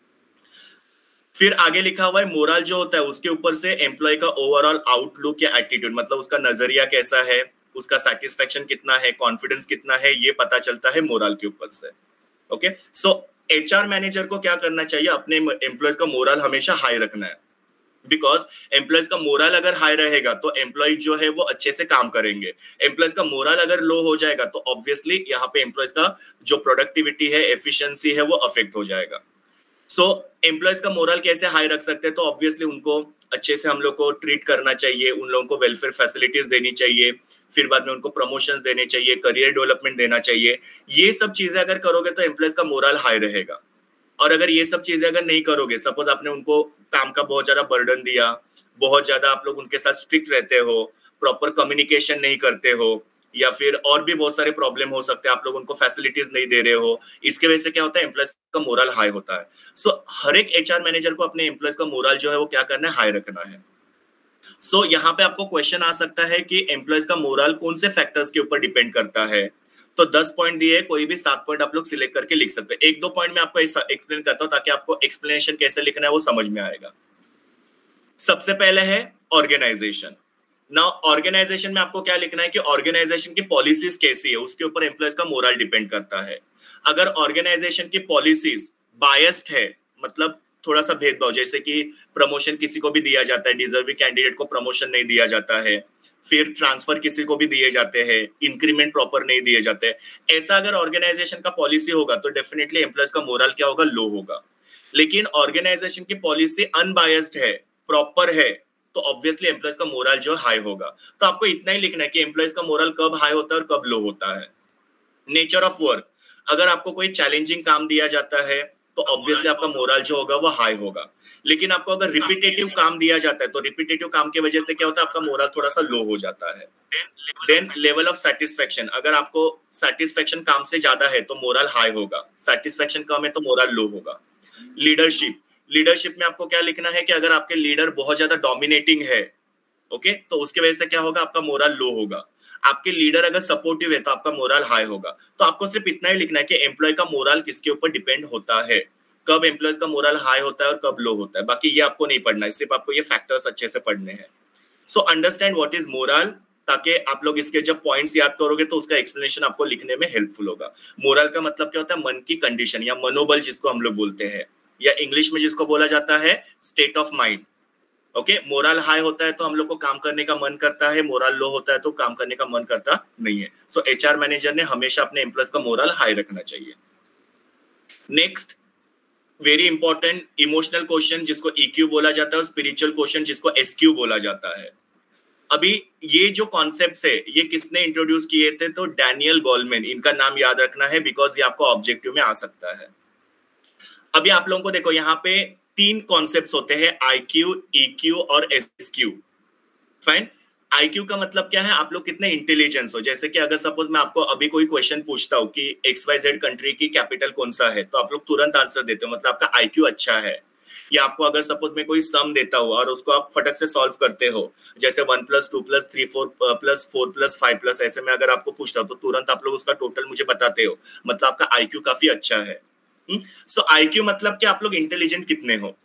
फिर आगे लिखा हुआ है मोरल जो होता है उसके ऊपर से एम्प्लॉय का ओवरऑल आउटलुक या एटीट्यूड, मतलब उसका नजरिया कैसा है, उसका सेटिस्फेक्शन कितना है, कॉन्फिडेंस कितना है, ये पता चलता है मोरल के ऊपर से। ओके, सो एचआर मैनेजर को क्या करना चाहिए, अपने एम्प्लॉयज का मोरल हमेशा हाई रखना है। बिकॉज एम्प्लॉयज का मोरल अगर हाई रहेगा तो एम्प्लॉय जो है वो अच्छे से काम करेंगे। एम्प्लॉयज का मोरल अगर लो हो जाएगा तो ऑब्वियसली यहाँ पे एम्प्लॉयज का जो प्रोडक्टिविटी है, एफिशिएंसी है, वो अफेक्ट हो जाएगा। सो एम्प्लॉयज का मोरल कैसे हाई रख सकते हैं, तो ऑब्वियसली उनको अच्छे से हम लोग को ट्रीट करना चाहिए, उन लोगों को वेलफेयर फैसिलिटीज देनी चाहिए, फिर बाद में उनको प्रमोशंस देने चाहिए, करियर डेवलपमेंट देना चाहिए। ये सब चीजें अगर करोगे तो एम्प्लॉयज का मोरल हाई रहेगा। और अगर ये सब चीजें अगर नहीं करोगे, सपोज आपने उनको काम का बहुत ज्यादा बर्डन दिया, बहुत ज्यादा आप लोग उनके साथ स्ट्रिक्ट रहते हो, प्रॉपर कम्युनिकेशन नहीं करते हो, या फिर और भी बहुत सारे प्रॉब्लम हो सकते हैं, आप लोग उनको फैसिलिटीज नहीं दे रहे हो, इसके वजह से क्या होता है, एम्प्लॉयज का मोरल हाई होता है। सो हर एक एचआर मैनेजर को अपने एम्प्लॉयज का मोरल जो है वो क्या करना है, हाई रखना है। सो यहाँ पे आपको क्वेश्चन आ सकता है कि एम्प्लॉयज का मोरल कौन से फैक्टर्स के ऊपर डिपेंड करता है। तो 10 पॉइंट दिए, कोई भी 7 पॉइंट आप लोग सिलेक्ट करके लिख सकते हैं। एक दो पॉइंट में आपको एक्सप्लेन करता हूं ताकि आपको एक्सप्लेनेशन कैसे लिखना है वो समझ में आएगा। सबसे पहले है ऑर्गेनाइजेशन। नाउ ऑर्गेनाइजेशन में आपको क्या लिखना है कि ऑर्गेनाइजेशन की पॉलिसीज कैसी है, उसके ऊपर एम्प्लॉयज का मोरल डिपेंड करता है। अगर ऑर्गेनाइजेशन की पॉलिसीज बायस्ड है, मतलब थोड़ा सा भेदभाव, जैसे कि प्रमोशन किसी को भी दिया जाता है, डिजर्विंग कैंडिडेट को प्रमोशन नहीं दिया जाता है, फिर ट्रांसफर किसी को भी दिए जाते हैं, इंक्रीमेंट प्रॉपर नहीं दिए जाते, ऐसा अगर ऑर्गेनाइजेशन का पॉलिसी होगा तो डेफिनेटली एम्प्लॉयज का मोरल क्या होगा, लो होगा। लेकिन ऑर्गेनाइजेशन की पॉलिसी अनबायस्ड है, प्रॉपर है, तो ऑब्वियसली एम्प्लॉयज का मोरल जो हाई होगा। तो आपको इतना ही लिखना है कि एम्प्लॉयज का मोरल कब हाई होता है और कब लो होता है। नेचर ऑफ वर्क, अगर आपको कोई चैलेंजिंग काम दिया जाता है तो ऑब्वियसली आपका मोरल जो होगा वो हाई होगा। लेकिन आपको अगर रिपीटेटिव काम दिया जाता है तो रिपीटेटिव काम की वजह से क्या होता है, आपका मोरल थोड़ा सा लो हो जाता है। देन लेवल ऑफ सेटिस्फेक्शन, अगर आपको सेटिस्फेक्शन काम से ज्यादा है तो मोरल हाई होगा, सेटिस्फेक्शन कम है तो मोरल लो होगा। लीडरशिप, लीडरशिप में आपको क्या लिखना है कि अगर आपके लीडर बहुत ज्यादा डोमिनेटिंग है, ओके, तो उसके वजह से क्या होगा, आपका मोरल लो होगा। आपके लीडर अगर सपोर्टिव है तो आपका मोरल हाई होगा। तो आपको सिर्फ इतना ही लिखना है कि एम्प्लॉय का मोरल किसके ऊपर डिपेंड होता है, कब एम्प्लॉय का मोरल हाई होता है और कब लो होता है। बाकी ये आपको नहीं पढ़ना है, सिर्फ आपको ये फैक्टर्स अच्छे से पढ़ने हैं। So understand what is morale, ताकि आप लोग इसके जब पॉइंट्स याद करोगे तो उसका एक्सप्लेनेशन आपको लिखने में हेल्पफुल होगा। मोरल का मतलब क्या होता है, मन की कंडीशन या मनोबल जिसको हम लोग बोलते हैं, या इंग्लिश में जिसको बोला जाता है state of mind. Okay, morale high होता है तो हम लोग को काम करने का मन करता है, मोरल लो होता है तो काम करने का मन करता नहीं है। सो एचआर मैनेजर ने हमेशा अपने एम्प्लॉयज का मोरल हाई रखना चाहिए। Next, very important, emotional question जिसको ईक्यू बोला जाता है और स्पिरिचुअल क्वेश्चन जिसको एसक्यू बोला जाता है। अभी ये जो कॉन्सेप्ट्स है ये किसने इंट्रोड्यूस किए थे, तो डैनियल गोलमैन, इनका नाम याद रखना है बिकॉज ये आपको ऑब्जेक्टिव में आ सकता है। अभी आप लोगों को देखो यहाँ पे 3 कॉन्सेप्ट्स होते हैं, आईक्यू, ईक्यू और एसक्यू। फाइन, आईक्यू का मतलब क्या है, आप लोग कितने इंटेलिजेंस हो। जैसे कि अगर सपोज मैं आपको अभी कोई क्वेश्चन पूछता हूँ कि XYZ कंट्री की कैपिटल कौन सा है, तो आप लोग तुरंत आंसर देते हो, मतलब आपका आईक्यू अच्छा है। या आपको अगर सपोज मैं कोई सम देता हूँ और उसको आप फटक से सॉल्व करते हो, जैसे 1 + 2 + 3 4 + 4 + 5 ऐसे में अगर आपको पूछता हूँ तो तुरंत आप लोग उसका टोटल मुझे बताते हो, मतलब आपका आईक्यू काफी अच्छा है। सो आईक्यू मतलब कि आप लोग इंटेलिजेंट कितने हो।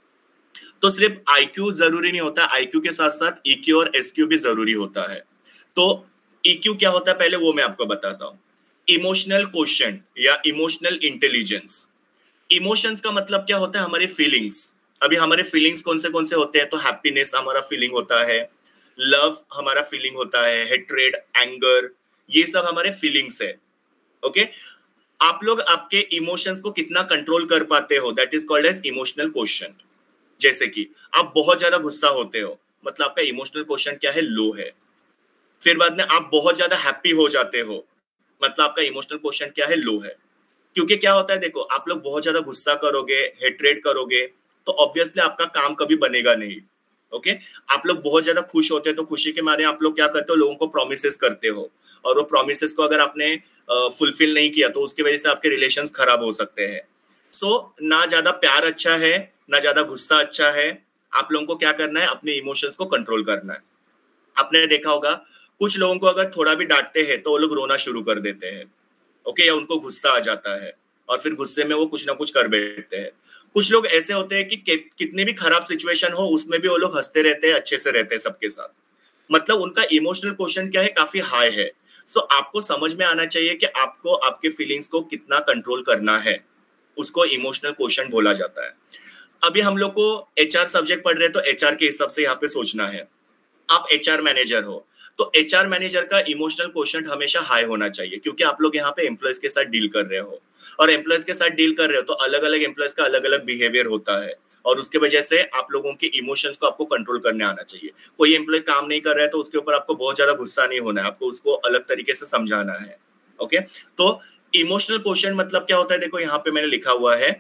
तो सिर्फ आईक्यू जरूरी नहीं होता, आईक्यू के साथ साथ ईक्यू और एसक्यू भी जरूरी होता है। तो ईक्यू क्या होता है पहले वो मैं आपको बताता हूँ। इमोशनल क्वोशिएंट या इमोशनल इंटेलिजेंस। इमोशंस का मतलब क्या होता है, हमारे फीलिंग्स। अभी हमारे फीलिंग्स कौन से होते हैं, तो हैप्पीनेस हमारा फीलिंग होता है, लव हमारा फीलिंग होता है, हेट्रेड, एंगर, ये सब हमारे फीलिंग्स है। ओके, आप लोग आपके इमोशंस को कितना कंट्रोल कर पाते हो, that is called as emotional quotient. जैसे कि आप बहुत ज्यादा गुस्सा होते हो, मतलब आपका इमोशनल क्वोशिएंट क्या है, लो है। फिर बाद में आप बहुत ज्यादा हैप्पी हो जाते हो, मतलब आपका इमोशनल क्वोशिएंट क्या है, लो है। क्योंकि क्या होता है देखो, आप लोग बहुत ज्यादा गुस्सा करोगे, हेट्रेड करोगे, तो ऑब्वियसली आपका काम कभी बनेगा नहीं। ओके, आप लोग बहुत ज्यादा खुश होते हैं तो खुशी के मारे आप लोग क्या करते हो, लोगों को प्रोमिसेस करते हो, और वो प्रोमिसेस को अगर आपने फुलफिल नहीं किया तो उसकी वजह से आपके रिलेशंस खराब हो सकते हैं। सो ना ज्यादा प्यार अच्छा है, ना ज्यादा गुस्सा अच्छा है। आप लोगों को क्या करना है, अपने इमोशंस को कंट्रोल करना है। आपने देखा होगा कुछ लोगों को अगर थोड़ा भी डांटते हैं तो वो लोग रोना शुरू कर देते हैं। ओके, या उनको गुस्सा आ जाता है और फिर गुस्से में वो कुछ ना कुछ कर बैठते हैं। कुछ लोग ऐसे होते हैं कि कितनी भी खराब सिचुएशन हो उसमें भी वो लोग हंसते रहते हैं, अच्छे से रहते हैं सबके साथ, मतलब उनका इमोशनल क्वोशिएंट क्या है, काफी हाई है। सो आपको समझ में आना चाहिए कि आपको आपके फीलिंग्स को कितना कंट्रोल करना है, उसको इमोशनल क्वोशिएंट बोला जाता है। अभी हम लोग को एचआर सब्जेक्ट पढ़ रहे हैं तो एचआर के हिसाब से यहाँ पे सोचना है। आप एचआर मैनेजर हो तो एचआर मैनेजर का इमोशनल क्वोशिएंट हमेशा हाई होना चाहिए, क्योंकि आप लोग यहाँ पे एम्प्लॉयज के साथ डील कर रहे हो, और एम्प्लॉयज के साथ डील कर रहे हो तो अलग अलग एम्प्लॉयज का अलग अलग बिहेवियर होता है, और उसके वजह से आप लोगों के इमोशंस को आपको कंट्रोल करने आना चाहिए। कोई एम्प्लॉय काम नहीं कर रहा है तो उसके ऊपर आपको बहुत ज्यादा गुस्सा नहीं होना है, आपको उसको अलग तरीके से समझाना है। ओके, तो इमोशनल क्वोशिएंट मतलब क्या होता है, देखो यहाँ पे मैंने लिखा हुआ है,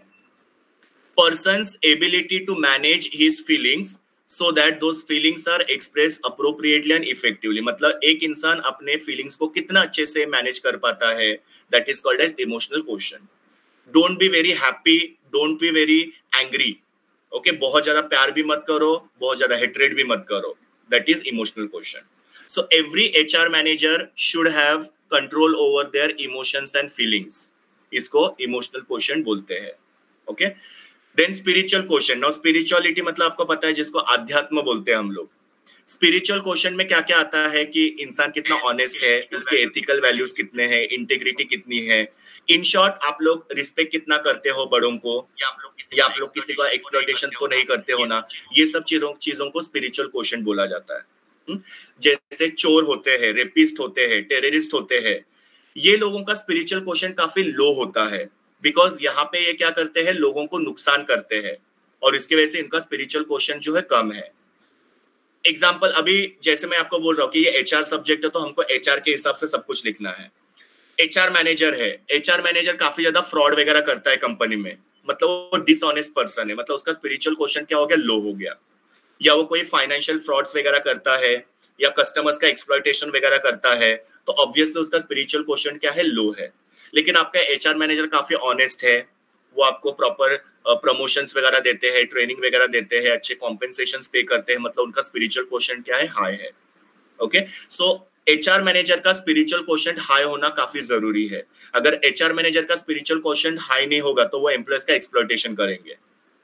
person's ability to manage his feelings so that those feelings are expressed appropriately and effectively। मतलब एक इंसान अपने फीलिंग्स को कितना अच्छे से मैनेज कर पाता है, that is called as emotional quotient। Don't be very happy, don't be very angry। Okay, बहुत ज्यादा प्यार भी मत करो, बहुत ज्यादा हेट्रेड भी मत करो, that is emotional quotient। So every HR manager should have control over their emotions and feelings। इसको emotional quotient बोलते हैं। Okay, then spiritual quotient. Now spirituality मतलब आपको पता है जिसको आध्यात्म बोलते हैं हम लोग। स्पिरिचुअल क्वोशिएंट में क्या क्या आता है कि इंसान कितना ऑनेस्ट है, उसके एथिकल वैल्यूज कितने हैं, इंटीग्रिटी कितनी है, इन शॉर्ट आप लोग रिस्पेक्ट कितना करते हो बड़ों को, या आप लोग किसी का एक्सप्लॉइटेशन तो नहीं करते हो ना। ये सब चीजों को स्पिरिचुअल क्वोशिएंट बोला जाता है। जैसे चोर होते हैं, रेपिस्ट होते हैं, टेररिस्ट होते हैं, ये लोगों का स्पिरिचुअल क्वोशिएंट काफी लो होता है, बिकॉज यहाँ पे ये क्या करते हैं, लोगों को नुकसान करते हैं, और इसकी वजह से इनका स्पिरिचुअल क्वोशिएंट जो है कम है। एग्जाम्पल, अभी जैसे मैं आपको बोल रहा हूँ कि ये एचआर सब्जेक्ट है तो हमको एचआर के हिसाब से सब कुछ लिखना है। एचआर मैनेजर है, एचआर मैनेजर काफी ज्यादा फ्रॉड वगैरह करता है कंपनी में, मतलब वो डिसऑनेस्ट पर्सन है, मतलब उसका स्पिरिचुअल क्वोशिएंट क्या हो गया, लो हो गया। या वो कोई फाइनेंशियल फ्रॉड्स वगैरह करता है, या कस्टमर्स का एक्सप्लॉइटेशन वगैरह करता है, तो ऑब्वियसली उसका स्पिरिचुअल क्वोशिएंट क्या है, लो है। लेकिन आपका एचआर मैनेजर काफी ऑनेस्ट है, वो आपको प्रॉपर प्रमोशंस वगैरह देते हैं, ट्रेनिंग वगैरह देते हैं, अच्छे कॉम्पेंसेशंस पे करते हैं, मतलब उनका स्पिरिचुअल क्वोशंट क्या है, हाई है। ओके, सो एचआर मैनेजर का स्पिरिचुअल क्वोशंट हाई होना काफी जरूरी है। अगर एचआर मैनेजर का स्पिरिचुअल क्वोशंट हाई नहीं होगा तो वो एम्प्लॉयज का एक्सप्लॉयटेशन करेंगे।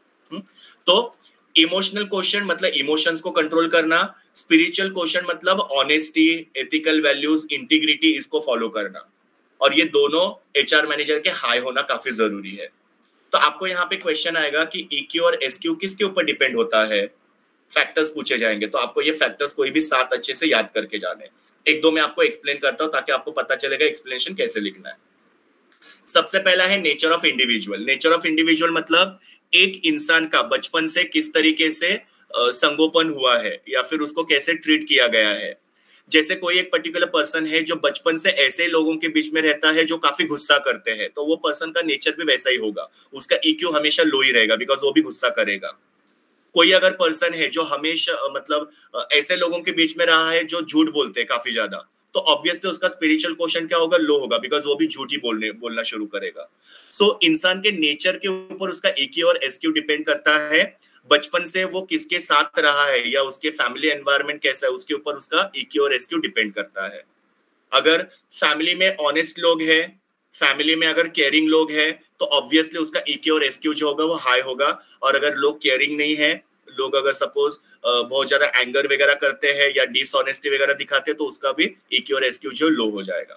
तो इमोशनल क्वोशंट मतलब इमोशंस को कंट्रोल करना, स्पिरिचुअल क्वोशंट मतलब ऑनेस्टी, एथिकल वैल्यूज, इंटीग्रिटी, इसको फॉलो करना, और ये दोनों एचआर मैनेजर के हाई होना काफी जरूरी है। तो आपको यहाँ पे क्वेश्चन आएगा कि ईक्यू और एसक्यू किसके ऊपर डिपेंड होता है, फैक्टर्स पूछे जाएंगे, तो आपको ये फैक्टर्स कोई भी 7 अच्छे से याद करके जाने। एक दो मैं आपको एक्सप्लेन करता हूं ताकि आपको पता चलेगा एक्सप्लेनेशन कैसे लिखना है। सबसे पहला है nature of individual. Nature of individual मतलब एक इंसान का बचपन से किस तरीके से संगोपन हुआ है या फिर उसको कैसे ट्रीट किया गया है। जैसे कोई एक पर्टिकुलर पर्सन है जो बचपन से ऐसे लोगों के बीच में रहता है जो काफी गुस्सा करते हैं, तो वो पर्सन का नेचर भी वैसा ही होगा, उसका ईक्यू हमेशा लो ही रहेगा बिकॉज वो भी गुस्सा करेगा। कोई अगर पर्सन है जो हमेशा मतलब ऐसे लोगों के बीच में रहा है जो झूठ बोलते हैं काफी ज्यादा, तो ऑब्वियसली उसका स्पिरिचुअल क्वोशंट क्या होगा, लो होगा, बिकॉज वो भी झूठ ही बोलना शुरू करेगा। सो इंसान के नेचर के ऊपर उसका ईक्यू और एसक्यू डिपेंड करता है। बचपन से वो किसके साथ रहा है या उसके फैमिली एनवायरनमेंट कैसा है, उसके ऊपर उसका ईक्यू और एसक्यू डिपेंड करता है। अगर फैमिली में ऑनेस्ट लोग हैं, फैमिली में अगर केयरिंग लोग हैं, तो ऑब्वियसली उसका ईक्यू और एसक्यू जो होगा वो हाई होगा। और अगर लोग केयरिंग नहीं है, लोग अगर सपोज बहुत ज्यादा एंगर वगैरह करते हैं या डिसऑनेस्टी वगैरह दिखाते हैं, तो उसका भी ईक्यू और एसक्यू जो लो हो जाएगा।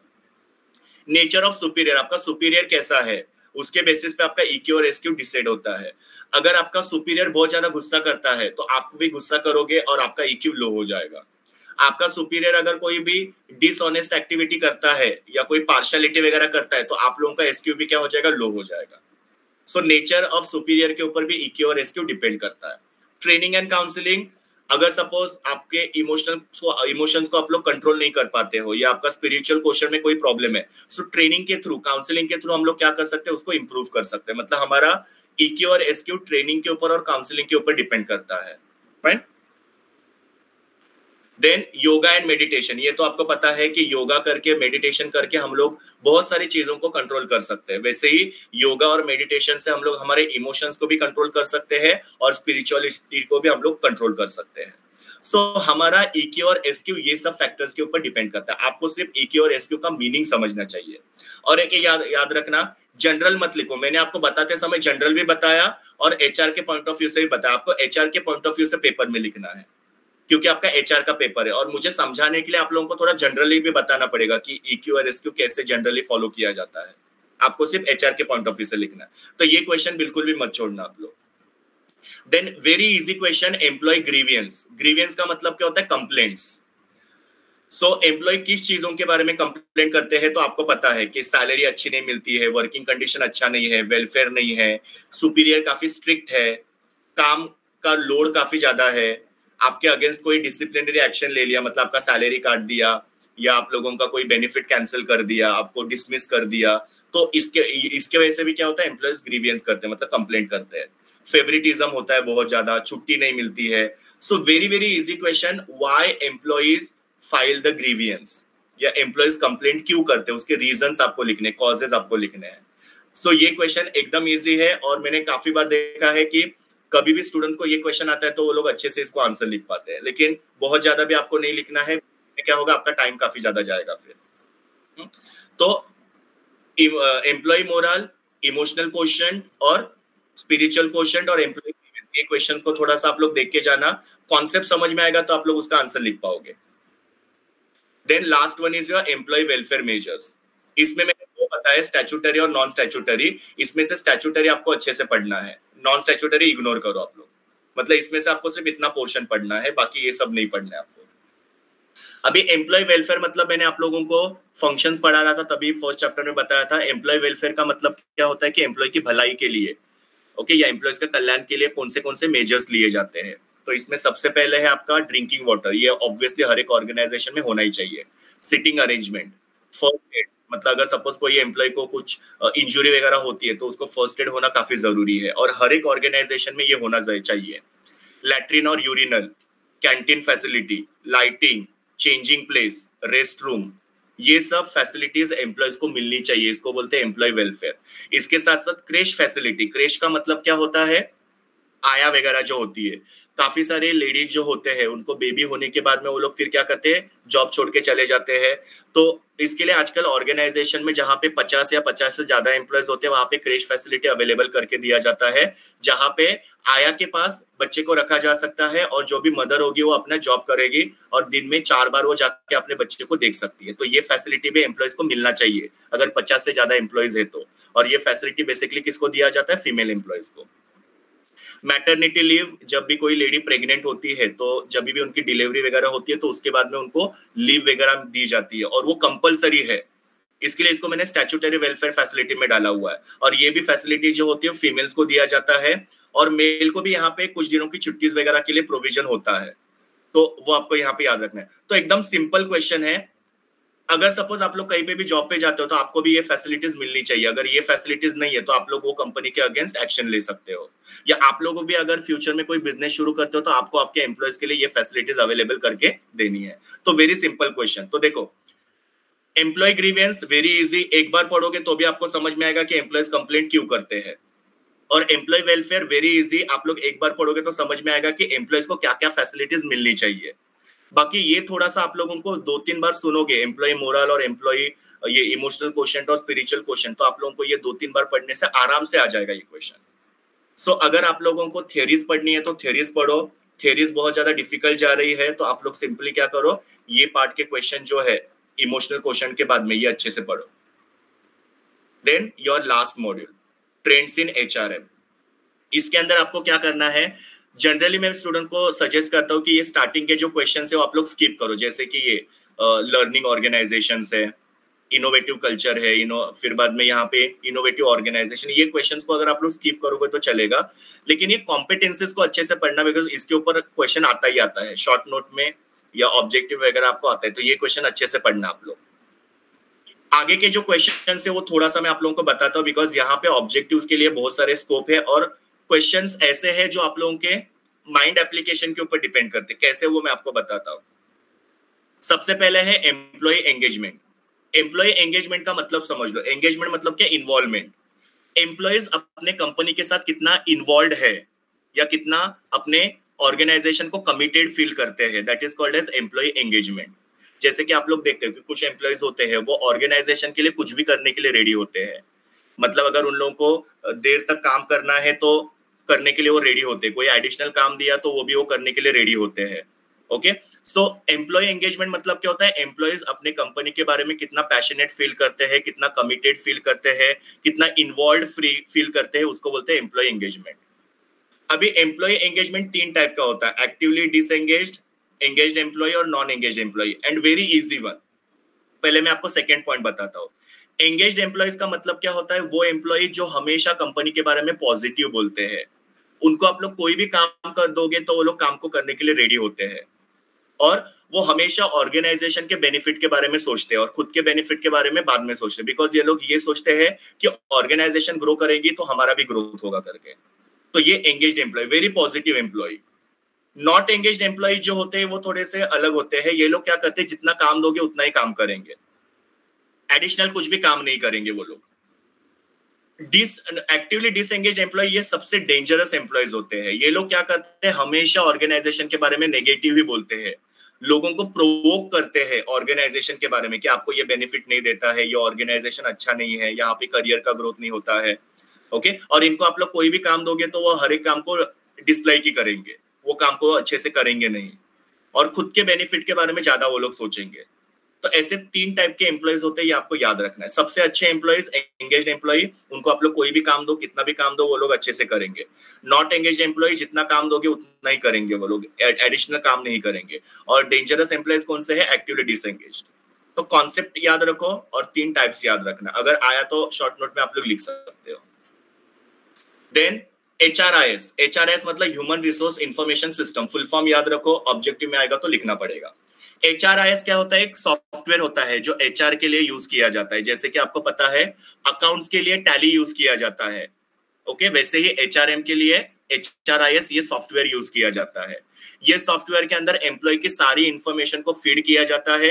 नेचर ऑफ सुपीरियर, आपका सुपीरियर कैसा है, उसके बेसिस पे आपका ईक्यू और एसक्यू डिसाइड होता है। अगर आपका सुपीरियर बहुत ज्यादा गुस्सा करता है तो आप भी गुस्सा करोगे और आपका ईक्यू लो हो जाएगा। आपका सुपीरियर अगर कोई भी डिसऑनेस्ट एक्टिविटी करता है या कोई पार्शियलिटी वगैरह करता है, तो आप लोगों का एसक्यू भी क्या हो जाएगा, लो हो जाएगा। सो नेचर ऑफ सुपीरियर के ऊपर भी ईक्यू और एसक्यू डिपेंड करता है। ट्रेनिंग एंड काउंसलिंग, अगर सपोज आपके इमोशंस को आप लोग कंट्रोल नहीं कर पाते हो या आपका स्पिरिचुअल क्वेश्चन में कोई प्रॉब्लम है, सो ट्रेनिंग के थ्रू, काउंसलिंग के थ्रू हम लोग क्या कर सकते हैं, उसको इंप्रूव कर सकते हैं। मतलब हमारा ईक्यू और एसक्यू ट्रेनिंग के ऊपर और काउंसलिंग के ऊपर डिपेंड करता है, right. Then yoga and meditation, ये तो आपको पता है कि योगा करके, मेडिटेशन करके हम लोग बहुत सारी चीजों को कंट्रोल कर सकते हैं। वैसे ही योगा और मेडिटेशन से हम लोग हमारे इमोशंस को भी कंट्रोल कर सकते हैं और स्पिरिचुअलिटी को भी हम लोग कंट्रोल कर सकते हैं। सो हमारा ईक्यू और एसक्यू ये सब फैक्टर्स के ऊपर डिपेंड करता है। आपको सिर्फ ईक्यू और एसक्यू का मीनिंग समझना चाहिए। और एक याद रखना, जनरल मत लिखो। मैंने आपको बताते समय जनरल भी बताया और एचआर के पॉइंट ऑफ व्यू से भी बताया। आपको एचआर के पॉइंट ऑफ व्यू से पेपर में लिखना है, क्योंकि आपका एचआर का पेपर है और मुझे समझाने के लिए आप लोगों को थोड़ा जनरली भी बताना पड़ेगा कि ईक्यू और एसक्यू कैसे जनरली फॉलो किया जाता है। आपको सिर्फ एचआर के पॉइंट ऑफ व्यू से लिखना है, तो ये क्वेश्चन बिल्कुल भी मत छोड़ना आप लोग। Then very easy question, employee grievance. Grievance का मतलब क्या होता है, कंप्लेंट्स। सो एम्प्लॉय किस चीजों के बारे में कंप्लेंट करते हैं, तो आपको पता है कि सैलरी अच्छी नहीं मिलती है, वर्किंग कंडीशन अच्छा नहीं है, वेलफेयर नहीं है, सुपीरियर काफी स्ट्रिक्ट है, काम का लोड काफी ज्यादा है, आपके अगेंस्ट कोई डिसिप्लिनरी एक्शन ले लिया, मतलब आपका सैलरी काट दिया या आप लोगों का कोई बेनिफिट कैंसिल कर दिया, आपको डिसमिस कर दिया, तो इसके वजह से भी क्या होता है, एम्प्लॉयज ग्रीवियंस करते हैं, मतलब कंप्लेंट करते हैं। फेवरिटिज्म होता है बहुत ज्यादा, छुट्टी नहीं मिलती है। So very very easy question, why employees file the grievance, या एम्प्लॉयज कंप्लेंट क्यों करते हैं, उसके रीजंस आपको लिखने, कॉजेज आपको लिखने हैं। सो ये क्वेश्चन एकदम इजी है और मैंने काफी बार देखा है कि कभी भी स्टूडेंट को ये क्वेश्चन आता है तो वो लोग अच्छे से इसको आंसर लिख पाते हैं, लेकिन बहुत ज्यादा भी आपको नहीं लिखना है, क्या होगा, आपका टाइम काफी ज्यादा जाएगा फिर। तो एम्प्लॉय मोरल, इमोशनल क्वोशंट और स्पिरिचुअल क्वोशंट और एम्प्लॉय ग्रीवियंस, ये क्वेश्चंस को थोड़ा सा आप लोग देख के जाना, कॉन्सेप्ट समझ में आएगा तो आप लोग उसका आंसर लिख पाओगे। Then last one is your employee welfare measures. इसमें मैंने दो बताया, स्टैट्यूटरी और नॉन स्टैट्यूटरी। इसमें से स्टैट्यूटरी आपको अच्छे से पढ़ना है, नॉन स्टैट्यूटरी इग्नोर करो आप लोग। मतलब इसमें से आपको सिर्फ इतना पोर्शन पढ़ना है, बाकी ये सब नहीं पढ़ना है आपको। अभी एम्प्लॉय वेलफेयर मतलब मैंने आप लोगों को फंक्शंस पढ़ा रहा था तभी फर्स्ट चैप्टर में बताया था। एम्प्लॉय वेलफेयर का मतलब क्या होता है कि एम्प्लॉय की भलाई के लिए, ओके, या एम्प्लॉयज का कल्याण के लिए कौन से मेजर्स लिए जाते हैं। तो इसमें सबसे पहले है आपका ड्रिंकिंग वाटर, ये ऑब्वियसली हर एक ऑर्गेनाइजेशन में होना ही चाहिए। सिटिंग अरेंजमेंट, फर्स्ट एड, मतलब अगर सपोज कोई एम्प्लॉय को कुछ इंजुरी वगैरह होती है तो उसको फर्स्ट एड होना काफी जरूरी है और हर एक ऑर्गेनाइजेशन में ये होना चाहिए। लैट्रिन और urinal, canteen facility, lighting, changing place, rest room, ये सब फैसिलिटीज एम्प्लॉयज को मिलनी चाहिए, इसको बोलते हैं एम्प्लॉय वेलफेयर। इसके साथ साथ क्रेश फैसिलिटी, क्रेश का मतलब क्या होता है, आया वगैरह जो होती है। काफी सारे लेडीज जो होते हैं उनको बेबी होने के बाद में वो लोग फिर क्या करते हैं, जॉब छोड़ के चले जाते हैं। तो इसके लिए आजकल ऑर्गेनाइजेशन में जहां पे 50 या 50 से ज्यादा एम्प्लॉयज होते हैं वहां पे क्रेश फैसिलिटी अवेलेबल करके दिया जाता है, जहां पे आया के पास बच्चे को रखा जा सकता है और जो भी मदर होगी वो अपना जॉब करेगी और दिन में 4 बार वो जाके अपने बच्चे को देख सकती है। तो ये फैसिलिटी भी एम्प्लॉयज को मिलना चाहिए अगर 50 से ज्यादा एम्प्लॉयज है तो। और ये फैसिलिटी बेसिकली किसको दिया जाता है, फीमेल एम्प्लॉयज को। मैटरनिटी लीव, जब भी कोई लेडी प्रेग्नेंट होती है तो जब भी उनकी डिलीवरी वगैरह होती है तो उसके बाद में उनको लीव वगैरह दी जाती है और वो कंपलसरी है। इसके लिए इसको मैंने स्टैट्यूटरी वेलफेयर फैसिलिटी में डाला हुआ है। और ये भी फैसिलिटी जो होती है फीमेल्स को दिया जाता है और मेल को भी यहाँ पे कुछ दिनों की छुट्टीज वगैरह के लिए प्रोविजन होता है, तो वो आपको यहाँ पे याद रखना है। तो एकदम सिंपल क्वेश्चन है, अगर सपोज आप लोग कहीं पे भी जॉब पे जाते हो तो आपको भी ये फैसिलिटीज मिलनी चाहिए। अगर ये फैसिलिटीज नहीं है तो आप लोग वो कंपनी के अगेंस्ट एक्शन ले सकते हो, या आप लोगों भी अगर फ्यूचर में कोई बिजनेस शुरू करते हो तो आपको आपके एम्प्लॉयज के लिए ये फैसिलिटीज अवेलेबल करके देनी है। तो वेरी सिंपल क्वेश्चन। तो देखो, एम्प्लॉय ग्रीवेंस वेरी इजी, एक बार पढ़ोगे तो भी आपको समझ में आएगा कि एम्प्लॉयज कंप्लेंट क्यों करते हैं। और एम्प्लॉय वेलफेयर वेरी इजी, आप लोग एक बार पढ़ोगे तो समझ में आएगा कि एम्प्लॉयज को क्या क्या फैसिलिटीज मिलनी चाहिए। बाकी ये थोड़ा सा आप लोगों को 2-3 बार सुनोगे, एम्प्लॉय मोरल और एम्प्लॉय ये इमोशनल क्वेश्चन और स्पिरिचुअल क्वेश्चन, तो आप लोगों को ये 2-3 बार पढ़ने से आराम से आ जाएगा ये क्वेश्चन। सो अगर आप लोगों को थ्योरीज पढ़नी है तो थ्योरीज पढ़ो, थ्योरीज बहुत ज्यादा डिफिकल्ट जा रही है तो आप लोग सिंपली क्या करो, ये पार्ट के क्वेश्चन जो है इमोशनल क्वेश्चन के बाद में ये अच्छे से पढ़ो। Then your last module, trends in HRM. इसके अंदर आपको क्या करना है, जनरली मैं स्टूडेंट्स को सजेस्ट करता हूँ कि ये स्टार्टिंग के जो क्वेश्चन है वो आप लोग स्किप करो, जैसे कि ये लर्निंग ऑर्गेनाइजेशंस है, इनोवेटिव कल्चर है, फिर बाद में यहाँ पे इनोवेटिव ऑर्गेनाइजेशन, ये क्वेश्चंस को अगर आप लोग स्किप करोगे तो चलेगा। लेकिन ये कॉम्पिटेंसीज को अच्छे से पढ़ना, बिकॉज इसके ऊपर क्वेश्चन आता ही आता है शॉर्ट नोट में या ऑब्जेक्टिव वगैरह आपको आता है, तो ये क्वेश्चन अच्छे से पढ़ना आप लोग। आगे के जो क्वेश्चन है वो थोड़ा सा मैं आप लोगों को बताता हूँ, बिकॉज यहाँ पे ऑब्जेक्टिव्स के लिए बहुत सारे स्कोप है और क्वेश्चंस ऐसे हैं जो आप लोगों के माइंड एप्लीकेशन के ऊपर डिपेंड करते हैं। कैसे, वो मैं आपको बताता हूँ। सबसे पहले है एम्प्लॉय एंगेजमेंट। एम्प्लॉय एंगेजमेंट का मतलब समझ लो, एंगेजमेंट मतलब क्या, इन्वॉल्वमेंट। एम्प्लॉयज अपने कंपनी के साथ कितना इन्वॉल्व है या कितना अपने ऑर्गेनाइजेशन को कमिटेड फील करते हैं, that is called as employee engagement. जैसे कि आप लोग देखते हो कि कुछ एम्प्लॉयज होते हैं वो ऑर्गेनाइजेशन के लिए कुछ भी करने के लिए रेडी होते हैं। मतलब अगर उन लोगों को देर तक काम करना है तो करने के लिए वो रेडी होते हैं, कोई एडिशनल काम दिया तो वो भी वो करने के लिए रेडी होते हैं। ओके, सो एम्प्लॉय एंगेजमेंट मतलब क्या होता है, एम्प्लॉयज अपने कंपनी के बारे में कितना पैशनेट फील करते हैं, कितना कमिटेड फील करते हैं, कितना इन्वॉल्व फील करते हैं, उसको बोलते हैं एम्प्लॉय एंगेजमेंट। अभी एम्प्लॉय एंगेजमेंट 3 टाइप का होता है, एक्टिवली डिसएंगेज्ड, एंगेज्ड एम्प्लॉय और non engaged employee. And very easy one, पहले मैं आपको सेकेंड पॉइंट बताता हूँ। एंगेज्ड एम्प्लॉयज का मतलब क्या होता है, वो एम्प्लॉय जो हमेशा कंपनी के बारे में पॉजिटिव बोलते हैं, उनको आप लोग कोई भी काम कर दोगे तो वो लोग काम को करने के लिए रेडी होते हैं और वो हमेशा ऑर्गेनाइजेशन के बेनिफिट के बारे में सोचते हैं और खुद के बेनिफिट के बारे में बाद में सोचते हैं, बिकॉज ये लोग ये सोचते हैं कि ऑर्गेनाइजेशन ग्रो करेगी तो हमारा भी ग्रोथ होगा करके। तो ये engaged employee, very positive employee. Not engaged employee जो होते हैं वो थोड़े से अलग होते हैं। ये लोग क्या करते हैं, जितना काम दोगे उतना ही काम करेंगे, एडिशनल कुछ भी काम नहीं करेंगे वो लोग। एक्टिवली डिसएंगेज्ड एम्प्लॉय ये सबसे डेंजरस एम्प्लॉयज होते हैं। ये लोग क्या करते हैं, हमेशा ऑर्गेनाइजेशन के बारे में नेगेटिव ही बोलते हैं, लोगों को प्रोवोक करते हैं ऑर्गेनाइजेशन के बारे में कि आपको ये बेनिफिट नहीं देता है, ये ऑर्गेनाइजेशन अच्छा नहीं है, यहाँ पे करियर का ग्रोथ नहीं होता है। ओके, और इनको आप लोग कोई भी काम दोगे तो वो हर एक काम को डिसलाइक ही करेंगे, वो काम को अच्छे से करेंगे नहीं और खुद के बेनिफिट के बारे में ज्यादा वो लोग सोचेंगे। तो ऐसे 3 टाइप के एम्प्लॉयज होते हैं, ये आपको याद रखना है। सबसे अच्छे एम्प्लॉयज एंगेज्ड एम्प्लॉय, उनको आप लोग कोई भी काम दो, कितना भी काम दो, वो लोग अच्छे से करेंगे। नॉट एंगेज्ड एम्प्लॉय, जितना काम दोगे उतना ही करेंगे वो लोग, एडिशनल काम नहीं करेंगे। और डेंजरस एम्प्लॉयज कौन से है, एक्टिवली डिसएंगेज्ड। तो कॉन्सेप्ट याद रखो और 3 टाइप्स याद रखना, अगर आया तो शॉर्ट नोट में आप लोग लिख सकते हो। देन HRIS, HRIS मतलब human resource information system, full form याद रखो, ऑब्जेक्टिव में आएगा तो लिखना पड़ेगा। HRIS क्या होता है, एक सॉफ्टवेयर होता है जो HR के लिए यूज किया जाता है। जैसे कि आपको पता है अकाउंट्स के लिए टैली यूज किया जाता है, ओके, वैसे ही HRM के लिए HRIS ये सॉफ्टवेयर यूज किया जाता है। ये सॉफ्टवेयर के अंदर एम्प्लॉय की सारी इंफॉर्मेशन को फीड किया जाता है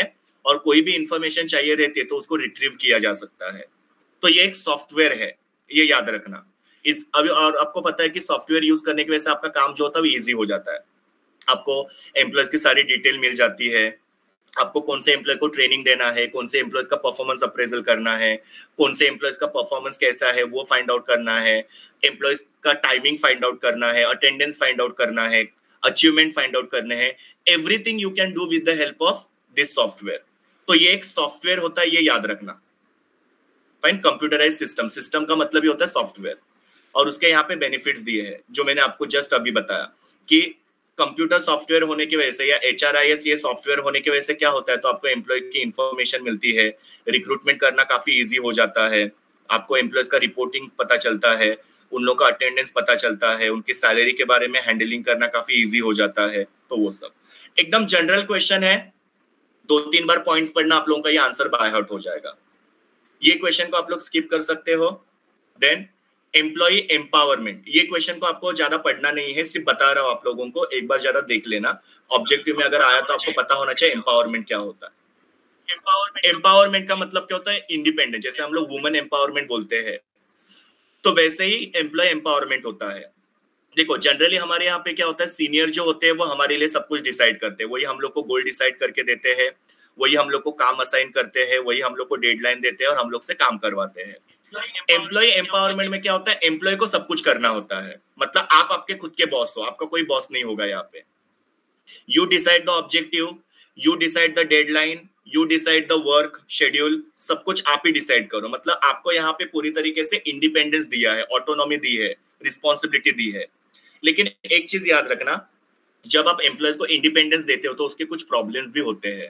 और कोई भी इंफॉर्मेशन चाहिए रहती है तो उसको रिट्रीव किया जा सकता है। तो ये एक सॉफ्टवेयर है, ये याद रखना। इस अभी और आपको पता है कि सॉफ्टवेयर यूज करने की वजह से आपका काम जो होता है वो इजी हो जाता है। आपको एम्प्लॉयज की सारी डिटेल मिल जाती है, आपको कौन से एम्प्लॉय को ट्रेनिंग देना है, कौन से एम्प्लॉयज का परफॉर्मेंस अप्रेजल करना है, कौन से एम्प्लॉयज का परफॉर्मेंस कैसा है वो फाइंड आउट करना है, एम्प्लॉयज का टाइमिंग फाइंड आउट करना है, अटेंडेंस फाइंड आउट करना है, अचीवमेंट फाइंड आउट करने हैं। Everything you can do with the help of this software. तो ये एक सॉफ्टवेयर होता है, ये याद रखना। फाइन, कंप्यूटराइज सिस्टम, सिस्टम का मतलब ही होता है सॉफ्टवेयर। और उसके यहाँ पे बेनिफिट्स दिए हैं जो मैंने आपको जस्ट अभी बताया कि कंप्यूटर सॉफ्टवेयर होने की वजह से या HRIS ये सॉफ्टवेयर होने की वजह से क्या होता है, तो आपको एम्प्लॉय की इंफॉर्मेशन मिलती है, रिक्रूटमेंट करना काफी इजी हो जाता है, आपको एम्प्लॉयज का रिपोर्टिंग पता चलता है, उन लोगों का अटेंडेंस पता चलता है, उनकी सैलरी के बारे में हैंडलिंग करना काफी इजी हो जाता है। तो वो सब एकदम जनरल क्वेश्चन है, 2-3 बार पॉइंट्स पढ़ना, आप लोगों का ये आंसर बाय हार्ट हो जाएगा। ये क्वेश्चन को आप लोग स्किप कर सकते हो। देन एम्प्लॉय एम्पावरमेंट, ये क्वेश्चन को आपको ज्यादा पढ़ना नहीं है, सिर्फ बता रहा हूं आप लोगों को, एक बार ज्यादा देख लेना। ऑब्जेक्टिव में अगर आया तो आपको पता होना चाहिए एम्पावरमेंट क्या होता है। एम्पावरमेंट का मतलब क्या होता है, इंडिपेंडेंट। जैसे हम लोग वुमेन एम्पावरमेंट बोलते हैं, तो वैसे ही एम्प्लॉय एम्पावरमेंट होता है। देखो जनरली हमारे यहाँ पे क्या होता है, सीनियर जो होते हैं वो हमारे लिए सब कुछ डिसाइड करते हैं, वही हम लोग को गोल डिसाइड करके देते हैं, वही हम लोग को काम असाइन करते हैं, वही हम लोग को डेडलाइन देते हैं और हम लोग से काम करवाते हैं। एम्प्लॉय एम्पावरमेंट में क्या होता है, एम्प्लॉय को सब कुछ करना होता है, मतलब आप आपके खुद के बॉस हो, आपका कोई बॉस नहीं होगा यहाँ पे। You decide the objective, you decide the deadline, you decide the work schedule, सब कुछ आप ही डिसाइड करो। मतलब आपको यहाँ पे पूरी तरीके से इंडिपेंडेंस दिया है, ऑटोनॉमी दी है, रिस्पॉन्सिबिलिटी दी है। लेकिन एक चीज याद रखना, जब आप एम्प्लॉयज को इंडिपेंडेंस देते हो तो उसके कुछ प्रॉब्लम्स भी होते हैं।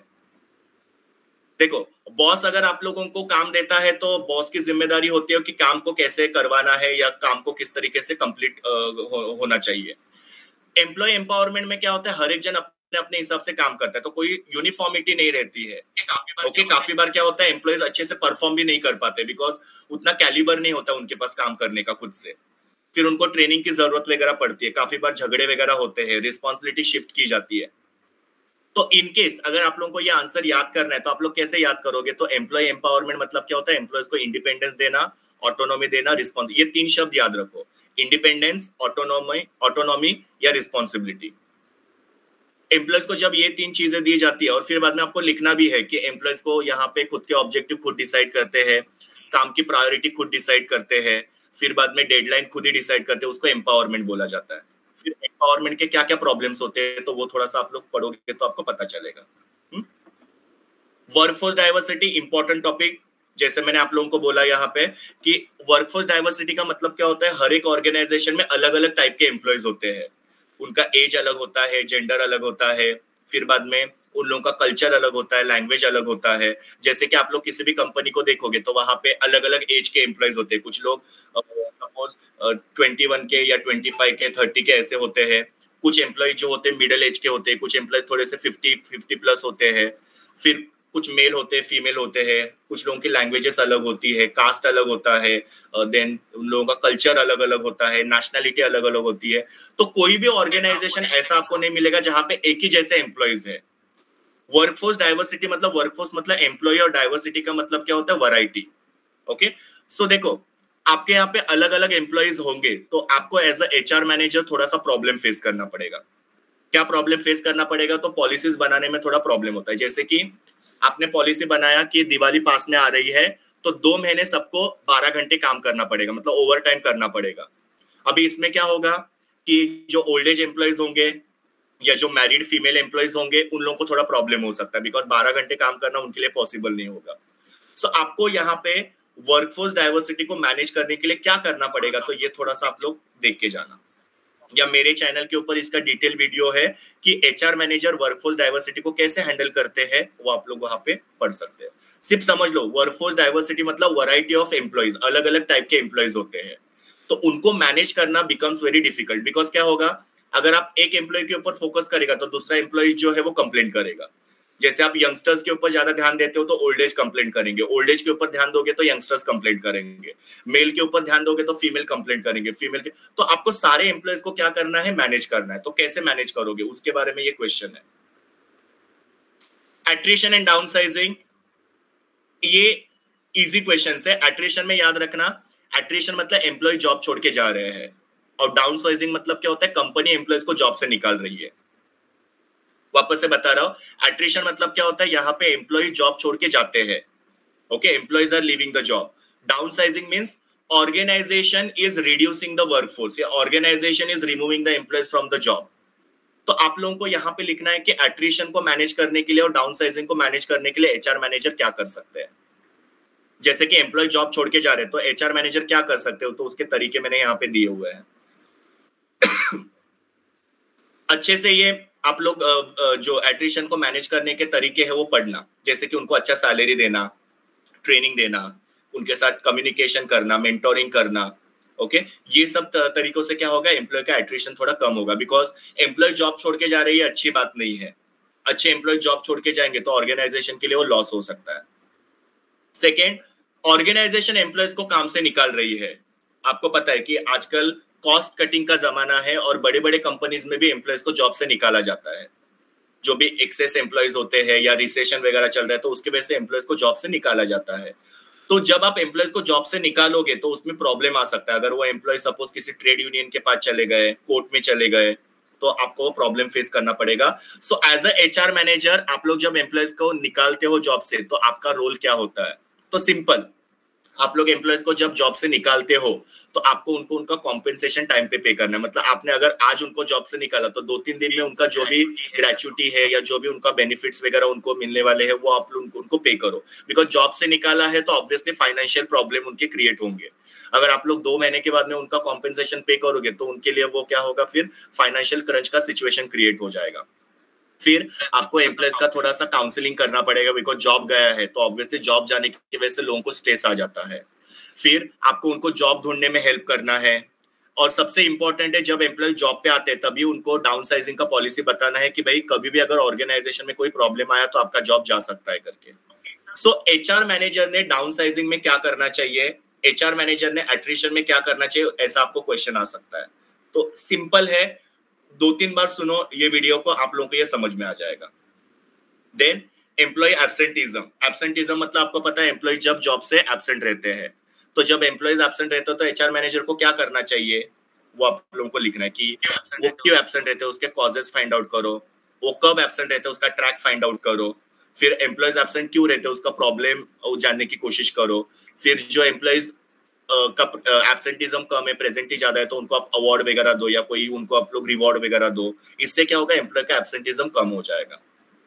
देखो बॉस अगर आप लोगों को काम देता है तो बॉस की जिम्मेदारी होती है कि काम को कैसे करवाना है या काम को किस तरीके से कंप्लीट होना चाहिए। एम्प्लॉय एम्पावरमेंट में क्या होता है, हर एक जन अपने अपने हिसाब से काम करता है, तो कोई यूनिफॉर्मिटी नहीं रहती है। काफी बार क्या होता है, एम्प्लॉयज अच्छे से परफॉर्म भी नहीं कर पाते, बिकॉज उतना कैलिबर नहीं होता उनके पास काम करने का खुद से, फिर उनको ट्रेनिंग की जरूरत वगैरह पड़ती है, काफी बार झगड़े वगैरह होते हैं, रिस्पॉन्सिबिलिटी शिफ्ट की जाती है। तो इन केस अगर आप लोगों को ये आंसर याद करना है तो आप लोग कैसे याद करोगे, तो एम्प्लॉय एम्पावरमेंट मतलब क्या होता है, एम्प्लॉयज को इंडिपेंडेंस देना, ऑटोनॉमी देना, रिस्पॉन्स, ये 3 शब्द याद रखो, इंडिपेंडेंस, ऑटोनॉमी या रिस्पॉन्सिबिलिटी। एम्प्लॉयज को जब ये 3 चीजें दी जाती है और फिर बाद में आपको लिखना भी है कि एम्प्लॉयज को यहाँ पे खुद के ऑब्जेक्टिव खुद डिसाइड करते हैं, काम की प्रायोरिटी खुद डिसाइड करते हैं, फिर बाद में डेडलाइन खुद ही डिसाइड करते हैं, उसको एम्पावरमेंट बोला जाता है। फिर एम्पावरमेंट के क्या क्या प्रॉब्लम्स होते हैं तो वो थोड़ा सा आप लोग पढ़ोगे तो आपको पता चलेगा। वर्कफोर्स डाइवर्सिटी इंपॉर्टेंट टॉपिक, जैसे मैंने आप लोगों को बोला यहाँ पे कि वर्कफोर्स डाइवर्सिटी का मतलब क्या होता है, हर एक ऑर्गेनाइजेशन में अलग अलग टाइप के एम्प्लॉयज होते हैं, उनका एज अलग होता है, जेंडर अलग होता है, फिर बाद में उन लोगों का कल्चर अलग होता है, लैंग्वेज अलग होता है। जैसे कि आप लोग किसी भी कंपनी को देखोगे तो वहां पे अलग अलग एज के एम्प्लॉयज होते हैं, कुछ लोग सपोज 21 के या 25 के 30 के ऐसे होते हैं, कुछ एम्प्लॉय जो होते हैं मिडिल एज के होते हैं, कुछ एम्प्लॉय थोड़े से 50 प्लस होते हैं, फिर कुछ मेल होते हैं, फीमेल होते हैं, कुछ लोगों की लैंग्वेजेस अलग होती है, कास्ट अलग होता है, देन उन लोगों का कल्चर अलग अलग होता है, नेशनैलिटी अलग अलग होती है। तो कोई भी ऑर्गेनाइजेशन ऐसा आपको नहीं मिलेगा जहां पे एक ही जैसे एम्प्लॉयज है। वर्कफोर्स डाइवर्सिटी मतलब, वर्कफोर्स मतलब एम्प्लॉय, और डाइवर्सिटी का मतलब क्या होता है, वैरायटी। ओके, सो देखो आपके यहाँ पे अलग अलग एम्प्लॉयज होंगे तो आपको एज अ HR मैनेजर थोड़ा सा प्रॉब्लम फेस करना पड़ेगा। क्या प्रॉब्लम फेस करना पड़ेगा, तो पॉलिसीज बनाने में थोड़ा प्रॉब्लम होता है। जैसे कि आपने पॉलिसी बनाया कि दिवाली पास में आ रही है तो 2 महीने सबको 12 घंटे काम करना पड़ेगा, मतलब ओवर टाइम करना पड़ेगा। अभी इसमें क्या होगा कि जो ओल्ड एज एम्प्लॉयज होंगे या जो मैरिड फीमेल एम्प्लॉयज होंगे उन लोगों को थोड़ा प्रॉब्लम हो सकता है, बिकॉज 12 घंटे काम करना उनके लिए पॉसिबल नहीं होगा। सो आपको यहाँ पे वर्कफोर्स डाइवर्सिटी को मैनेज करने के लिए क्या करना पड़ेगा, तो ये थोड़ा सा आप लोग देख के जाना, या मेरे चैनल के ऊपर इसका डिटेल वीडियो है कि HR मैनेजर वर्कफोर्स डाइवर्सिटी को कैसे हैंडल करते हैं, वो आप लोग वहां पे पढ़ सकते हैं। सिर्फ समझ लो वर्कफोर्स डाइवर्सिटी मतलब वैरायटी ऑफ एम्प्लॉयज, अलग अलग टाइप के एम्प्लॉयज होते हैं, तो उनको मैनेज करना बिकम्स वेरी डिफिकल्ट। बिकॉज क्या होगा, अगर आप एक एम्प्लॉय के ऊपर फोकस करेगा तो दूसरा एम्प्लॉय जो है वो कंप्लेंट करेगा। जैसे आप यंगस्टर्स के ऊपर ज्यादा ध्यान देते हो तो ओल्ड एज कंप्लेंट करेंगे, ओल्ड एज के ऊपर ध्यान दोगे तो यंगस्टर्स कंप्लेंट करेंगे, मेल के ऊपर ध्यान दोगे तो फीमेल कंप्लेंट करेंगे, फीमेल के। तो आपको सारे एम्प्लॉयज को क्या करना है, मैनेज करना है। तो कैसे मैनेज करोगे उसके बारे में ये क्वेश्चन है। एट्रिशन एंड डाउनसाइजिंग, ये इजी क्वेश्चन है। एट्रिशन में याद रखना, एट्रिशन मतलब एम्प्लॉय जॉब छोड़ के जा रहे हैं, और डाउनसाइजिंग मतलब क्या होता है, कंपनी एम्प्लॉयज को जॉब से निकाल रही है। वापस से बता रहा हूं, एट्रिशन मतलब क्या होता है, यहाँ पे एम्प्लॉय जॉब छोड़ के जाते हैं, okay, employees are leaving the job. Downsizing means organisation is reducing the workforce, या organisation is removing the employees from the job. तो आप लोगों को यहाँ पे लिखना है कि एट्रिशन को मैनेज करने के लिए और डाउनसाइजिंग को मैनेज करने के लिए एचआर मैनेजर क्या कर सकते हैं। जैसे कि एम्प्लॉय जॉब छोड़ के जा रहे हैं, तो एचआर मैनेजर क्या कर सकते हो, तो उसके तरीके मैंने यहाँ पे दिए हुए हैं। अच्छे से ये आप लोग जो एट्रिशन को मैनेज करने के तरीके हैं वो पढ़ना, जैसे कि उनको अच्छा सैलरी देना, ट्रेनिंग देना, उनके साथ कम्युनिकेशन करना, मेंटोरिंग करना, ओके। ये सब तरीकों से क्या होगा, एम्प्लॉय का एट्रिशन थोड़ा कम होगा, बिकॉज एम्प्लॉय जॉब छोड़ के जा रही है, अच्छी बात नहीं है। अच्छे एम्प्लॉय जॉब छोड़ के जाएंगे तो ऑर्गेनाइजेशन के लिए वो लॉस हो सकता है। सेकेंड, ऑर्गेनाइजेशन एम्प्लॉयज को काम से निकाल रही है। आपको पता है कि आजकल कॉस्ट कटिंग का जमाना है, और बड़े बड़े कंपनीज में भी एम्प्लॉयज को जॉब से निकाला जाता है। जो भी एक्सेस एम्प्लॉयज होते हैं या रिसेशन वगैरह चल रहा है, तो उसके वजह से एम्प्लॉयज को जॉब से निकाला जाता है। तो जब आप एम्प्लॉयज को जॉब से निकालोगे तो उसमें प्रॉब्लम आ सकता है। अगर वो एम्प्लॉय सपोज किसी ट्रेड यूनियन के पास चले गए, कोर्ट में चले गए, तो आपको प्रॉब्लम फेस करना पड़ेगा। So as a HR manager, आप लोग जब एम्प्लॉयज को निकालते हो जॉब से, तो आपका रोल क्या होता है, तो सिंपल, आप लोग एम्प्लॉयज को जब जॉब से निकालते हो तो आपको उनको उनका कॉम्पेंसेशन टाइम पे करना है। मतलब आपने अगर आज उनको जॉब से निकाला तो 2-3 दिन में उनका जो भी ग्रेचुटी है या जो भी उनका बेनिफिट्स वगैरह उनको मिलने वाले हैं वो आप लोग उनको पे करो। बिकॉज जॉब से निकाला है तो ऑब्वियसली फाइनेंशियल प्रॉब्लम उनके क्रिएट होंगे। अगर आप लोग 2 महीने के बाद में उनका कॉम्पेंसेशन पे करोगे तो उनके लिए वो क्या होगा, फिर फाइनेंशियल क्रंच का सिचुएशन क्रिएट हो जाएगा। फिर आपको एम्प्लॉयज का थोड़ा सा काउंसलिंग करना पड़ेगा, बिकॉज जॉब गया है तो ऑब्वियसली जॉब जाने की वजह से लोगों को स्ट्रेस आ जाता है। फिर आपको उनको जॉब ढूंढने में हेल्प करना है, और सबसे इंपॉर्टेंट है जब एम्प्लॉय जॉब पे आते हैं तभी उनको डाउनसाइजिंग का पॉलिसी बताना है कि भाई कभी भी अगर ऑर्गेनाइजेशन में कोई प्रॉब्लम आया तो आपका जॉब जा सकता है करके। सो एचआर मैनेजर ने डाउनसाइजिंग में क्या करना चाहिए, एचआर मैनेजर ने एट्रिशन में क्या करना चाहिए, ऐसा आपको क्वेश्चन आ सकता है। तो सिंपल है, 2-3 बार सुनो ये वीडियो को, आप लोगों को ये समझ में आ जाएगा। देन एम्प्लॉय एब्सेंटिज्म, एब्सेंटिज्म मतलब आपको पता है एम्प्लॉय जब जॉब से एब्सेंट रहते हैं, तो जब एम्प्लॉयज एब्सेंट रहते हो तो एचआर मैनेजर को क्या करना चाहिए, वो आप लोगों को लिखना है कि वो क्यों एब्सेंट रहते हैं, उसके कॉजेस फाइंड आउट करो, वो कब एब्सेंट रहते हैं उसका ट्रैक फाइंड आउट करो, फिर एम्प्लॉयज एब्सेंट क्यों रहते हैं उसका प्रॉब्लम जानने की कोशिश करो, फिर जो एम्प्लॉयज का एब्सेंटिज्म कम है, प्रेजेंटी ज्यादा है, तो उनको आप अवार्ड वगैरह दो या कोई उनको आप लोग रिवॉर्ड वगैरह दो। इससे क्या होगा, एम्प्लॉय का एब्सेंटिज्म कम हो जाएगा।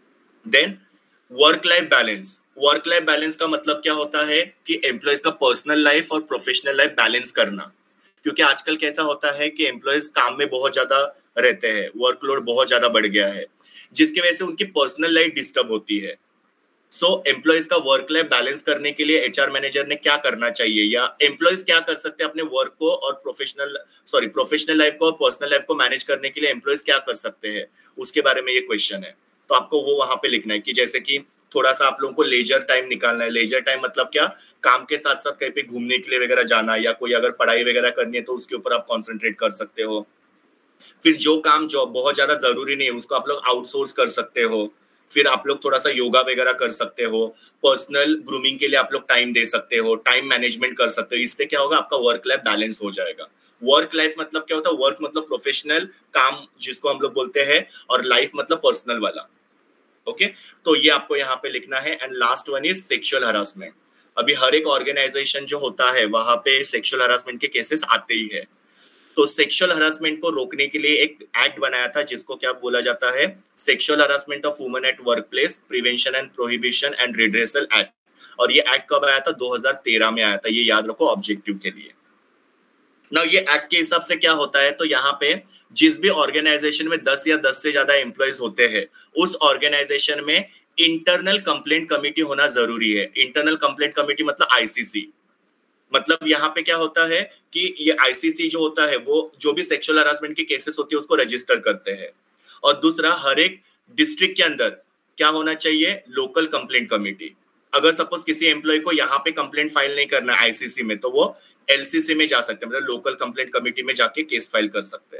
Then work life balance, work life balance का मतलब क्या होता है कि एम्प्लॉयज का पर्सनल लाइफ और प्रोफेशनल लाइफ बैलेंस करना। क्योंकि आजकल कैसा होता है कि एम्प्लॉयज काम में बहुत ज्यादा रहते हैं, वर्कलोड बहुत ज्यादा बढ़ गया है, जिसकी वजह से उनकी पर्सनल लाइफ डिस्टर्ब होती है। सो एम्प्लॉयज का वर्क लाइफ बैलेंस करने के लिए एचआर मैनेजर ने क्या करना चाहिए, या एम्प्लॉयज क्या कर सकते हैं अपने वर्क को और प्रोफेशनल लाइफ को और पर्सनल लाइफ को मैनेज करने के लिए एम्प्लॉयज क्या कर सकते हैं, उसके बारे में ये क्वेश्चन है। तो आपको वो वहां पे लिखना है कि जैसे कि थोड़ा सा आप लोगों को लेजर टाइम निकालना है। लेजर टाइम मतलब क्या, काम के साथ साथ कहीं पे घूमने के लिए वगैरह जाना, या कोई अगर पढ़ाई वगैरह करनी है तो उसके ऊपर आप कॉन्सेंट्रेट कर सकते हो। फिर जो काम जो बहुत ज्यादा जरूरी नहीं है उसको आप लोग आउटसोर्स कर सकते हो। फिर आप लोग थोड़ा सा योगा वगैरह कर सकते हो, पर्सनल ग्रूमिंग के लिए आप लोग टाइम दे सकते हो, टाइम मैनेजमेंट कर सकते हो। इससे क्या होगा, आपका वर्क लाइफ बैलेंस हो जाएगा। वर्क लाइफ मतलब क्या होता है, वर्क मतलब प्रोफेशनल काम जिसको हम लोग बोलते हैं, और लाइफ मतलब पर्सनल वाला। ओके, तो ये आपको यहाँ पे लिखना है। And last one is sexual harassment. अभी हर एक ऑर्गेनाइजेशन जो होता है वहां पे सेक्सुअल हरासमेंट के केसेस आते ही है। तो सेक्सुअल हरासमेंट को रोकने के लिए एक एक्ट बनाया था जिसको क्या बोला जाता है, sexual harassment of women at work place prevention and prohibition and redressal act. और ये एक्ट कब आया था, 2013 में आया था। ये याद रखो ऑब्जेक्टिव के लिए। ना ये एक्ट के हिसाब से क्या होता है, तो यहाँ पे जिस भी ऑर्गेनाइजेशन में 10 या 10 से ज्यादा एम्प्लॉयज होते हैं, उस ऑर्गेनाइजेशन में इंटरनल कंप्लेंट कमिटी होना जरूरी है। इंटरनल कंप्लेंट कमिटी मतलब आईसीसी। मतलब यहाँ पे क्या होता है कि ये आईसीसी जो होता है वो जो भी सेक्सुअल हरासमेंट की केसेस होती है उसको रजिस्टर करते हैं। और दूसरा, हर एक डिस्ट्रिक्ट के अंदर क्या होना चाहिए, लोकल कंप्लेंट कमिटी। अगर सपोज किसी एम्प्लॉय को यहाँ पे कंप्लेंट फाइल नहीं करना आईसीसी में, तो वो एलसीसी में जा सकते हैं, मतलब लोकल कंप्लेंट कमिटी में जाके केस फाइल कर सकते हैं।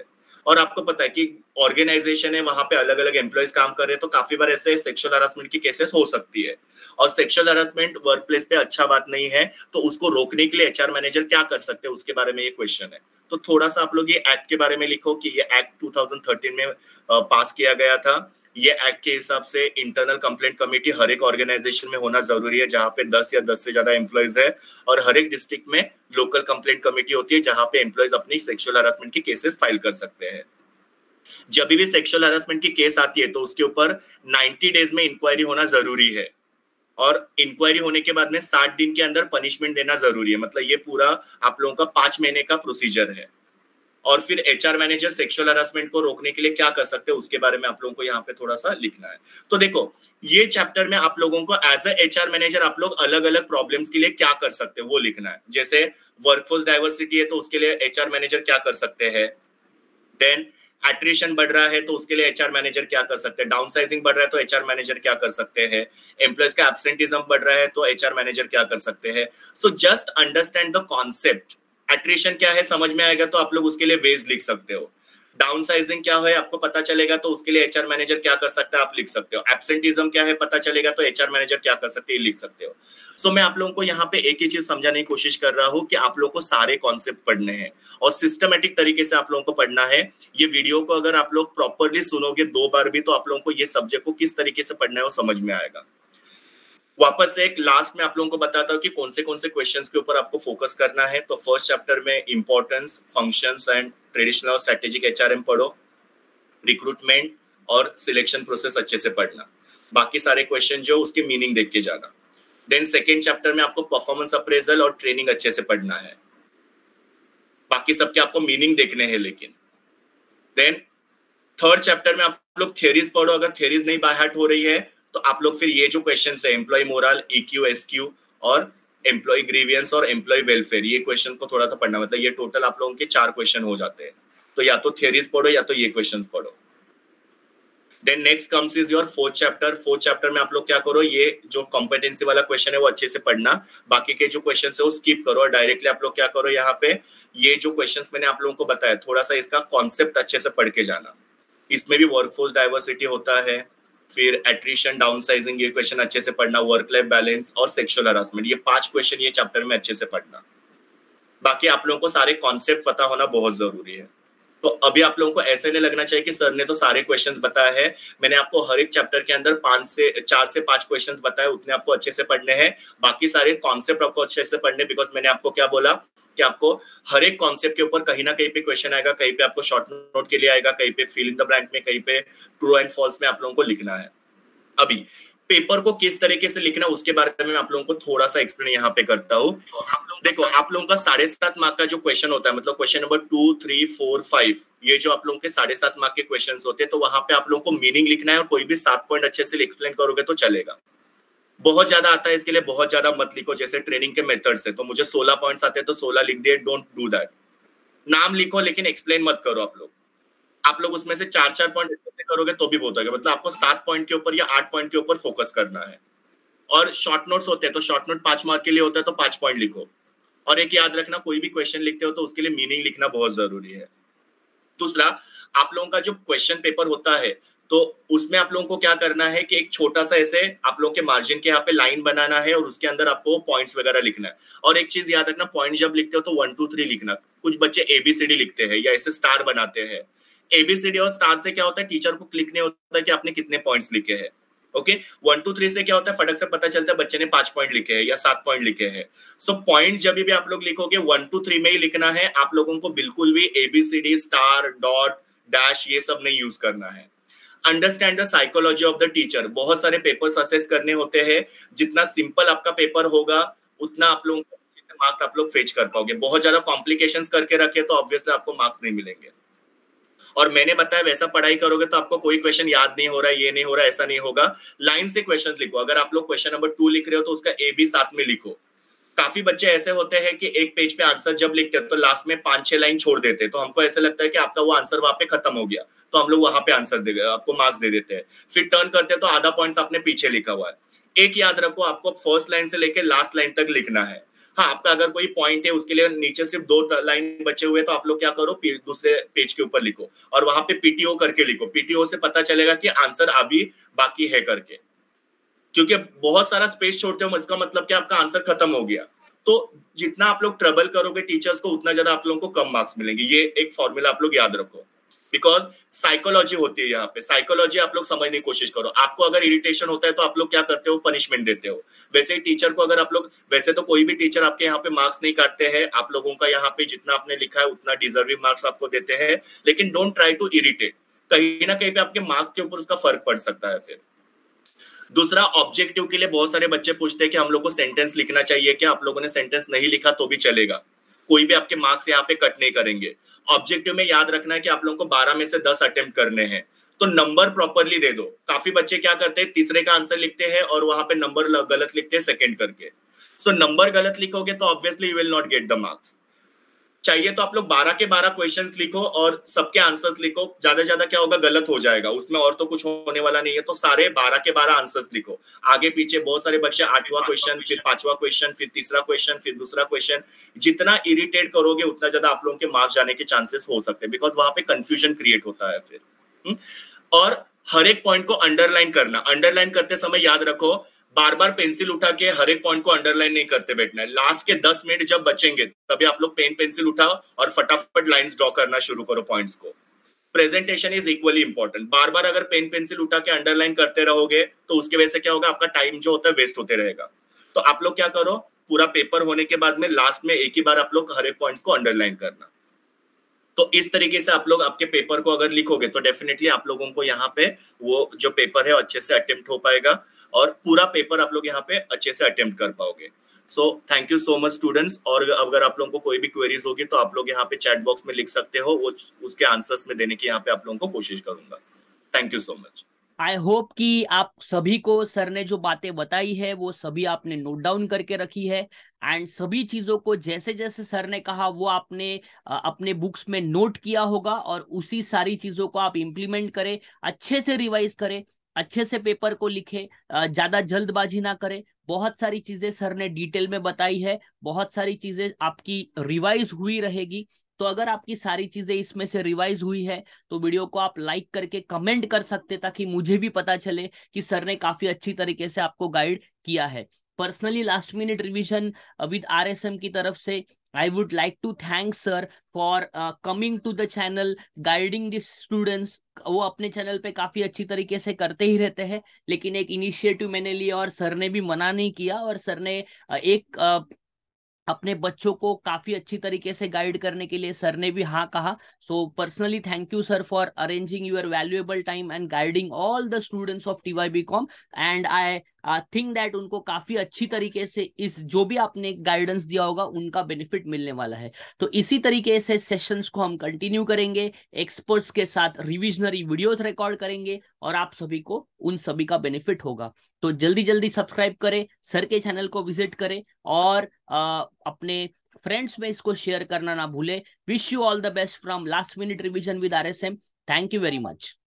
और आपको पता है कि ऑर्गेनाइजेशन है, वहां पे अलग अलग एम्प्लॉयज काम कर रहे हैं, तो काफी बार ऐसे सेक्सुअल हरासमेंट की केसेस हो सकती है। और सेक्सुअल हरासमेंट वर्क प्लेस पे अच्छा बात नहीं है, तो उसको रोकने के लिए एचआर मैनेजर क्या कर सकते हैं उसके बारे में ये क्वेश्चन है। तो थोड़ा सा आप लोग ये एक्ट के बारे में लिखो कि ये एक्ट 2013 में पास किया गया था। ये एक्ट के हिसाब से इंटरनल कंप्लेंट कमेटी हर एक ऑर्गेनाइजेशन में होना जरूरी है जहां पे 10 या 10 से ज्यादा एम्प्लॉयज है, और हर एक डिस्ट्रिक्ट में लोकल कंप्लेंट कमेटी होती है जहां पे एम्प्लॉयज अपनी सेक्सुअल हरासमेंट की केसेस फाइल कर सकते हैं। जब भी सेक्सुअल हरासमेंट की केस आती है तो उसके ऊपर 90 डेज में इंक्वायरी होना जरूरी है, और इंक्वायरी होने के बाद में 60 दिन के अंदर पनिशमेंट देना जरूरी है। मतलब ये पूरा आप लोगों का 5 महीने का प्रोसीजर है। और फिर एचआर मैनेजर सेक्सुअल हरासमेंट को रोकने के लिए क्या कर सकते हैं उसके बारे में आप लोगों को यहाँ पे थोड़ा सा लिखना है। तो देखो, ये चैप्टर में आप लोगों को एज अ एचआर मैनेजर आप लोग अलग अलग प्रॉब्लम्स के लिए क्या कर सकते हैं वो लिखना है। जैसे वर्कफोर्स डाइवर्सिटी है तो उसके लिए एचआर मैनेजर क्या कर सकते हैं। देन एट्रिशन बढ़ रहा है तो उसके लिए एचआर मैनेजर क्या कर सकते हैं। डाउन साइजिंग बढ़ रहा है तो एचआर मैनेजर क्या कर सकते हैं। एम्प्लॉयज का एब्सेंटिज्म बढ़ रहा है तो एचआर मैनेजर क्या कर सकते हैं। So just understand the concept. Attrition क्या है समझ में आएगा तो आप लोग उसके लिए वेज लिख सकते हो। डाउन साइजिंग क्या है आपको पता चलेगा तो उसके लिए एचआर मैनेजर क्या कर सकता है आप लिख सकते हो। एब्सेंटिज्म क्या है पता चलेगा तो एचआर मैनेजर क्या कर सकते हैं लिख सकते हो। सो मैं आप लोगों को यहाँ पे एक ही चीज समझाने की कोशिश कर रहा हूँ कि आप लोगों को सारे कॉन्सेप्ट पढ़ने हैं और सिस्टमेटिक तरीके से आप लोगों को पढ़ना है। ये वीडियो को अगर आप लोग प्रॉपरली सुनोगे 2 बार भी तो आप लोगों को ये सब्जेक्ट को किस तरीके से पढ़ना है वो समझ में आएगा। वापस से एक लास्ट में आप लोगों को बताता हूँ कि कौन से क्वेश्चंस के ऊपर आपको फोकस करना है। तो फर्स्ट चैप्टर में इंपॉर्टेंस, फंक्शंस एंड ट्रेडिशनल और स्ट्रेटेजिक एचआरएम पढ़ो। रिक्रूटमेंट और सिलेक्शन प्रोसेस अच्छे से पढ़ना। बाकी सारे क्वेश्चन जो उसके मीनिंग देख के जाना। देन सेकेंड चैप्टर में आपको परफॉर्मेंस अप्रेजल और ट्रेनिंग अच्छे से पढ़ना है। बाकी सबके आपको मीनिंग देखने हैं लेकिन। देन थर्ड चैप्टर में आप लोग थियरीज पढ़ो। अगर थियरीज नहीं बाय हार्ट हो रही है तो आप लोग फिर ये जो क्वेश्चंस है एम्प्लॉय मोरल, ईक्यू, एसक्यू और एम्प्लॉय ग्रीवियंस और एम्प्लॉय वेलफेयर, ये क्वेश्चंस को थोड़ा सा पढ़ना। मतलब ये टोटल आप लोगों के 4 क्वेश्चन हो जाते हैं। तो या तो थियरीज पढ़ो या तो ये क्वेश्चंस पढ़ो। Then next comes is your fourth chapter. Fourth chapter में आप लोग क्या करो, ये जो कॉम्पिटेंसी वाला क्वेश्चन है वो अच्छे से पढ़ना। बाकी के जो क्वेश्चन है वो स्किप करो और डायरेक्टली आप लोग क्या करो, यहाँ पे ये जो क्वेश्चंस मैंने आप लोगों को बताया थोड़ा सा इसका कॉन्सेप्ट अच्छे से पढ़ के जाना। इसमें भी वर्कफोर्स डाइवर्सिटी होता है, फिर एट्रिशन, डाउन साइजिंग, ये क्वेश्चन अच्छे से पढ़ना, वर्क लाइफ बैलेंस और सेक्सुअल हरासमेंट, ये 5 क्वेश्चन ये चैप्टर में अच्छे से पढ़ना। बाकी आप लोगों को सारे कॉन्सेप्ट पता होना बहुत जरूरी है। तो अभी आप लोगों को ऐसे नहीं लगना चाहिए कि सर ने तो सारे क्वेश्चंस बताए हैं। मैंने आपको हर एक चैप्टर के अंदर 4 से 5 क्वेश्चंस बताए, उतने आपको अच्छे से पढ़ने हैं। बाकी सारे कॉन्सेप्ट आपको अच्छे से पढ़ने, बिकॉज मैंने आपको क्या बोला कि आपको हर एक कॉन्सेप्ट के ऊपर कहीं ना कहीं पे क्वेश्चन आएगा, कहीं पे आपको शॉर्ट नोट के लिए आएगा, कहीं पे फिल इन द ब्लैंक में, कहीं पे ट्रू एंड फॉल्स में आप लोगों को लिखना है। अभी पेपर को किस तरीके से लिखना उसके बारे में आप लोगों को थोड़ा सा एक्सप्लेन यहाँ पे करता हूँ। देखो, आप लोगों का 7.5 मार्क का जो क्वेश्चन होता है, मतलब क्वेश्चन नंबर 2, 3, 4, 5, ये जो आप लोगों के 7.5 मार्क के क्वेश्चंस होते हैं, तो वहां पे आप लोगों को मीनिंग लिखना है और कोई भी 7 पॉइंट अच्छे से एक्सप्लेन करोगे तो चलेगा। बहुत ज्यादा आता है इसके लिए बहुत ज्यादा मत लिखो। जैसे ट्रेनिंग के मेथड से तो मुझे 16 पॉइंट्स आते हैं तो 16 लिख दिए, डोंट डू दैट। नाम लिखो लेकिन एक्सप्लेन मत करो। आप लोग उसमें से 4 पॉइंट अच्छे करोगे तो भी बहुत होगा। मतलब आपको 7 पॉइंट के ऊपर या 8 पॉइंट के ऊपर फोकस करना है। और शॉर्ट नोट्स होते हैं तो शॉर्ट नोट 5 मार्क के लिए होता है तो 5 पॉइंट लिखो। और एक याद रखना, कोई भी क्वेश्चन लिखते हो तो उसके लिए मीनिंग लिखना बहुत जरूरी है। दूसरा, आप लोगों का जो क्वेश्चन पेपर होता है तो उसमें आप लोगों को क्या करना है कि एक छोटा सा ऐसे आप लोगों के मार्जिन के यहाँ पे लाइन बनाना है और उसके अंदर आपको पॉइंट्स वगैरह लिखना है। और एक चीज याद रखना, पॉइंट जब लिखते हो तो 1 2 3 लिखना। कुछ बच्चे ABCD लिखते हैं या ऐसे स्टार बनाते हैं। ABCD और स्टार से क्या होता है, टीचर को क्लिक नहीं होता है कि आपने कितने पॉइंट्स लिखे हैं। ओके, 1 2 3 से क्या होता है, फटक से पता चलता है बच्चे ने 5 पॉइंट लिखे हैं या 7 पॉइंट लिखे हैं। सो पॉइंट जब भी आप लोग लिखोगे 1 2 3 में ही लिखना है। आप लोगों को बिल्कुल भी ABCD, स्टार, डॉट, डैश ये सब नहीं यूज करना है। Understand the psychology of the teacher. बहुत सारे पेपर्स असेस करने होते हैं। जितना सिंपल आपका पेपर होगा उतना आप लोगों को मार्क्स आप लोग फेच कर पाओगे। बहुत ज्यादा कॉम्प्लिकेशंस करके रखे तो ऑब्वियसली आपको मार्क्स नहीं मिलेंगे। और मैंने बताया वैसा पढ़ाई करोगे तो आपको कोई क्वेश्चन याद नहीं हो रहा है, ये नहीं हो रहा है, ऐसा नहीं होगा। लाइन से क्वेश्चन लिखो। अगर आप लोग क्वेश्चन नंबर 2 लिख रहे हो तो उसका A भी साथ में लिखो। काफी बच्चे ऐसे होते हैं कि एक पेज पे आंसर जब लिखते हैं तो लास्ट में 5-6 लाइन छोड़ देते हैं, तो हमको ऐसा लगता है कि आपका वो आंसर वहां पे खत्म हो गया, तो हम लोग वहां पे आंसर दे आपको मार्क्स दे देते हैं। फिर टर्न करते हैं तो आधा पॉइंट्स आपने पीछे लिखा हुआ है। एक याद रखो, आपको फर्स्ट लाइन से लेकर लास्ट लाइन तक लिखना है। हाँ, आपका अगर कोई पॉइंट है उसके लिए नीचे सिर्फ 2 लाइन बचे हुए तो आप लोग क्या करो, दूसरे पेज के ऊपर लिखो और वहां पे पीटीओ करके लिखो। पीटीओ से पता चलेगा कि आंसर अभी बाकी है करके, क्योंकि बहुत सारा स्पेस छोड़ते हो इसका मतलब कि आपका आंसर खत्म हो गया। तो जितना आप लोग ट्रबल करोगे टीचर्स को, उतना ज्यादा आप लोगों को कम मार्क्स मिलेंगे। ये एक फॉर्मूला आप लोग याद रखो, बिकॉज साइकोलॉजी होती है यहाँ पे। साइकोलॉजी आप लोग समझने की कोशिश करो। आपको अगर इरिटेशन होता है तो आप लोग क्या करते हो, पनिशमेंट देते हो। वैसे ही टीचर को अगर आप लोग, वैसे तो कोई भी टीचर आपके यहाँ पे मार्क्स नहीं काटते हैं, आप लोगों का यहाँ पे जितना आपने लिखा है उतना डिजर्विंग मार्क्स आपको देते हैं, लेकिन डोंट ट्राई टू इरिटेट। कहीं ना कहीं पे आपके मार्क्स के ऊपर उसका फर्क पड़ सकता है। फिर दूसरा, ऑब्जेक्टिव के लिए बहुत सारे बच्चे पूछते हैं कि हम लोग को सेंटेंस लिखना चाहिए क्या। आप लोगों ने सेंटेंस नहीं लिखा तो भी चलेगा, कोई भी आपके मार्क्स यहाँ पे कट नहीं करेंगे। ऑब्जेक्टिव में याद रखना है कि आप लोगों को 12 में से 10 अटेम्प्ट करने हैं, तो नंबर प्रॉपरली दे दो। काफी बच्चे क्या करते हैं, तीसरे का आंसर लिखते हैं और वहां पे नंबर गलत लिखते हैं सेकंड करके। सो नंबर गलत लिखोगे तो obviously you will not get the marks. चाहिए तो आप लोग 12 के 12 क्वेश्चंस लिखो और सबके आंसर्स लिखो। ज्यादा ज्यादा क्या होगा, गलत हो जाएगा उसमें, और तो कुछ होने वाला नहीं है। तो सारे 12 के 12 आंसर्स लिखो। आगे पीछे बहुत सारे बच्चे 8वां क्वेश्चन, फिर 5वां क्वेश्चन, फिर तीसरा क्वेश्चन, फिर दूसरा क्वेश्चन। जितना इरिटेट करोगे उतना ज्यादा आप लोगों के मार्क्स जाने के चांसेस हो सकते हैं, बिकॉज वहां पे कंफ्यूजन क्रिएट होता है फिर। और हर एक पॉइंट को अंडरलाइन करना। अंडरलाइन करते समय याद रखो, बार बार पेंसिल उठा के हर एक पॉइंट को अंडरलाइन नहीं करते बैठना है। लास्ट के 10 मिनट जब बचेंगे तभी आप लोग पेन पेंसिल उठाओ और फटाफट लाइंस ड्रॉ करना शुरू करो पॉइंट्स को। Presentation is equally important. बार बार अगर पेन पेंसिल उठा के अंडरलाइन करते रहोगे तो उसके वजह से क्या होगा, आपका टाइम जो होता है वेस्ट होते रहेगा। तो आप लोग क्या करो, पूरा पेपर होने के बाद में लास्ट में एक ही बार आप लोग हर एक पॉइंट्स को अंडरलाइन करना। तो इस तरीके से आप लोग आपके पेपर को अगर लिखोगे तो डेफिनेटली आप लोगों को यहाँ पे वो जो पेपर है अच्छे से अटेम्प्ट हो पाएगा और पूरा पेपर आप लोग यहाँ पे अच्छे से अटेम्प्ट कर पाओगे। So thank you so much students. और अगर आप लोगों को कोई भी क्वेरीज होगी तो आप लोग यहाँ पे चैट बॉक्स में लिख सकते हो, वो उसके आंसर्स में देने की यहाँ पे आप लोगों को कोशिश करूंगा। Thank you so much. I hope कि आप सभी को सर ने जो बातें बताई है वो सभी आपने नोट डाउन करके रखी है, एंड सभी चीजों को जैसे जैसे सर ने कहा वो आपने अपने बुक्स में नोट किया होगा, और उसी सारी चीजों को आप इम्प्लीमेंट करें, अच्छे से रिवाइज करें, अच्छे से पेपर को लिखे, ज्यादा जल्दबाजी ना करें। बहुत सारी चीजें सर ने डिटेल में बताई है, बहुत सारी चीजें आपकी रिवाइज हुई रहेगी। तो अगर आपकी सारी चीजें इसमें से रिवाइज हुई है तो वीडियो को आप लाइक करके कमेंट कर सकते, ताकि मुझे भी पता चले कि सर ने काफी अच्छी तरीके से आपको गाइड किया है। Personally last minute revision with RSM की तरफ से I would like to thank sir for coming to the channel, guiding the students। वो अपने चैनल पे काफी अच्छी तरीके से करते ही रहते हैं, लेकिन एक इनिशिएटिव मैंने लिया और सर ने भी मना नहीं किया, और सर ने एक अपने बच्चों को काफी अच्छी तरीके से गाइड करने के लिए सर ने भी हाँ कहा। So personally thank you sir for arranging your valuable time and guiding all the students of TYBCom। And I think that उनको काफी अच्छी तरीके से इस जो भी आपने गाइडेंस दिया होगा उनका बेनिफिट मिलने वाला है। तो इसी तरीके से सेशंस को हम कंटिन्यू करेंगे, एक्सपर्ट्स के साथ रिविजनरी वीडियोस रिकॉर्ड करेंगे, और आप सभी को उन सभी का बेनिफिट होगा। तो जल्दी जल्दी सब्सक्राइब करें, सर के चैनल को विजिट करें, और अपने फ्रेंड्स में इसको शेयर करना ना भूले। Wish you all the best from last minute revision with RSM। Thank you very much.